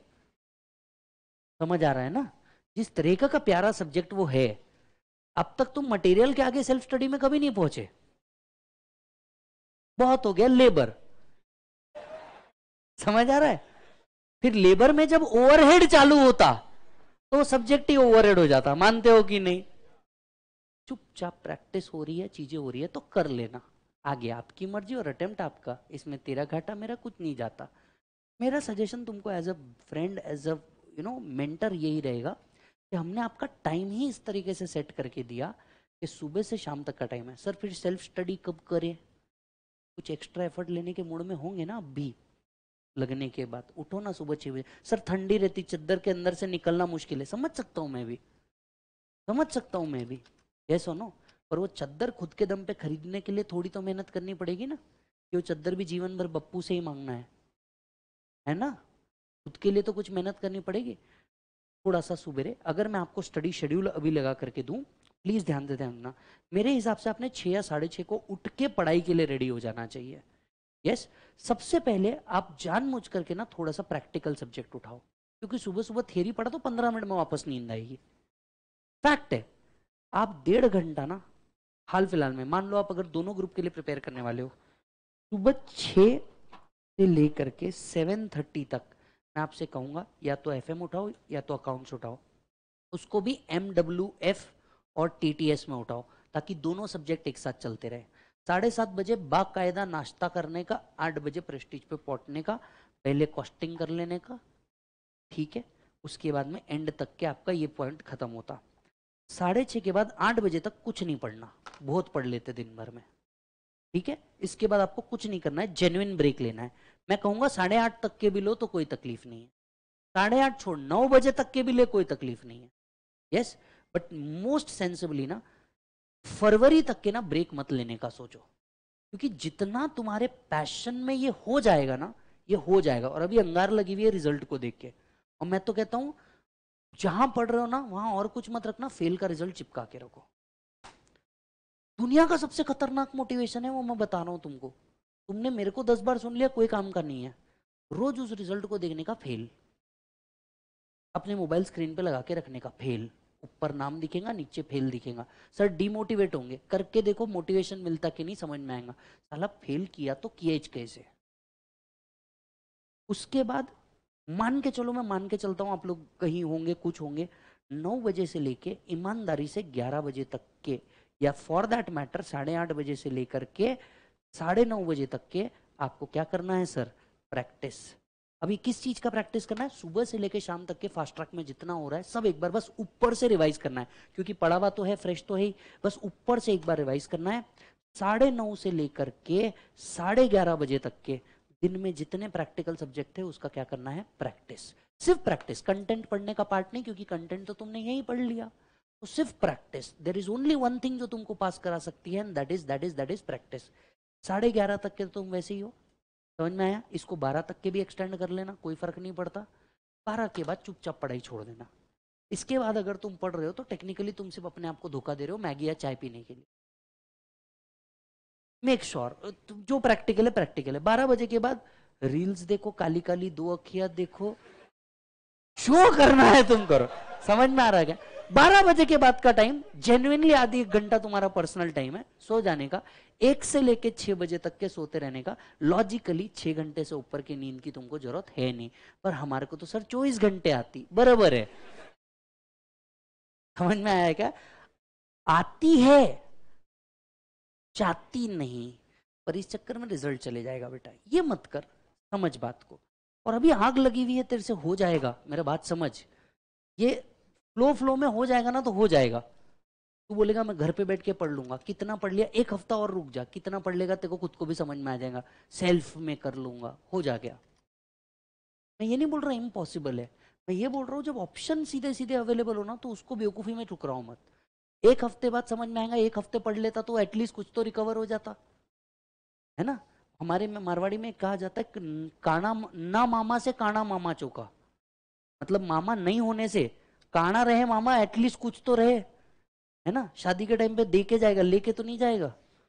समझ आ रहा है ना? जिस तरीके का प्यारा सब्जेक्ट वो है, अब तक तुम मटेरियल के आगे सेल्फ स्टडी में कभी नहीं पहुंचे। बहुत हो गया लेबर। समझ आ रहा है? फिर लेबर में जब ओवरहेड चालू होता तो सब्जेक्ट ही ओवरहेड हो जाता। मानते हो कि नहीं? चुपचाप प्रैक्टिस हो रही है, चीजें हो रही है तो कर लेना। आगे आपकी मर्जी और अटेम्प्ट आपका, इसमें तेरा घाटा मेरा कुछ नहीं जाता। मेरा सजेशन तुमको as a friend, as a you know mentor यही रहेगा कि हमने आपका टाइम ही इस तरीके से सेट करके दिया कि सुबह से शाम तक का टाइम है। सर फिर सेल्फ स्टडी कब करें? कुछ एक्स्ट्रा एफर्ट लेने के मूड में होंगे ना अब भी? लगने के बाद उठो ना सुबह छह बजे। सर ठंडी रहती, चद्दर के अंदर से निकलना मुश्किल है, समझ सकता हूँ मैं भी, समझ सकता हूँ मैं भी, ये सुनो। पर वो चद्दर खुद के दम पे खरीदने के लिए थोड़ी तो मेहनत करनी पड़ेगी ना, कि वो चद्दर भी जीवन भर बप्पू से ही मांगना है है ना? खुद के लिए तो कुछ मेहनत करनी पड़ेगी। थोड़ा सा सुबेरे अगर मैं आपको स्टडी शेड्यूल अभी लगा करके दूं, प्लीज ध्यान दे ध्यान ना, मेरे हिसाब से आपने छह या साढ़े छह को उठ के पढ़ाई के लिए रेडी हो जाना चाहिए। यस। सबसे पहले आप जानबूझ करके ना थोड़ा सा प्रैक्टिकल सब्जेक्ट उठाओ, क्योंकि सुबह सुबह थियरी पढ़ा तो पंद्रह मिनट में वापस नींद आएगी। फैक्ट है। आप डेढ़ घंटा ना, हाल फिलहाल में मान लो आप अगर दोनों ग्रुप के लिए प्रिपेयर करने वाले हो, सुबह छः से लेकर के सेवन थर्टी तक मैं आपसे कहूंगा या तो एफएम उठाओ या तो अकाउंट्स उठाओ, उसको भी एम डब्ल्यू एफ और टीटीएस में उठाओ, ताकि दोनों सब्जेक्ट एक साथ चलते रहे। साढ़े सात बजे बाकायदा नाश्ता करने का, आठ बजे प्रेस्टीज पे पहुंचने का, पहले कॉस्टिंग कर लेने का, ठीक है? उसके बाद में एंड तक के आपका ये पॉइंट खत्म होता। साढ़े छः के बाद आठ बजे तक कुछ नहीं पढ़ना, बहुत पढ़ लेते दिन भर में, ठीक है? इसके बाद आपको कुछ नहीं करना है, जेन्युइन ब्रेक लेना है। मैं कहूंगा साढ़े आठ तक के भी लो तो कोई तकलीफ नहीं है, साढ़े आठ छोड़ नौ बजे तक के भी ले कोई तकलीफ नहीं है। यस, बट मोस्ट सेंसिबली ना फरवरी तक के ना ब्रेक मत लेने का सोचो, क्योंकि जितना तुम्हारे पैशन में ये हो जाएगा ना, ये हो जाएगा। और अभी अंगार लगी हुई है रिजल्ट को देख के, और मैं तो कहता हूं जहां पढ़ रहे हो ना वहां और कुछ मत रखना, फेल का रिजल्ट चिपका के रखो। दुनिया का सबसे खतरनाक मोटिवेशन है वो, मैं बता रहा हूं तुमको। तुमने मेरे को दस बार सुन लिया, कोई काम का नहीं है। रोज उस रिजल्ट को देखने का फेल, अपने मोबाइल स्क्रीन पे लगा के रखने का फेल, ऊपर नाम दिखेगा नीचे फेल दिखेगा। सर डीमोटिवेट होंगे, करके देखो मोटिवेशन मिलता कि नहीं समझ में आएगा। साला फेल किया तो किए कैसे? उसके बाद मान के चलो, मैं मान के चलता हूं आप लोग कहीं होंगे, कुछ होंगे, नौ बजे से लेके ईमानदारी से ग्यारह बजे तक के, या फॉर दैट मैटर साढ़े आठ बजे से लेकर के साढ़े नौ बजे तक के आपको क्या करना है सर? प्रैक्टिस। अभी किस चीज का प्रैक्टिस करना है? सुबह से लेकर शाम तक के फास्ट ट्रैक में जितना हो रहा है सब एक बार बस ऊपर से रिवाइज करना है, क्योंकि पढ़ा हुआ तो है, फ्रेश तो है ही, बस ऊपर से एक बार रिवाइज करना है। साढ़े नौ से लेकर के साढ़े ग्यारह बजे तक के दिन में जितने प्रैक्टिकल सब्जेक्ट थे उसका क्या करना है, प्रैक्टिस, सिर्फ प्रैक्टिस, कंटेंट पढ़ने का पार्ट नहीं, क्योंकि कंटेंट तो तुमने यही पढ़ लिया, तो सिर्फ practice. There is only one thing जो तुमको पास करा सकती है, that is that is that is practice. साढ़े ग्यारह तक के तो तुम वैसे ही हो, समझ में आया? इसको बारह तक के भी एक्सटेंड कर लेना, कोई फर्क नहीं पड़ता। बारह के बाद चुपचाप पढ़ाई छोड़ देना। इसके बाद अगर तुम पढ़ रहे हो तो टेक्निकली तुम सिर्फ अपने आप को धोखा दे रहे हो मैगी या चाय पीने के लिए। मेक श्योर sure, जो प्रैक्टिकल है प्रैक्टिकल है। बारह बजे के बाद रील्स देखो, काली काली दो अखियां देखो, शो करना है तुम करो, समझ में आ रहा है क्या? बारह बजे के बाद का टाइम जेन्युइनली आधी एक घंटा तुम्हारा पर्सनल टाइम है सो जाने का, एक से लेके छह बजे तक के सोते रहने का। लॉजिकली छह घंटे से ऊपर की नींद की तुमको जरूरत है नहीं, पर हमारे को तो सर चौबीस घंटे आती, बराबर है, समझ में आया क्या? आती है, चाहती नहीं, पर इस चक्कर में रिजल्ट चले जाएगा बेटा, ये मत कर, समझ बात को। और अभी आग लगी हुई है तेरे से, हो जाएगा, मेरा बात समझ, ये फ्लो फ्लो में हो जाएगा ना, तो हो जाएगा। तू बोलेगा मैं घर पे बैठ के पढ़ लूंगा, कितना पढ़ लिया, एक हफ्ता और रुक जा, कितना पढ़ लेगा तेरे को खुद को भी समझ में आ जाएगा, सेल्फ में कर लूंगा, हो जा गया। मैं ये नहीं बोल रहा इम्पॉसिबल है, मैं ये बोल रहा हूँ जब ऑप्शन सीधे सीधे अवेलेबल हो ना, तो उसको बेवकूफी में ठुकराओ मत। एक हफ्ते बाद समझ में आएगा, एक हफ्ते पढ़ लेता तो एटलीस्ट कुछ तो रिकवर हो जाता है ना। हमारे में मारवाड़ी में कहा जाता है काना ना मामा से काना मामा चौका, मतलब मामा नहीं होने से काना रहे मामा, एटलीस्ट कुछ तो रहे, है ना। शादी के टाइम पे दे के जाएगा, लेके तो नहीं जाएगा।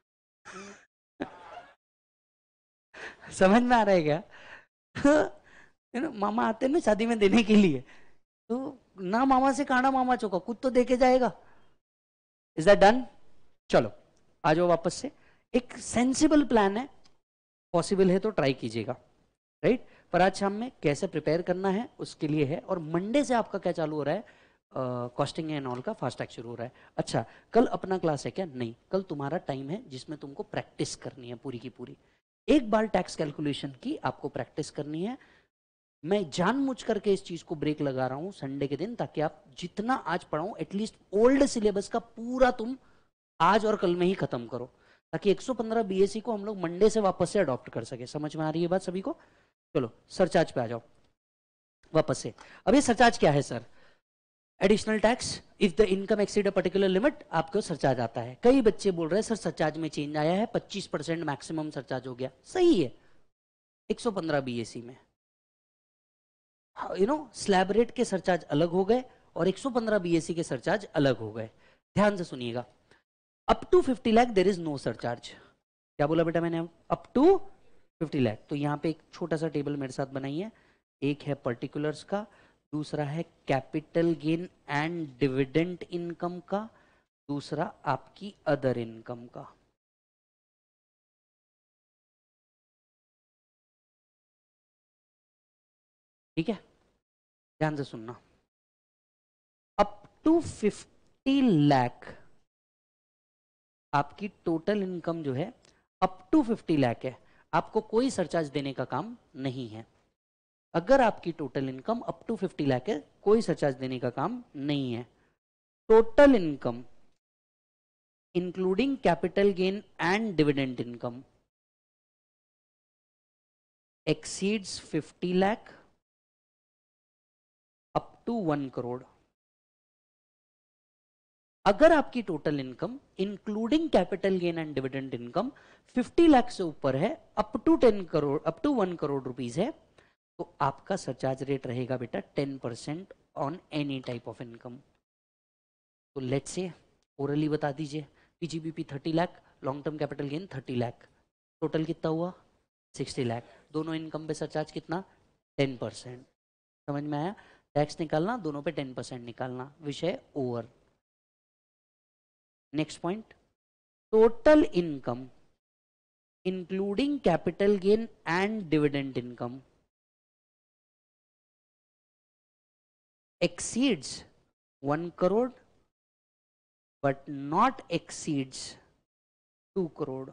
समझ में आ रहा है क्या? है ना, मामा आते हैं ना शादी में देने के लिए, तो ना मामा से काना मामा चौका, कुछ तो दे के जाएगा। Is that done? चलो आ जाओ वापस से। एक सेंसिबल प्लान है, पॉसिबल है तो ट्राई कीजिएगा, राइट। पर आज शाम में कैसे प्रिपेयर करना है उसके लिए है। और मंडे से आपका क्या चालू हो रहा है, कॉस्टिंग एंड ऑल का फास्ट टैग शुरू हो रहा है। अच्छा, कल अपना क्लास है क्या? नहीं, कल तुम्हारा टाइम है जिसमें तुमको प्रैक्टिस करनी है पूरी की पूरी। एक बार टैक्स कैलकुलेशन की आपको प्रैक्टिस करनी है। मैं जानबूझ करके इस चीज को ब्रेक लगा रहा हूं संडे के दिन, ताकि आप जितना आज पढ़ाऊं एटलीस्ट ओल्ड सिलेबस का पूरा तुम आज और कल में ही खत्म करो, ताकि एक सौ पंद्रह बीएससी को हम लोग मंडे से वापस से अडॉप्ट कर सके। समझ में आ रही है बात सभी को? चलो सरचार्ज पे आ जाओ वापस से। अब ये सरचार्ज क्या है sir? Additional tax if the income exceed a particular limit, आपको सरचार्ज आता है। कई बच्चे बोल रहे हैं सर सरचार्ज में चेंज आया है, पच्चीस परसेंट मैक्सिमम सरचार्ज हो गया। सही है, एक सौ पंद्रह बीएससी में यू नो स्लैब रेट के सरचार्ज अलग हो गए और एक सौ पंद्रह बीएससी के सरचार्ज अलग हो गए। ध्यान से सुनिएगा, up to fifty lakh there is no surcharge. क्या बोला बेटा मैंने? Up to fifty lakh. तो यहाँ पे एक छोटा सा टेबल मेरे साथ बनाइए। एक है पर्टिकुलर्स का, दूसरा है capital gain and dividend income का, दूसरा आपकी अदर इनकम का। ठीक है, ध्यान से सुनना। अप टू फिफ्टी लाख आपकी टोटल इनकम जो है अप टू फिफ्टी लाख है, आपको कोई सरचार्ज देने का काम नहीं है। अगर आपकी total income up to fifty lakh है, कोई सरचार्ज देने का काम नहीं है। Total income including capital gain and dividend income exceeds fifty lakh up to one crore. अगर आपकी total income including capital gain and dividend income fifty lakh से ऊपर है, up to ten crore up to one crore rupees है, तो आपका सरचार्ज रेट रहेगा बेटा ten percent on any type of income. तो लेट्स से ओरली बता दीजिए, PGBP thirty lakh, long term capital gain thirty lakh, total कितना हुआ? सिक्सटी लाख। दोनों इनकम पे सरचार्ज कितना? Ten percent. समझ में आया? टैक्स निकालना, दोनों पे टेन परसेंट निकालना, विषय over. Next point, total income including capital gain and dividend income exceeds one crore but not exceeds two crore,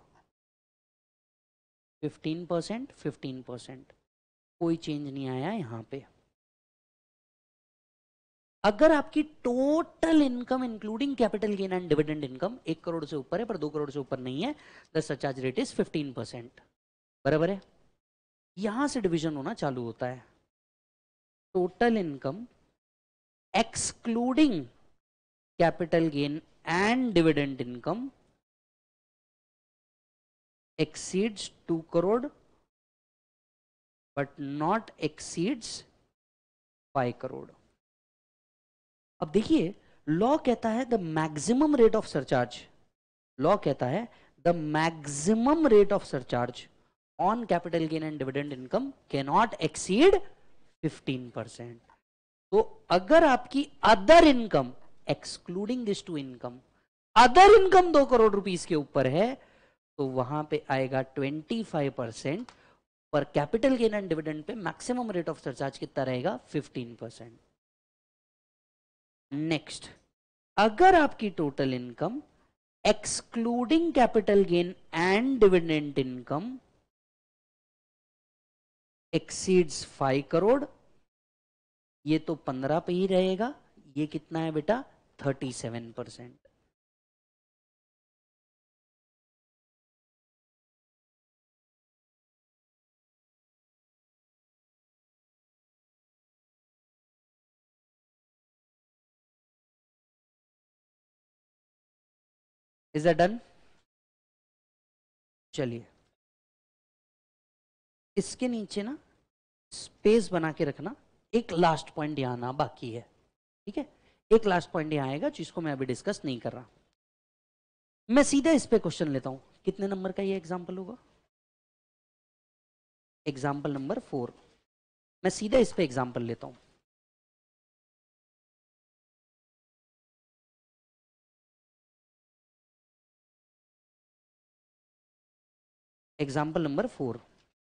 fifteen percent fifteen percent, कोई चेंज नहीं आया यहां पे। अगर आपकी total income including capital gain and dividend income एक करोड़ से ऊपर है पर दो करोड़ से ऊपर नहीं है, the surcharge rate is fifteen percent. बराबर है? यहां से डिवीजन होना चालू होता है। Total income excluding capital gain and dividend income exceeds two crore but not exceeds five crore. अब देखिए, लॉ कहता है the maximum rate of surcharge, law कहता है the maximum rate of surcharge on capital gain and dividend income can not exceed fifteen percent. तो अगर आपकी other income excluding this two income, other income दो crore rupees के ऊपर है तो वहां पे आएगा ट्वेंटी फाइव परसेंट, पर कैपिटल गेन एंड डिविडेंड पे मैक्सिमम रेट ऑफ सरचार्ज कितना रहेगा? Fifteen percent. नेक्स्ट, अगर आपकी total income excluding capital gain and dividend income exceeds five crore, ये तो पंद्रह पे ही रहेगा, ये कितना है बेटा? Thirty seven percent. Is that done? चलिए, इसके नीचे ना स्पेस बना के रखना, एक लास्ट पॉइंट यहां आना बाकी है। ठीक है, एक लास्ट पॉइंट यहां आएगा जिसको मैं अभी डिस्कस नहीं कर रहा। मैं सीधा इस पे क्वेश्चन लेता हूं। कितने नंबर का ये एग्जाम्पल होगा? Example number four. मैं सीधा इस पे एग्जाम्पल लेता हूं। Example number four,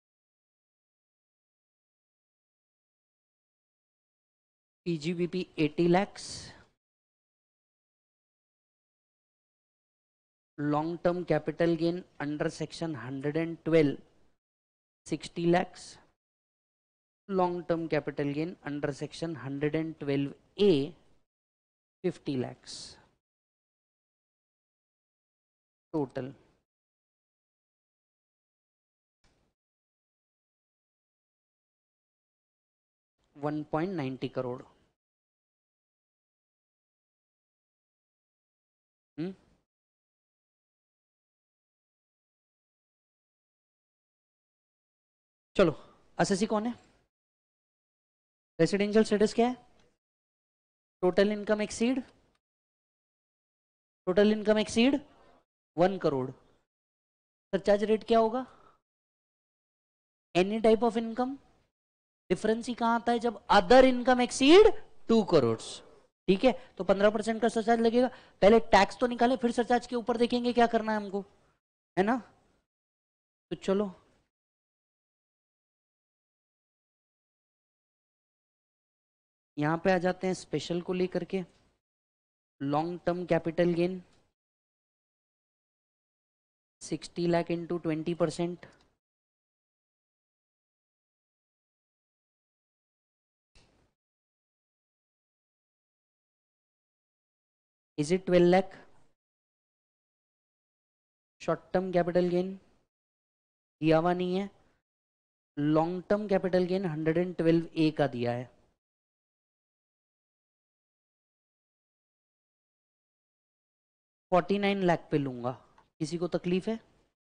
PGBP eighty lakhs, long term capital gain under section hundred and twelve sixty lakhs, long term capital gain under section hundred and twelve A fifty lakhs. Total one point ninety crore. Hmm चलो, SSC कौन है? Residential status क्या है? Total income exceed, total income exceed one crore. Surcharge rate क्या होगा? Any type of income. Difference ही कहां आता है? जब other income exceed two crore. ठीक है, तो पंद्रह परसेंट का सरचार्ज लगेगा। पहले टैक्स तो निकाले, फिर सरचार्ज के ऊपर देखेंगे क्या करना है हमको, है ना? तो चलो, यहां पे आ जाते हैं स्पेशल को लेकर के। Long term capital gain sixty lakh into twenty percent, is it twelve lakh? Short term capital gain दिया हुआ नहीं है, long term capital gain hundred and twelve A का दिया है। फोर्टी नाइन लाख पे लूंगा, किसी को तकलीफ है?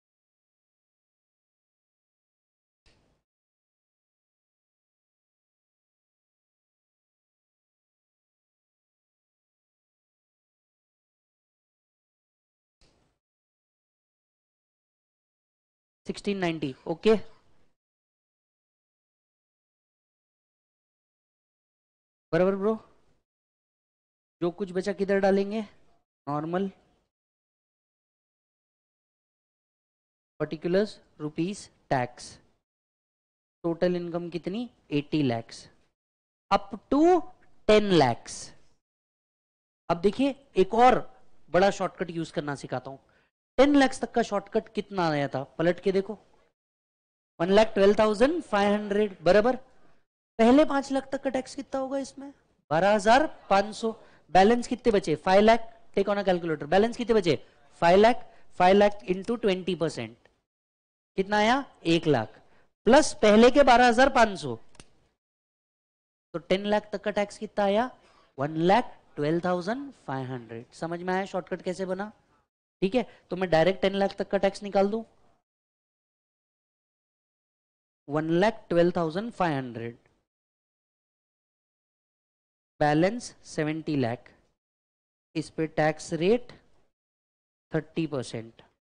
Sixteen ninety, okay. बराबर ब्रो। जो कुछ बचा किधर डालेंगे? Normal, particulars, rupees, tax. Total income कितनी? Eighty lakhs up to ten lakhs. अब देखिए, एक और बड़ा शॉर्टकट यूज करना सिखाता हूं। टेन लैक्स तक का शॉर्टकट कितना आया था? पलट के देखो, one lakh twelve thousand five hundred. बराबर। पहले पांच लाख तक का टैक्स कितना होगा इसमें? बारह हजार पांच सौ। बैलेंस कितने बचे? Five lakh. Take on a calculator, balance कितने बचे? Five lakh. Five lakh into twenty percent कितना आया? एक लाख प्लस पहले के बारह हजार पांच सौ, तो टेन लाख तक का टैक्स कितना आया? One lakh twelve thousand five hundred. समझ में आया शॉर्टकट कैसे बना? ठीक है, तो मैं डायरेक्ट टेन लाख तक का टैक्स निकाल दूं, one lakh twelve thousand five hundred, balance seventy lakh, इस पे tax rate thirty percent.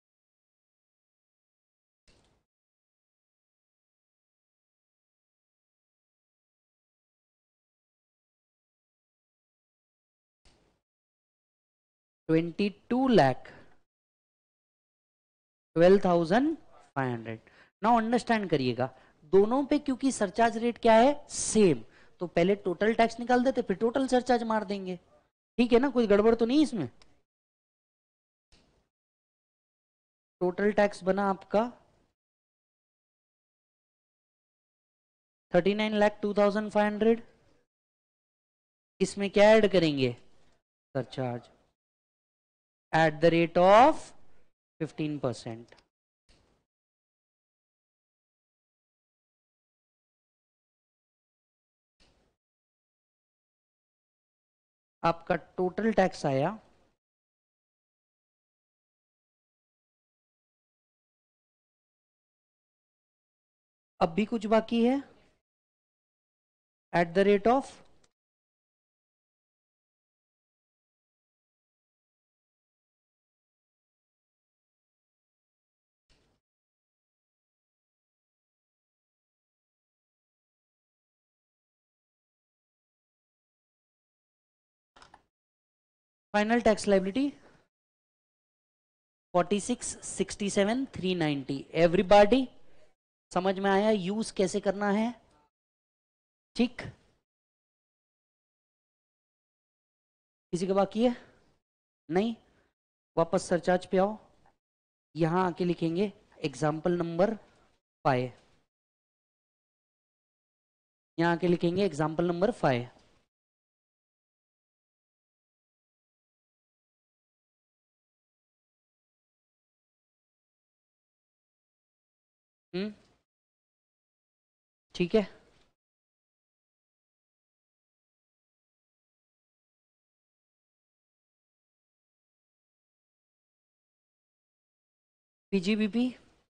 Twenty two lakh twelve thousand five hundred. Now understand करिएगा, दोनों पे क्योंकि सरचार्ज रेट क्या है? सेम, तो पहले टोटल टैक्स निकाल देते फिर टोटल सरचार्ज मार देंगे। ठीक है ना, कोई गड़बड़ तो नहीं इसमें? टोटल टैक्स बना आपका thirty nine lakh two thousand five hundred. इसमें क्या ऐड करेंगे? Surcharge at the rate of fifteen percent. आपका टोटल टैक्स आया अब भी कुछ बाकी है at the rate of final tax liability forty six sixty seven three ninety. Everybody समझ में आया यूज कैसे करना है? ठीक, किसी का बाकी है? नहीं, वापस सरचार्ज पे आओ, यहां आके लिखेंगे एग्जाम्पल नंबर फाइव, यहां आके लिखेंगे एग्जाम्पल नंबर फाइव। हम्म, ठीक है, PGBP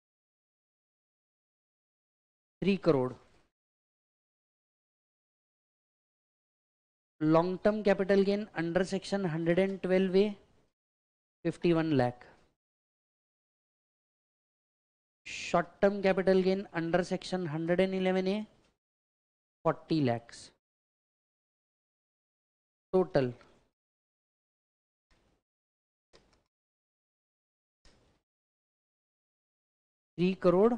three crore, long term capital gain under section hundred and twelve A fifty one lakh, short term capital gain under section hundred and eleven A forty lakhs, total three crore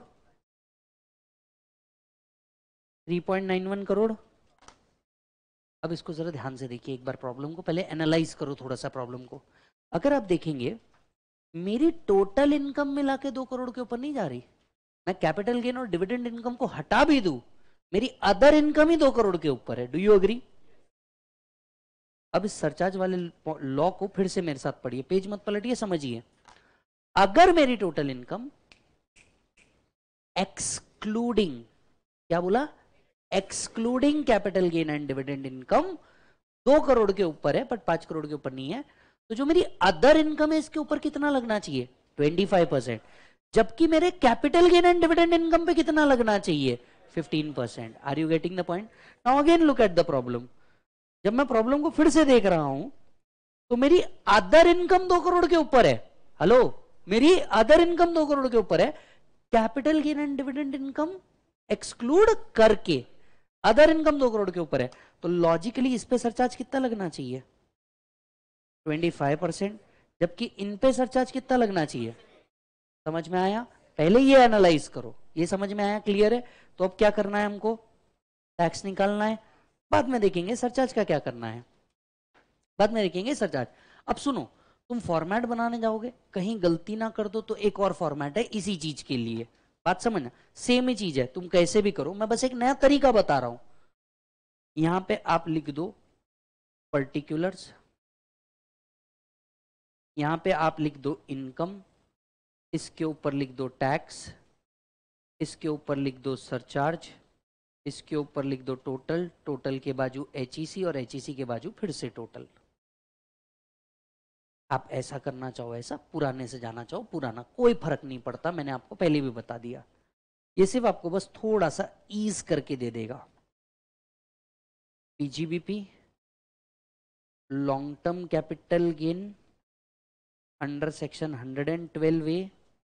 three point nine one crore. अब इसको जरा ध्यान से देखिए एक बार, problem को पहले analyse करो थोड़ा सा प्रॉब्लम को। अगर आप देखेंगे मेरी टोटल इनकम मिला के दो करोड़ के ऊपर नहीं जा रही, मैं कैपिटल गेन और डिविडेंड इनकम को हटा भी दूं मेरी अदर इनकम ही दो करोड़ के ऊपर है। Do you agree? अब इस सरचार्ज वाले लॉ को फिर से मेरे साथ पढ़िए, पेज मत पलटिए, समझिए। अगर मेरी टोटल इनकम एक्सक्लूडिंग, क्या बोला? Excluding capital gain and dividend income दो करोड़ के ऊपर है, बट पांच करोड़ के ऊपर नहीं है, तो जो मेरी अदर इनकम है इसके ऊपर कितना लगना चाहिए? Twenty five percent. जबकि मेरे capital gain and dividend income पे कितना लगना चाहिए? Fifteen percent. Are you getting the point? Now again look at the problem. जब मैं प्रॉब्लम को फिर से देख रहा हूं तो मेरी अदर इनकम दो करोड़ के ऊपर है। हेलो, मेरी अदर इनकम दो करोड़ के ऊपर है, capital gain and dividend income exclude करके अदर इनकम दो करोड़ के ऊपर है, तो लॉजिकली इस पे सरचार्ज कितना लगना चाहिए? Twenty five percent. जबकि इन पे सरचार्ज कितना लगना चाहिए? समझ में आया? पहले ये एनालाइज करो, ये समझ में आया? क्लियर है? तो अब क्या करना है हमको? टैक्स निकालना है, बाद में देखेंगे सरचार्ज का क्या करना है, बाद में देखेंगे सरचार्ज। अब सुनो, तुम फॉर्मेट बनाने जाओगे, कहीं गलती ना कर दो तो एक और फॉर्मेट है इसी चीज के लिए, बात समझना, सेम ही चीज है, तुम कैसे भी करो, मैं बस एक नया तरीका बता रहा हूं। यहां पे आप लिख दो पर्टिकुलर्स, यहां पे आप लिख दो इनकम, इसके ऊपर लिख दो टैक्स, इसके ऊपर लिख दो सरचार्ज, इसके ऊपर लिख दो टोटल, टोटल के बाजू एचईसी और एचईसी के बाजू फिर से टोटल। आप ऐसा करना चाहो ऐसा, पुराने से जाना चाहो पुराना, कोई फर्क नहीं पड़ता, मैंने आपको पहले भी बता दिया। ये सिर्फ आपको बस थोड़ा सा ईज करके दे देगा। PGBP, long term capital gain under section hundred and twelve A,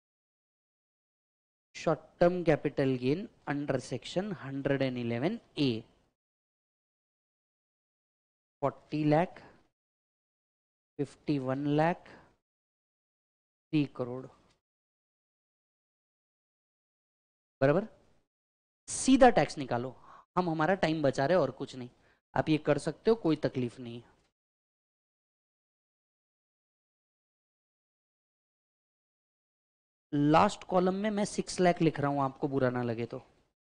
short term capital gain under section hundred and eleven A, forty lakh, fifty one lakh, three crore, बराबर। सीधा टैक्स निकालो, हम हमारा टाइम बचा रहे और कुछ नहीं, आप ये कर सकते हो, कोई तकलीफ नहीं है। लास्ट कॉलम में मैं सिक्स लाख लिख रहा हूं, आपको बुरा ना लगे तो,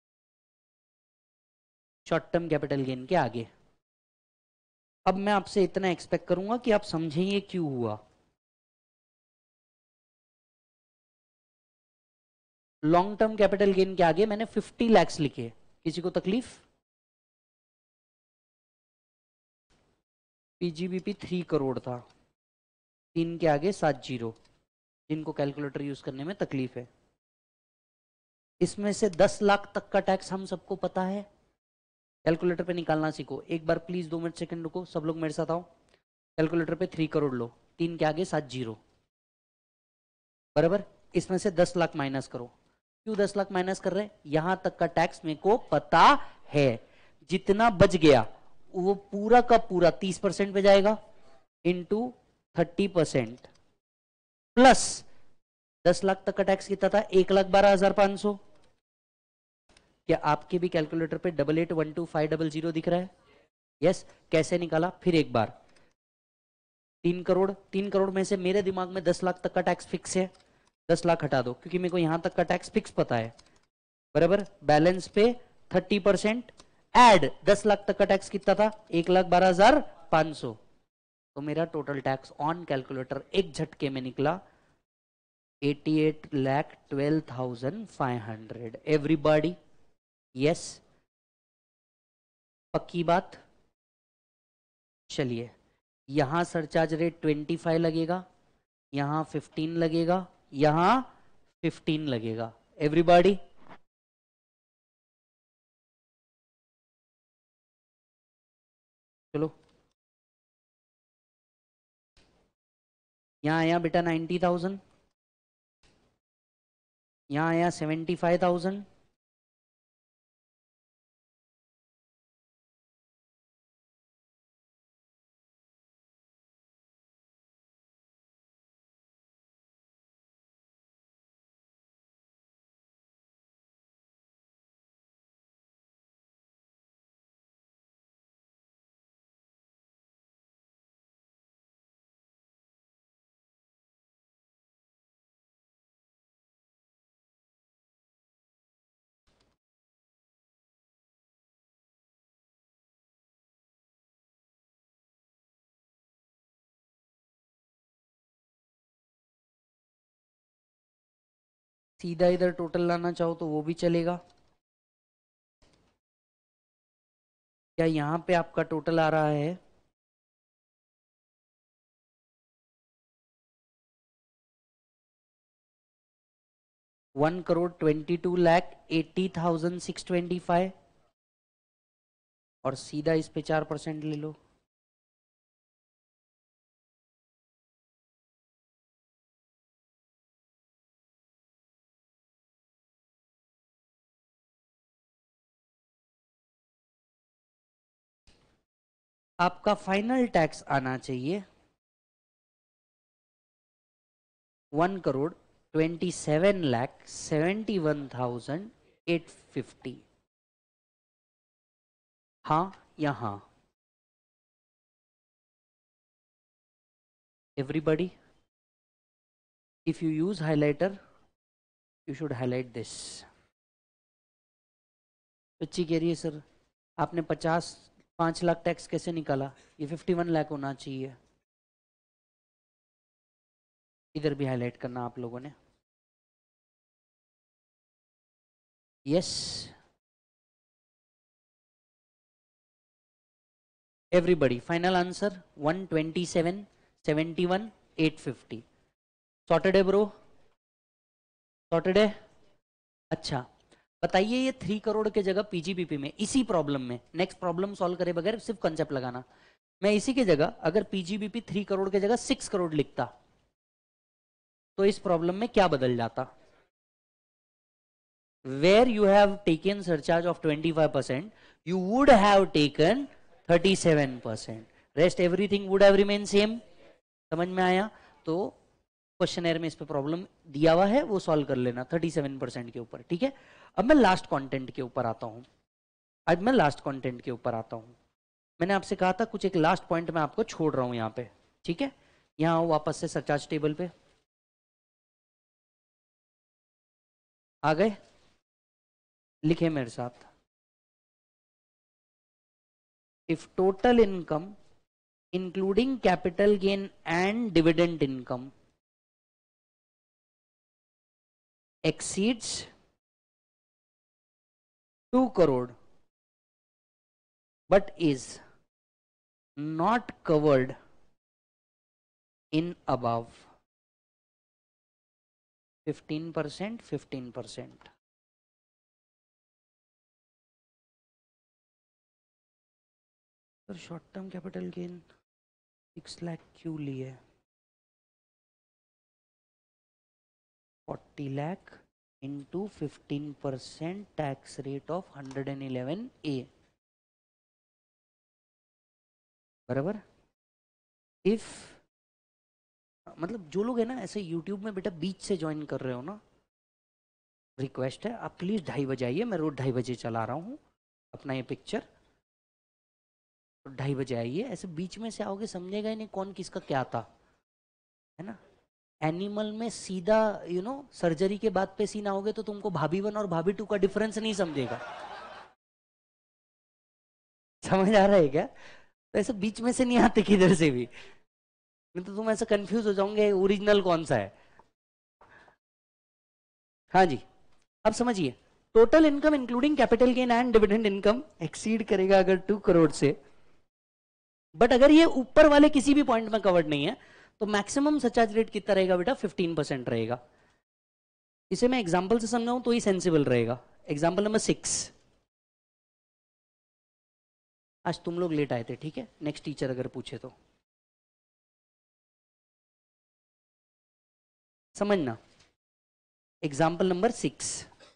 शॉर्ट टर्म कैपिटल गेन के आगे। अब मैं आपसे इतना एक्सपेक्ट करूंगा कि आप समझें ये क्यों हुआ। लॉन्ग टर्म कैपिटल गेन के आगे मैंने फिफ्टी लैक्स लिखे, किसी को तकलीफ? पीजीबीपी थ्री करोड़ था, तीन के आगे सात जीरो, जिनको कैलकुलेटर यूज करने में तकलीफ है। इसमें से दस लाख तक का टैक्स हम सबको पता है, कैलकुलेटर पे निकालना सीखो। एक बार प्लीज दो मिनट सेकंड रुको, सब लोग मेरे साथ आओ। कैलकुलेटर पे थ्री करोड़ लो, तीन के आगे सात जीरो, बराबर। इसमें से दस लाख माइनस करो। क्यों दस लाख माइनस कर रहे हैं? यहां तक का टैक्स मेरे को पता है, जितना बच गया वो पूरा का पूरा तीस परसेंट पे जाएगा, इंटू थर्टी परसेंट प्लस दस लाख तक का टैक्स कितना था? एक लाख बारह हजार पांच सौ। क्या आपके भी कैलकुलेटर पे double eight one two five double zero दिख रहा है? यस। कैसे निकाला? फिर एक बार, तीन करोड़, तीन करोड़ में से मेरे दिमाग में दस लाख तक का टैक्स फिक्स है, दस लाख हटा दो क्योंकि मेरे को यहां तक का टैक्स फिक्स पता है, बराबर। बैलेंस पे थर्टी परसेंट एड दस लाख तक का टैक्स कितना था? एक लाख बारह हजार पांच सौ। तो मेरा टोटल टैक्स ऑन कैलकुलेटर एक झटके में निकला eighty eight lakh twelve thousand five hundred. Everybody yes? पक्की बात? चलिए, यहां सरचार्ज रेट ट्वेंटी फाइव लगेगा, यहां फिफ्टीन लगेगा, यहां फिफ्टीन लगेगा। एवरीबॉडी? चलो, यहां आया बेटा नाइन्टी थाउजेंड, यहां आया सेवेंटी फाइव थाउजेंड, सीधा इधर टोटल लाना चाहो तो वो भी चलेगा। क्या यहां पे आपका टोटल आ रहा है? One crore twenty two lakh eighty thousand six twenty five, और सीधा इस पे चार परसेंट ले लो। आपका फाइनल टैक्स आना चाहिए one crore twenty seven lakh seventy one thousand eight fifty. हाँ या हाँ? Everybody, if you use highlighter you should highlight this. बच्ची कह रही है सर आपने पचास पांच लाख टैक्स कैसे निकाला? ये फिफ्टी वन लाख होना चाहिए। इधर भी हाईलाइट करना आप लोगों ने। Yes, everybody final answer one twenty seven, seventy one, eight fifty. Sorted है ब्रो? सॉर्टेड है? अच्छा बताइए, ये थ्री करोड़ के जगह पीजीबीपी में इसी प्रॉब्लम में, नेक्स्ट प्रॉब्लम सॉल्व करे बगैर सिर्फ कंसेप्ट लगाना, मैं इसी की जगह अगर पीजीबीपी थ्री करोड़ के जगह सिक्स करोड़ लिखता तो इस प्रॉब्लम में क्या बदल जाता? Where you have taken surcharge of twenty five percent you would have taken thirty seven percent, rest everything would have remain same. समझ में आया? तो क्वेश्चनर में इस पे प्रॉब्लम दिया हुआ है, वो सॉल्व कर लेना थर्टी सेवन परसेंट के ऊपर, ठीक है। अब मैं लास्ट कंटेंट के ऊपर आता हूं। आज मैं लास्ट कंटेंट के ऊपर आता हूं। मैंने आपसे कहा था कुछ एक लास्ट पॉइंट मैं आपको छोड़ रहा हूं यहां पे, ठीक है। यहां वापस से सरचार्ज टेबल पे आ गए, लिखे मेरे साथ। If total income including capital gain and dividend income exceeds two crore but is not covered in above fifteen percent, fifteen percent। Sir short term capital gain six lakh क्यों लिए? Forty lakh into fifteen percent tax rate of hundred and eleven A, बराबर। If मतलब जो लोग है ना ऐसे YouTube में बेटा बीच से ज्वाइन कर रहे हो ना, रिक्वेस्ट है आप प्लीज ढाई बजे आइए, मैं रोज ढाई बजे चला रहा हूँ अपना ये पिक्चर, तो ढाई बजे आइए। ऐसे बीच में से आओगे समझेगा ही नहीं कौन किसका क्या था, है ना। एनिमल में सीधा यू नो सर्जरी के बाद पे सीन आओगे तो तुमको भाभी वन और भाभी टू का डिफरेंस नहीं समझेगा। समझ आ रहा है क्या? तो ऐसे बीच में से नहीं आते किधर से भी, नहीं तो तुम ऐसा कंफ्यूज हो जाओगे ओरिजिनल कौन सा है। हाँ जी, अब समझिए, total income including capital gain and dividend income exceed करेगा अगर टू करोड़ से, बट अगर ये ऊपर वाले किसी भी पॉइंट में कवर्ड नहीं है तो मैक्सिमम सरचार्ज रेट कितना रहेगा बेटा? फिफ्टीन परसेंट रहेगा। इसे मैं एग्जांपल से समझाऊं तो ही सेंसिबल रहेगा। Example number six. आज तुम लोग लेट आए थे, ठीक है, नेक्स्ट टीचर अगर पूछे तो समझना। एग्जाम्पल नंबर सिक्स,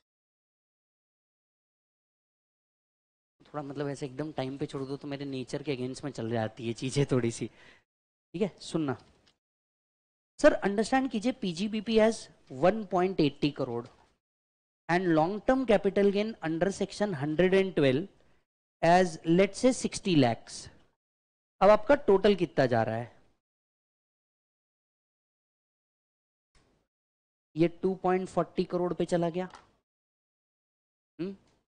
थोड़ा मतलब ऐसे एकदम टाइम पे छोड़ दो तो मेरे नेचर के अगेंस्ट में चल जाती है चीजें थोड़ी सी, ठीक है। सुनना सर, अंडरस्टैंड कीजिए, PGBP has one point eight zero crore and long term capital gain under section hundred and twelve as let say sixty lakhs. अब आपका टोटल कितना जा रहा है? ये two point four zero crore पे चला गया। हुँ?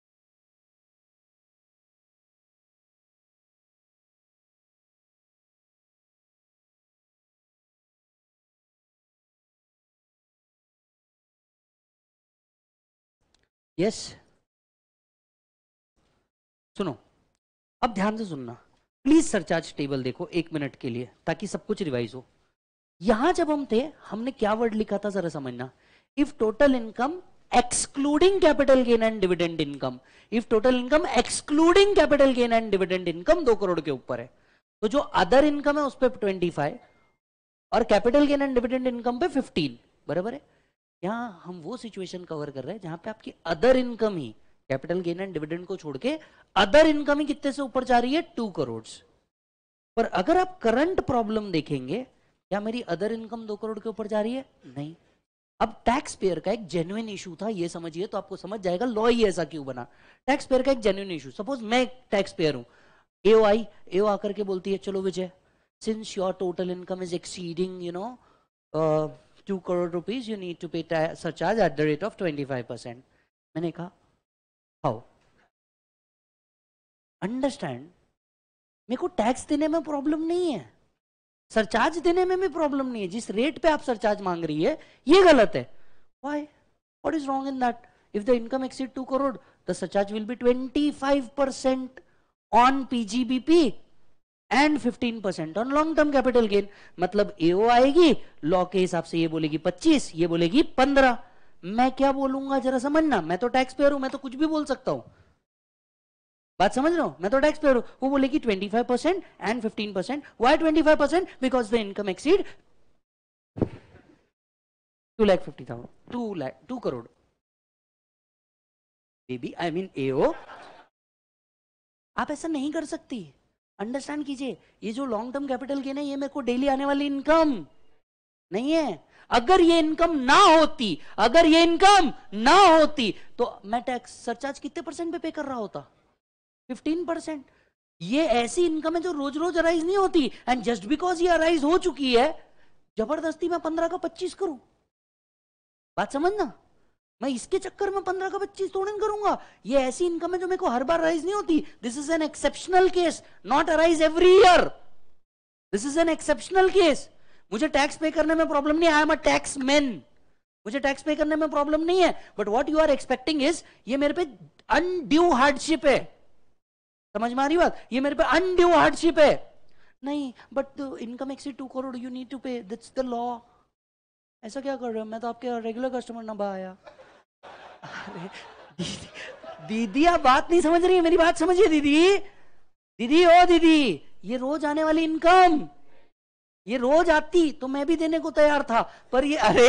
यस, सुनो, अब ध्यान से सुनना प्लीज। सरचार्ज टेबल देखो एक मिनट के लिए ताकि सब कुछ रिवाइज हो। यहां जब हम थे हमने क्या वर्ड लिखा था जरा समझना। If total income excluding capital gain and dividend income, if total income excluding capital gain and dividend income दो करोड़ के ऊपर है तो जो अदर इनकम है उस पर ट्वेंटी फाइव और capital gain and dividend income पे फिफ्टीन, बराबर है। यहां हम वो सिचुएशन कवर कर रहे हैं जहां पे आपकी अदर इनकम ही कैपिटल गेन एंड डिविडेंड को छोड़ के अदर इनकम ही कितने से ऊपर जा रही है? टू करोड़। पर अगर आप करंट प्रॉब्लम देखेंगे, क्या मेरी अदर इनकम दो करोड़ के ऊपर जा रही है? नहीं। अब टैक्स पेयर का एक जेन्युइन इशू था, ये समझिए तो आपको समझ जाएगा लॉ ही ऐसा क्यों बना। टैक्स पेयर का एक जेन्युइन इशू, सपोज मैं एक टैक्स पेयर हूं, एओ आई, एओ आकर के बोलती है चलो Vijay, since your total income is exceeding you know two crore rupees, you need to pay surcharge at the rate of twenty five percent. मैंने कहा हाउ? अंडरस्टैंड, मेरे को टैक्स देने में प्रॉब्लम नहीं है, सरचार्ज देने में भी प्रॉब्लम नहीं है, जिस रेट पे आप सरचार्ज मांग रही है ये गलत है. Why? What is wrong in that? If the income exceed two crore the surcharge will be twenty five percent on PGBP and fifteen percent on long term capital gain. मतलब एओ आएगी लॉ के हिसाब से, ये बोलेगी पच्चीस, ये बोलेगी पंद्रह. मैं क्या बोलूंगा जरा समझना, मैं तो टैक्स पेयर हूं, मैं तो कुछ भी बोल सकता हूं. बात समझ रहे हो? मैं तो टैक्स पेयर हूं. वो बोलेगी twenty five percent and fifteen percent. Why twenty five percent? Because the income exceed two lakh fifty thousand, two lakh two crore. Baby I mean AO, आप ऐसा नहीं कर सकती. अंडरस्टैंड कीजिए, ये जो लॉन्ग टर्म कैपिटल गेन है ये मेरे को डेली आने वाली इनकम नहीं है. अगर ये इनकम ना होती, अगर ये इनकम ना होती तो मैं टैक्स सरचार्ज कितने परसेंट पे पे कर रहा होता? Fifteen percent. ये ऐसी इनकम है जो रोज रोज अराइज नहीं होती, एंड जस्ट बिकॉज ये अराइज हो चुकी है जबरदस्ती मैं पंद्रह का पच्चीस करूं. बात समझना, मैं इसके चक्कर में पंद्रह का पच्चीस थोड़ा करूंगा. ये ऐसी इनकम है जो मेरे को हर बार अराइज नहीं होती. This is an exceptional case, not arise every year. This is an exceptional case. मुझे टैक्स पे करने में प्रॉब्लम नहीं है, I am a tax man, मुझे टैक्स पे करने में प्रॉब्लम नहीं है. But what you are expecting is, ये मेरे पे अनड्यू हार्डशिप है. समझ में आ रही बात? ये मेरे पे अनड्यू हार्डशिप है. नहीं, but income exceed two crore you need to pay, that's the law. ऐसा क्या कर रहे हो? मैं तो आपके रेगुलर कस्टमर ना आया. अरे दीदी, दीदी आप बात नहीं समझ रही है, मेरी बात समझिए दीदी. दीदी ओ दीदी, ये रोज आने वाली इनकम, ये रोज आती तो मैं भी देने को तैयार था, पर ये अरे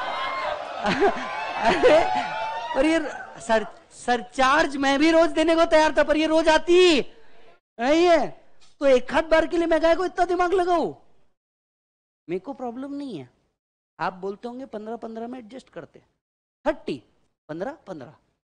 अरे पर ये सर सरचार्ज मैं भी रोज देने को तैयार था, पर ये रोज आती नहीं है. तो एक हाथ बार के लिए मैं गाय को इतना दिमाग लगाऊं? मेरे को प्रॉब्लम नहीं है. आप बोलते होंगे पंद्रह पंद्रह में एडजस्ट करते, थर्टी पंद्रह पंद्रह.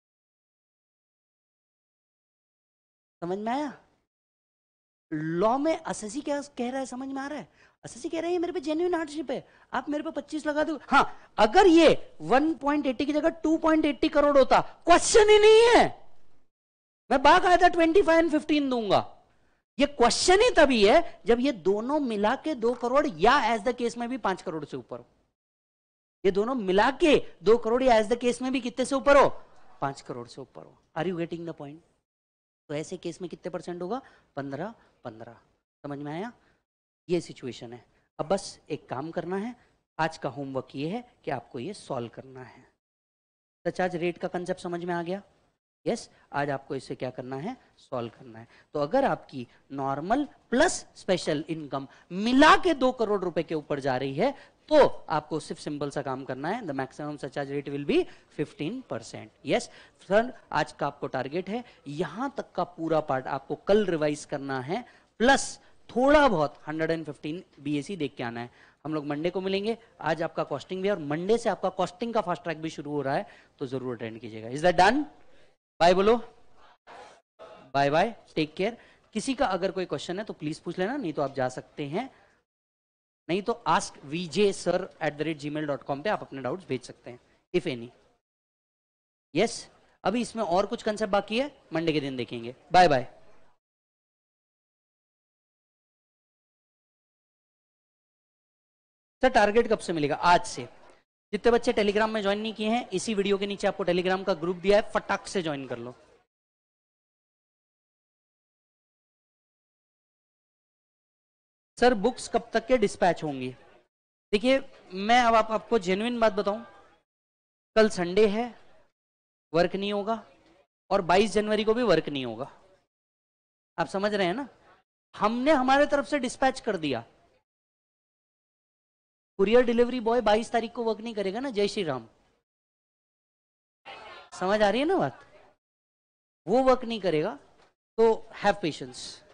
समझ में आया? लॉ में असेसी क्या कह रहा है समझ में आ रहा है? असेसी कह रहा है मेरे पे जेन्युइन हार्डशिप है, आप मेरे पे पच्चीस लगा दो. हाँ, अगर ये वन पॉइंट एटी की जगह टू पॉइंट एटी करोड़ होता, क्वेश्चन ही नहीं है, मैं बाकायदा ट्वेंटी फाइव एंड फिफ्टीन दूंगा. ये क्वेश्चन ही तभी है जब ये दोनों मिला के दो करोड़ या एज द केस में भी पांच करोड़ से ऊपर हो. ये दोनों मिला के दो करोड़ या एज द केस में भी कितने से ऊपर हो? पांच करोड़ से ऊपर हो. Are you getting the point? तो ऐसे केस में कितने परसेंट होगा? पंद्रह पंद्रह. समझ में आया? ये सिचुएशन है. अब बस एक काम करना है, आज का होमवर्क ये है कि आपको ये सॉल्व करना है. सरचार्ज रेट का कंसेप्ट समझ में आ गया? यस yes, आज आपको इसे क्या करना है? सॉल्व करना है. तो अगर आपकी नॉर्मल प्लस स्पेशल इनकम मिला के दो करोड़ रुपए के ऊपर जा रही है तो आपको सिर्फ सिंपल सा काम करना है. The maximum surcharge rate will be fifteen percent. Yes sir, आज का आपको टारगेट है यहां तक का पूरा पार्ट आपको कल रिवाइज करना है, प्लस थोड़ा बहुत हंड्रेड फिफ्टीन बीएसी देख के आना है. हम लोग मंडे को मिलेंगे. आज आपका कॉस्टिंग भी, और मंडे से आपका कॉस्टिंग का फास्ट ट्रैक भी शुरू हो रहा है, तो जरूर अटेंड कीजिएगा. Is that done? बाय बोलो. Bye bye, take care. किसी का अगर कोई क्वेश्चन है तो प्लीज पूछ लेना, नहीं तो आप जा सकते हैं. नहीं तो ask VJ sir at the rate Gmail dot com पे आप अपने डाउट्स भेज सकते हैं, इफ एनी. यस, अभी इसमें और कुछ कंसेप्ट बाकी है, मंडे के दिन देखेंगे. Bye bye. सर टारगेट कब से मिलेगा? आज से. जितने बच्चे टेलीग्राम में ज्वाइन नहीं किए हैं, इसी वीडियो के नीचे आपको टेलीग्राम का ग्रुप दिया है, फटाक से ज्वाइन कर लो. सर बुक्स कब तक के डिस्पैच होंगी? देखिए, मैं अब आप, आपको जेन्युइन बात बताऊं, कल संडे है, वर्क नहीं होगा, और बाईस जनवरी को भी वर्क नहीं होगा. आप समझ रहे हैं ना? हमने हमारे तरफ से डिस्पैच कर दिया. कुरियर डिलीवरी बॉय बाईस तारीख को वर्क नहीं करेगा ना. जय श्री राम. समझ आ रही है ना बात? वो वर्क नहीं करेगा, तो हैव पेशेंस.